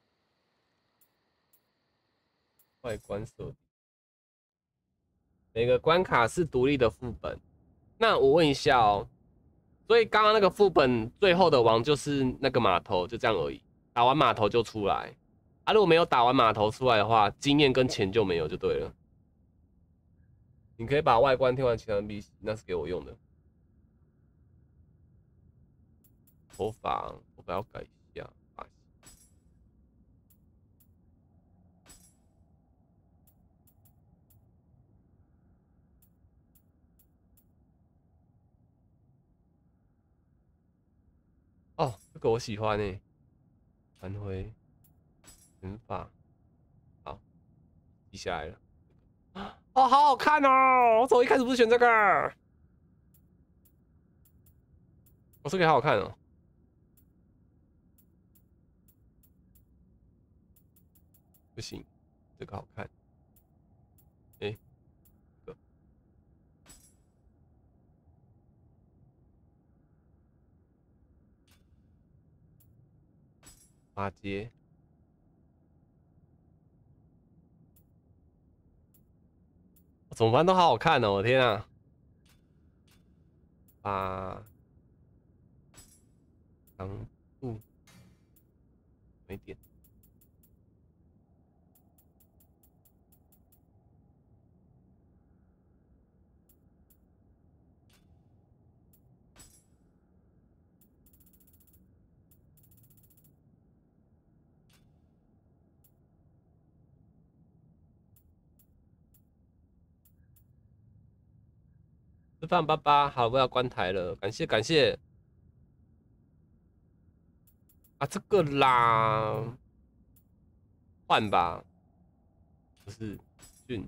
外观设定，每个关卡是独立的副本。那我问一下哦，所以刚刚那个副本最后的王就是那个码头，就这样而已。打完码头就出来。啊，如果没有打完码头出来的话，经验跟钱就没有就对了。你可以把外观替换其他 NPC， 那是给我用的。头发要改一下。哦，这个我喜欢诶，蓝灰卷发，好，记下来了。哦，好好看哦！我怎么一开始不是选这个？我这个好好看哦。不行，这个好看。哎，这个八阶。怎么办都好好看哦！我天啊！长度没点。吃饭爸爸，好，我要关台了，感谢感谢。啊，这个啦，换吧，不是俊。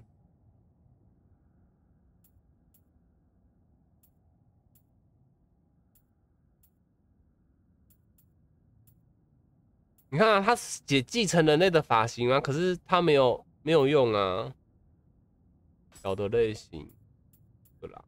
你看啊，他也继承人类的发型啊，可是他没有用啊。小的类型，对啦。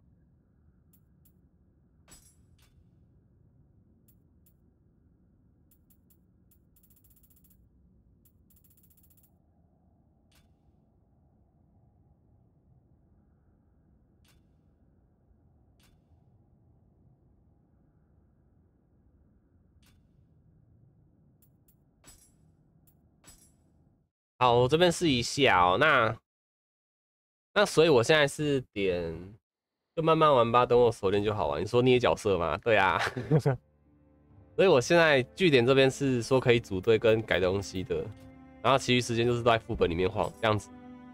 好，我这边试一下哦。那所以我现在是点，就慢慢玩吧，等我熟练就好玩。你说捏角色吗？对啊。所以我现在据点这边是说可以组队跟改东西的，然后其余时间就是都在副本里面晃这样子。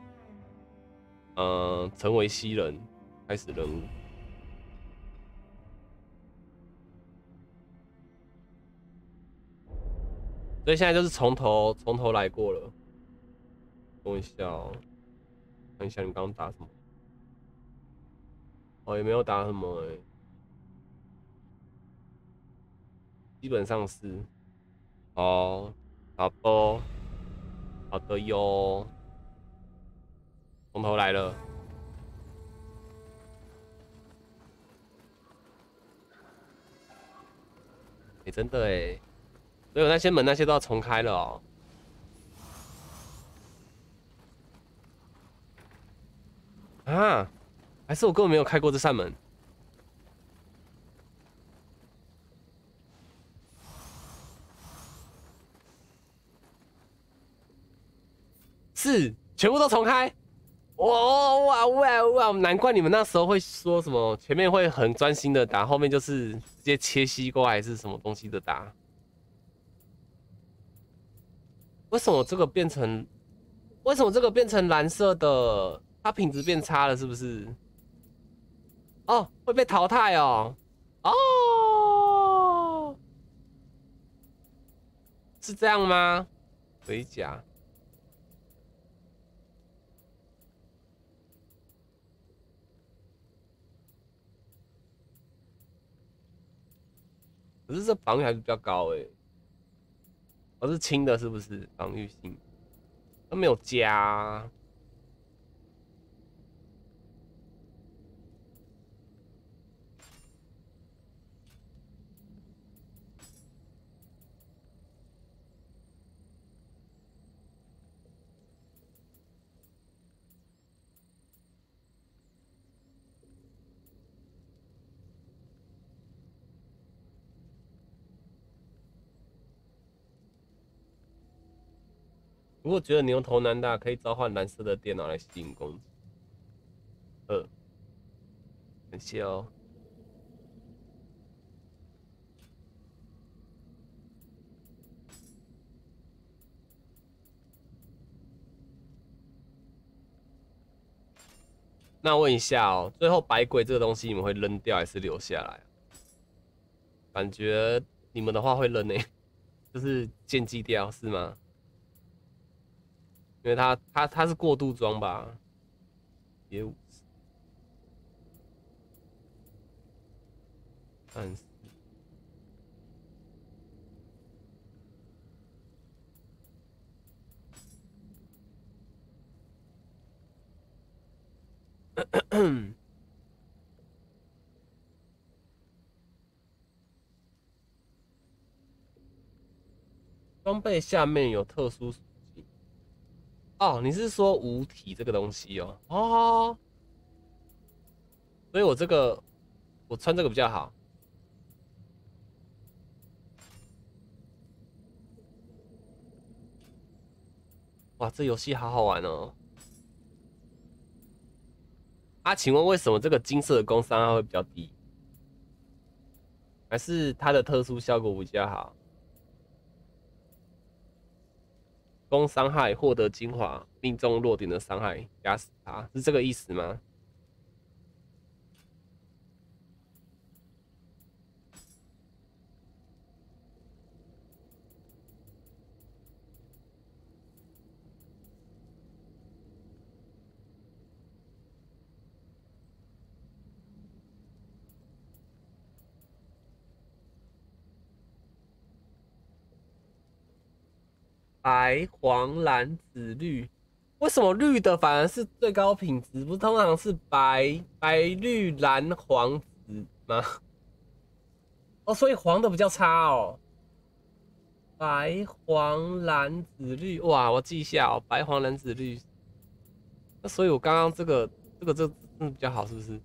成为西人，开始任务。所以现在就是从头来过了。等我一下哦，看一下你刚刚打什么。哦，也没有打什么哎、基本上是。哦，好的，好的哟，从头来了。哎、真的哎，所以我那些门那些都要重开了哦。啊，还是我根本没有开过这扇门。是，全部都重开。哇！难怪你们那时候会说什么前面会很专心的打，后面就是直接切西瓜还是什么东西的打。为什么这个变成？为什么这个变成蓝色的？它品质变差了是不是？哦，会被淘汰哦。哦，是这样吗？回甲。可是这防御还是比较高哎。哦，是轻的，是不是？防御性，它没有加啊。如果觉得牛头难打，可以召唤蓝色的电脑来吸引攻击。感谢哦。那问一下哦，最后百鬼这个东西你们会扔掉还是留下来？感觉你们的话会扔呢、就是剑击掉是吗？因为它是过渡装吧？也50，但是装备下面有特殊属性哦。你是说无体这个东西哦？哦，所以我穿这个比较好。哇，这游戏好好玩哦！啊，请问为什么这个金色的攻伤害会比较低？还是它的特殊效果比较好？攻伤害获得精华，命中弱点的伤害压死它，是这个意思吗？白、黄、蓝、紫、绿，为什么绿的反而是最高品质？不是通常是白、绿、蓝、黄、紫吗？哦，所以黄的比较差哦。白、黄、蓝、紫、绿，哇，我记一下哦，白、黄、蓝、紫、绿。那所以我刚刚这比较好，是不是？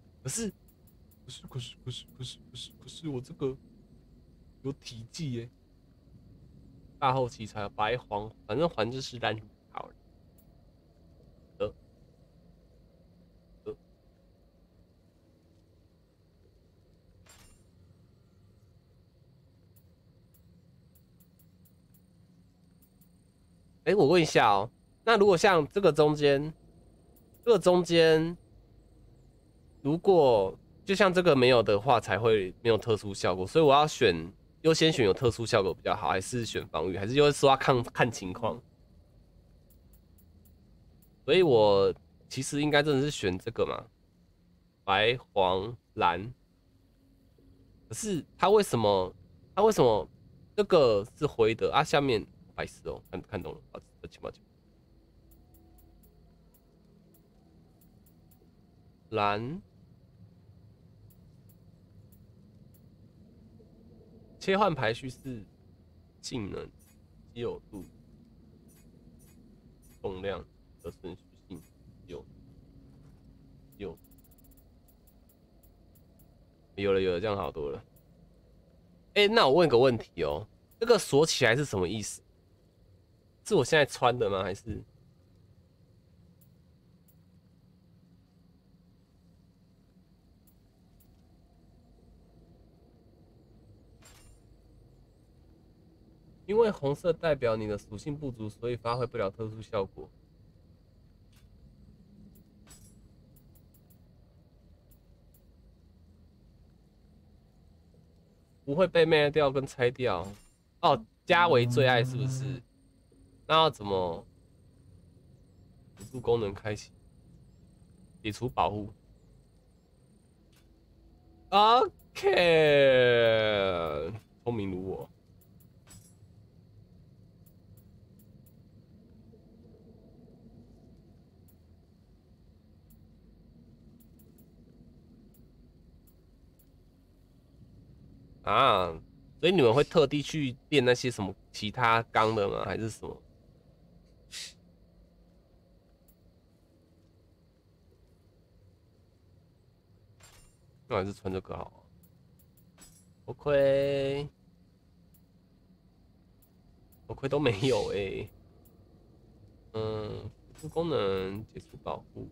可是我这个有体技耶。大后期才有白黄，反正黄就是蓝好了。 哎，我问一下哦，那如果像这个中间，如果就像这个没有的话，才会没有特殊效果，所以我要优先选有特殊效果比较好，还是选防御，还是就是说要看情况？所以我其实应该真的是选这个嘛，白黄蓝。可是它为什么这个是灰的啊？下面白色哦，看懂了，抱歉。蓝，切换排序是性能、稀有度、重量、和顺序性、有了，这样好多了。哎，那我问个问题哦，这个锁起来是什么意思？是我现在穿的吗？还是？因为红色代表你的属性不足，所以发挥不了特殊效果。不会被灭掉跟拆掉。哦，加为最爱是不是？那要怎么辅助功能开启？解除保护。OK， 聪明如我。啊，所以你们会特地去练那些什么其他钢的吗？还是什么？那还是穿这个好。头盔都没有欸。辅助功能解除保护。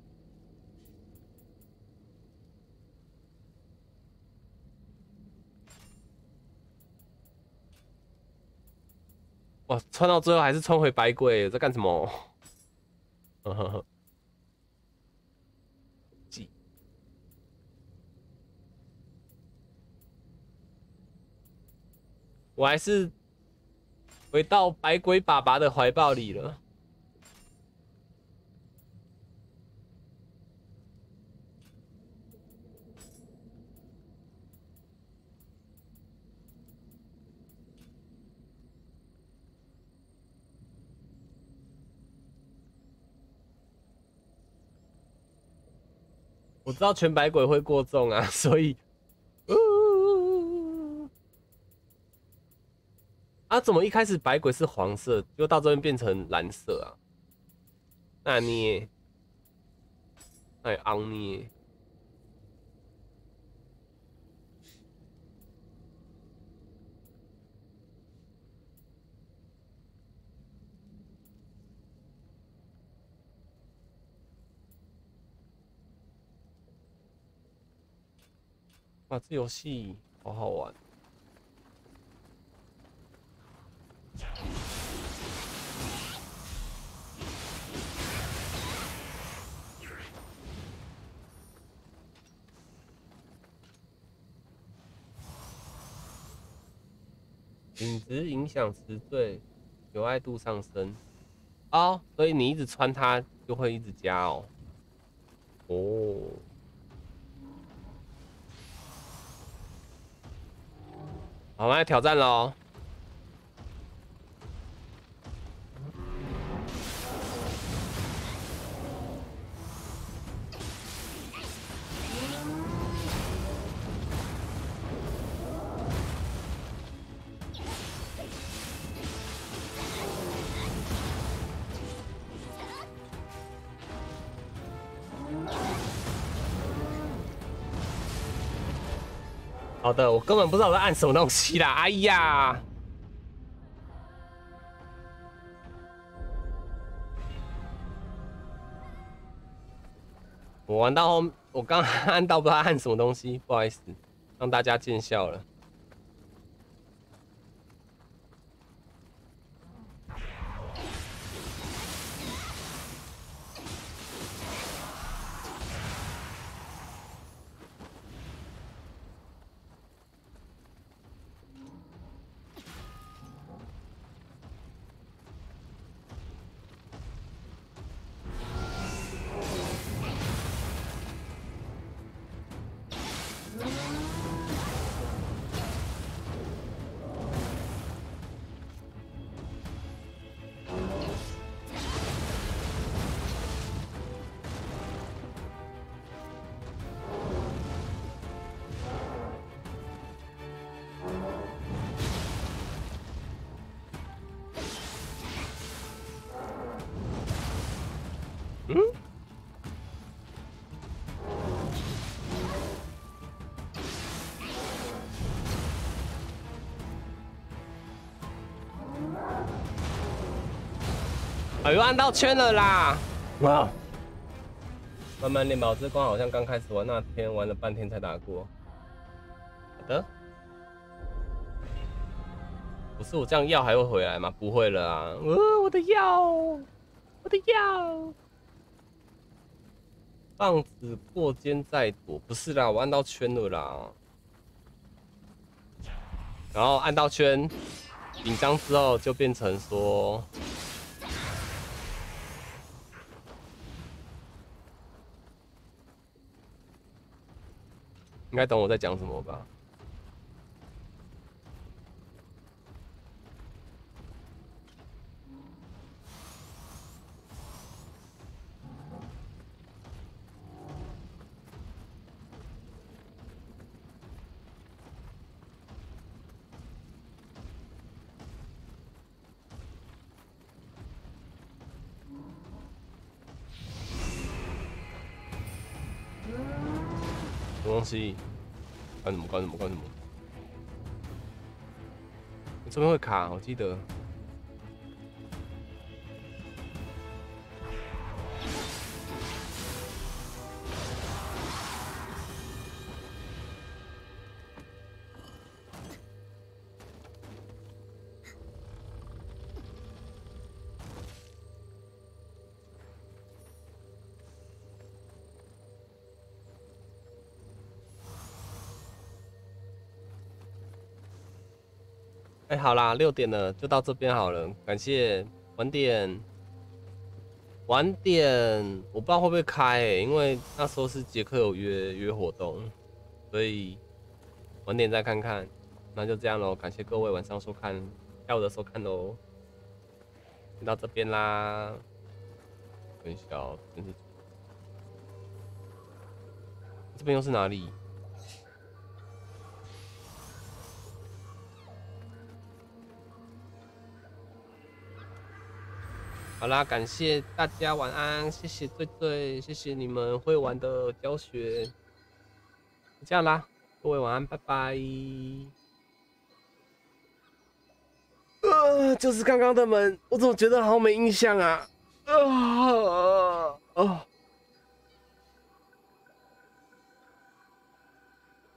哇，穿到最后还是穿回白鬼，在干什么？我还是回到白鬼爸爸的怀抱里了。我知道全白鬼会过重啊，所以，啊，怎么一开始白鬼是黄色，就到这边变成蓝色啊？那你，哎，昂你，哇，这游戏好好玩。品质影响词缀，有爱度上升。哦，所以你一直穿它就会一直加哦。哦，好，我们来挑战喽。好的，我根本不知道我在按什么东西啦！哎呀，我玩到后，我刚按到不知道按什么东西，不好意思，让大家见笑了。 哎呦，按到圈了啦！哇，慢慢练吧，我这关好像刚开始玩那天玩了半天才打过。好的，不是我这样药还会回来吗？不会了啊！我的药，我的药。棒子过肩再躲，不是啦，我按到圈了啦。然后按到圈，紧张之后就变成说，应该懂我在讲什么吧？什么东西？干什么？干什么？干什么？这边会卡，我记得。哎，好啦，6点了，就到这边好了。感谢晚点，晚点，我不知道会不会开、欸，因为那时候是杰克有约活动，所以晚点再看看。那就这样咯，感谢各位晚上收看，下午的收看咯，就到这边啦。很小，真是，这边又是哪里？好啦，感谢大家晚安，谢谢醉醉，谢谢你们会玩的教学，就这样啦，各位晚安，拜拜。就是刚刚的门，我怎么觉得好没印象啊？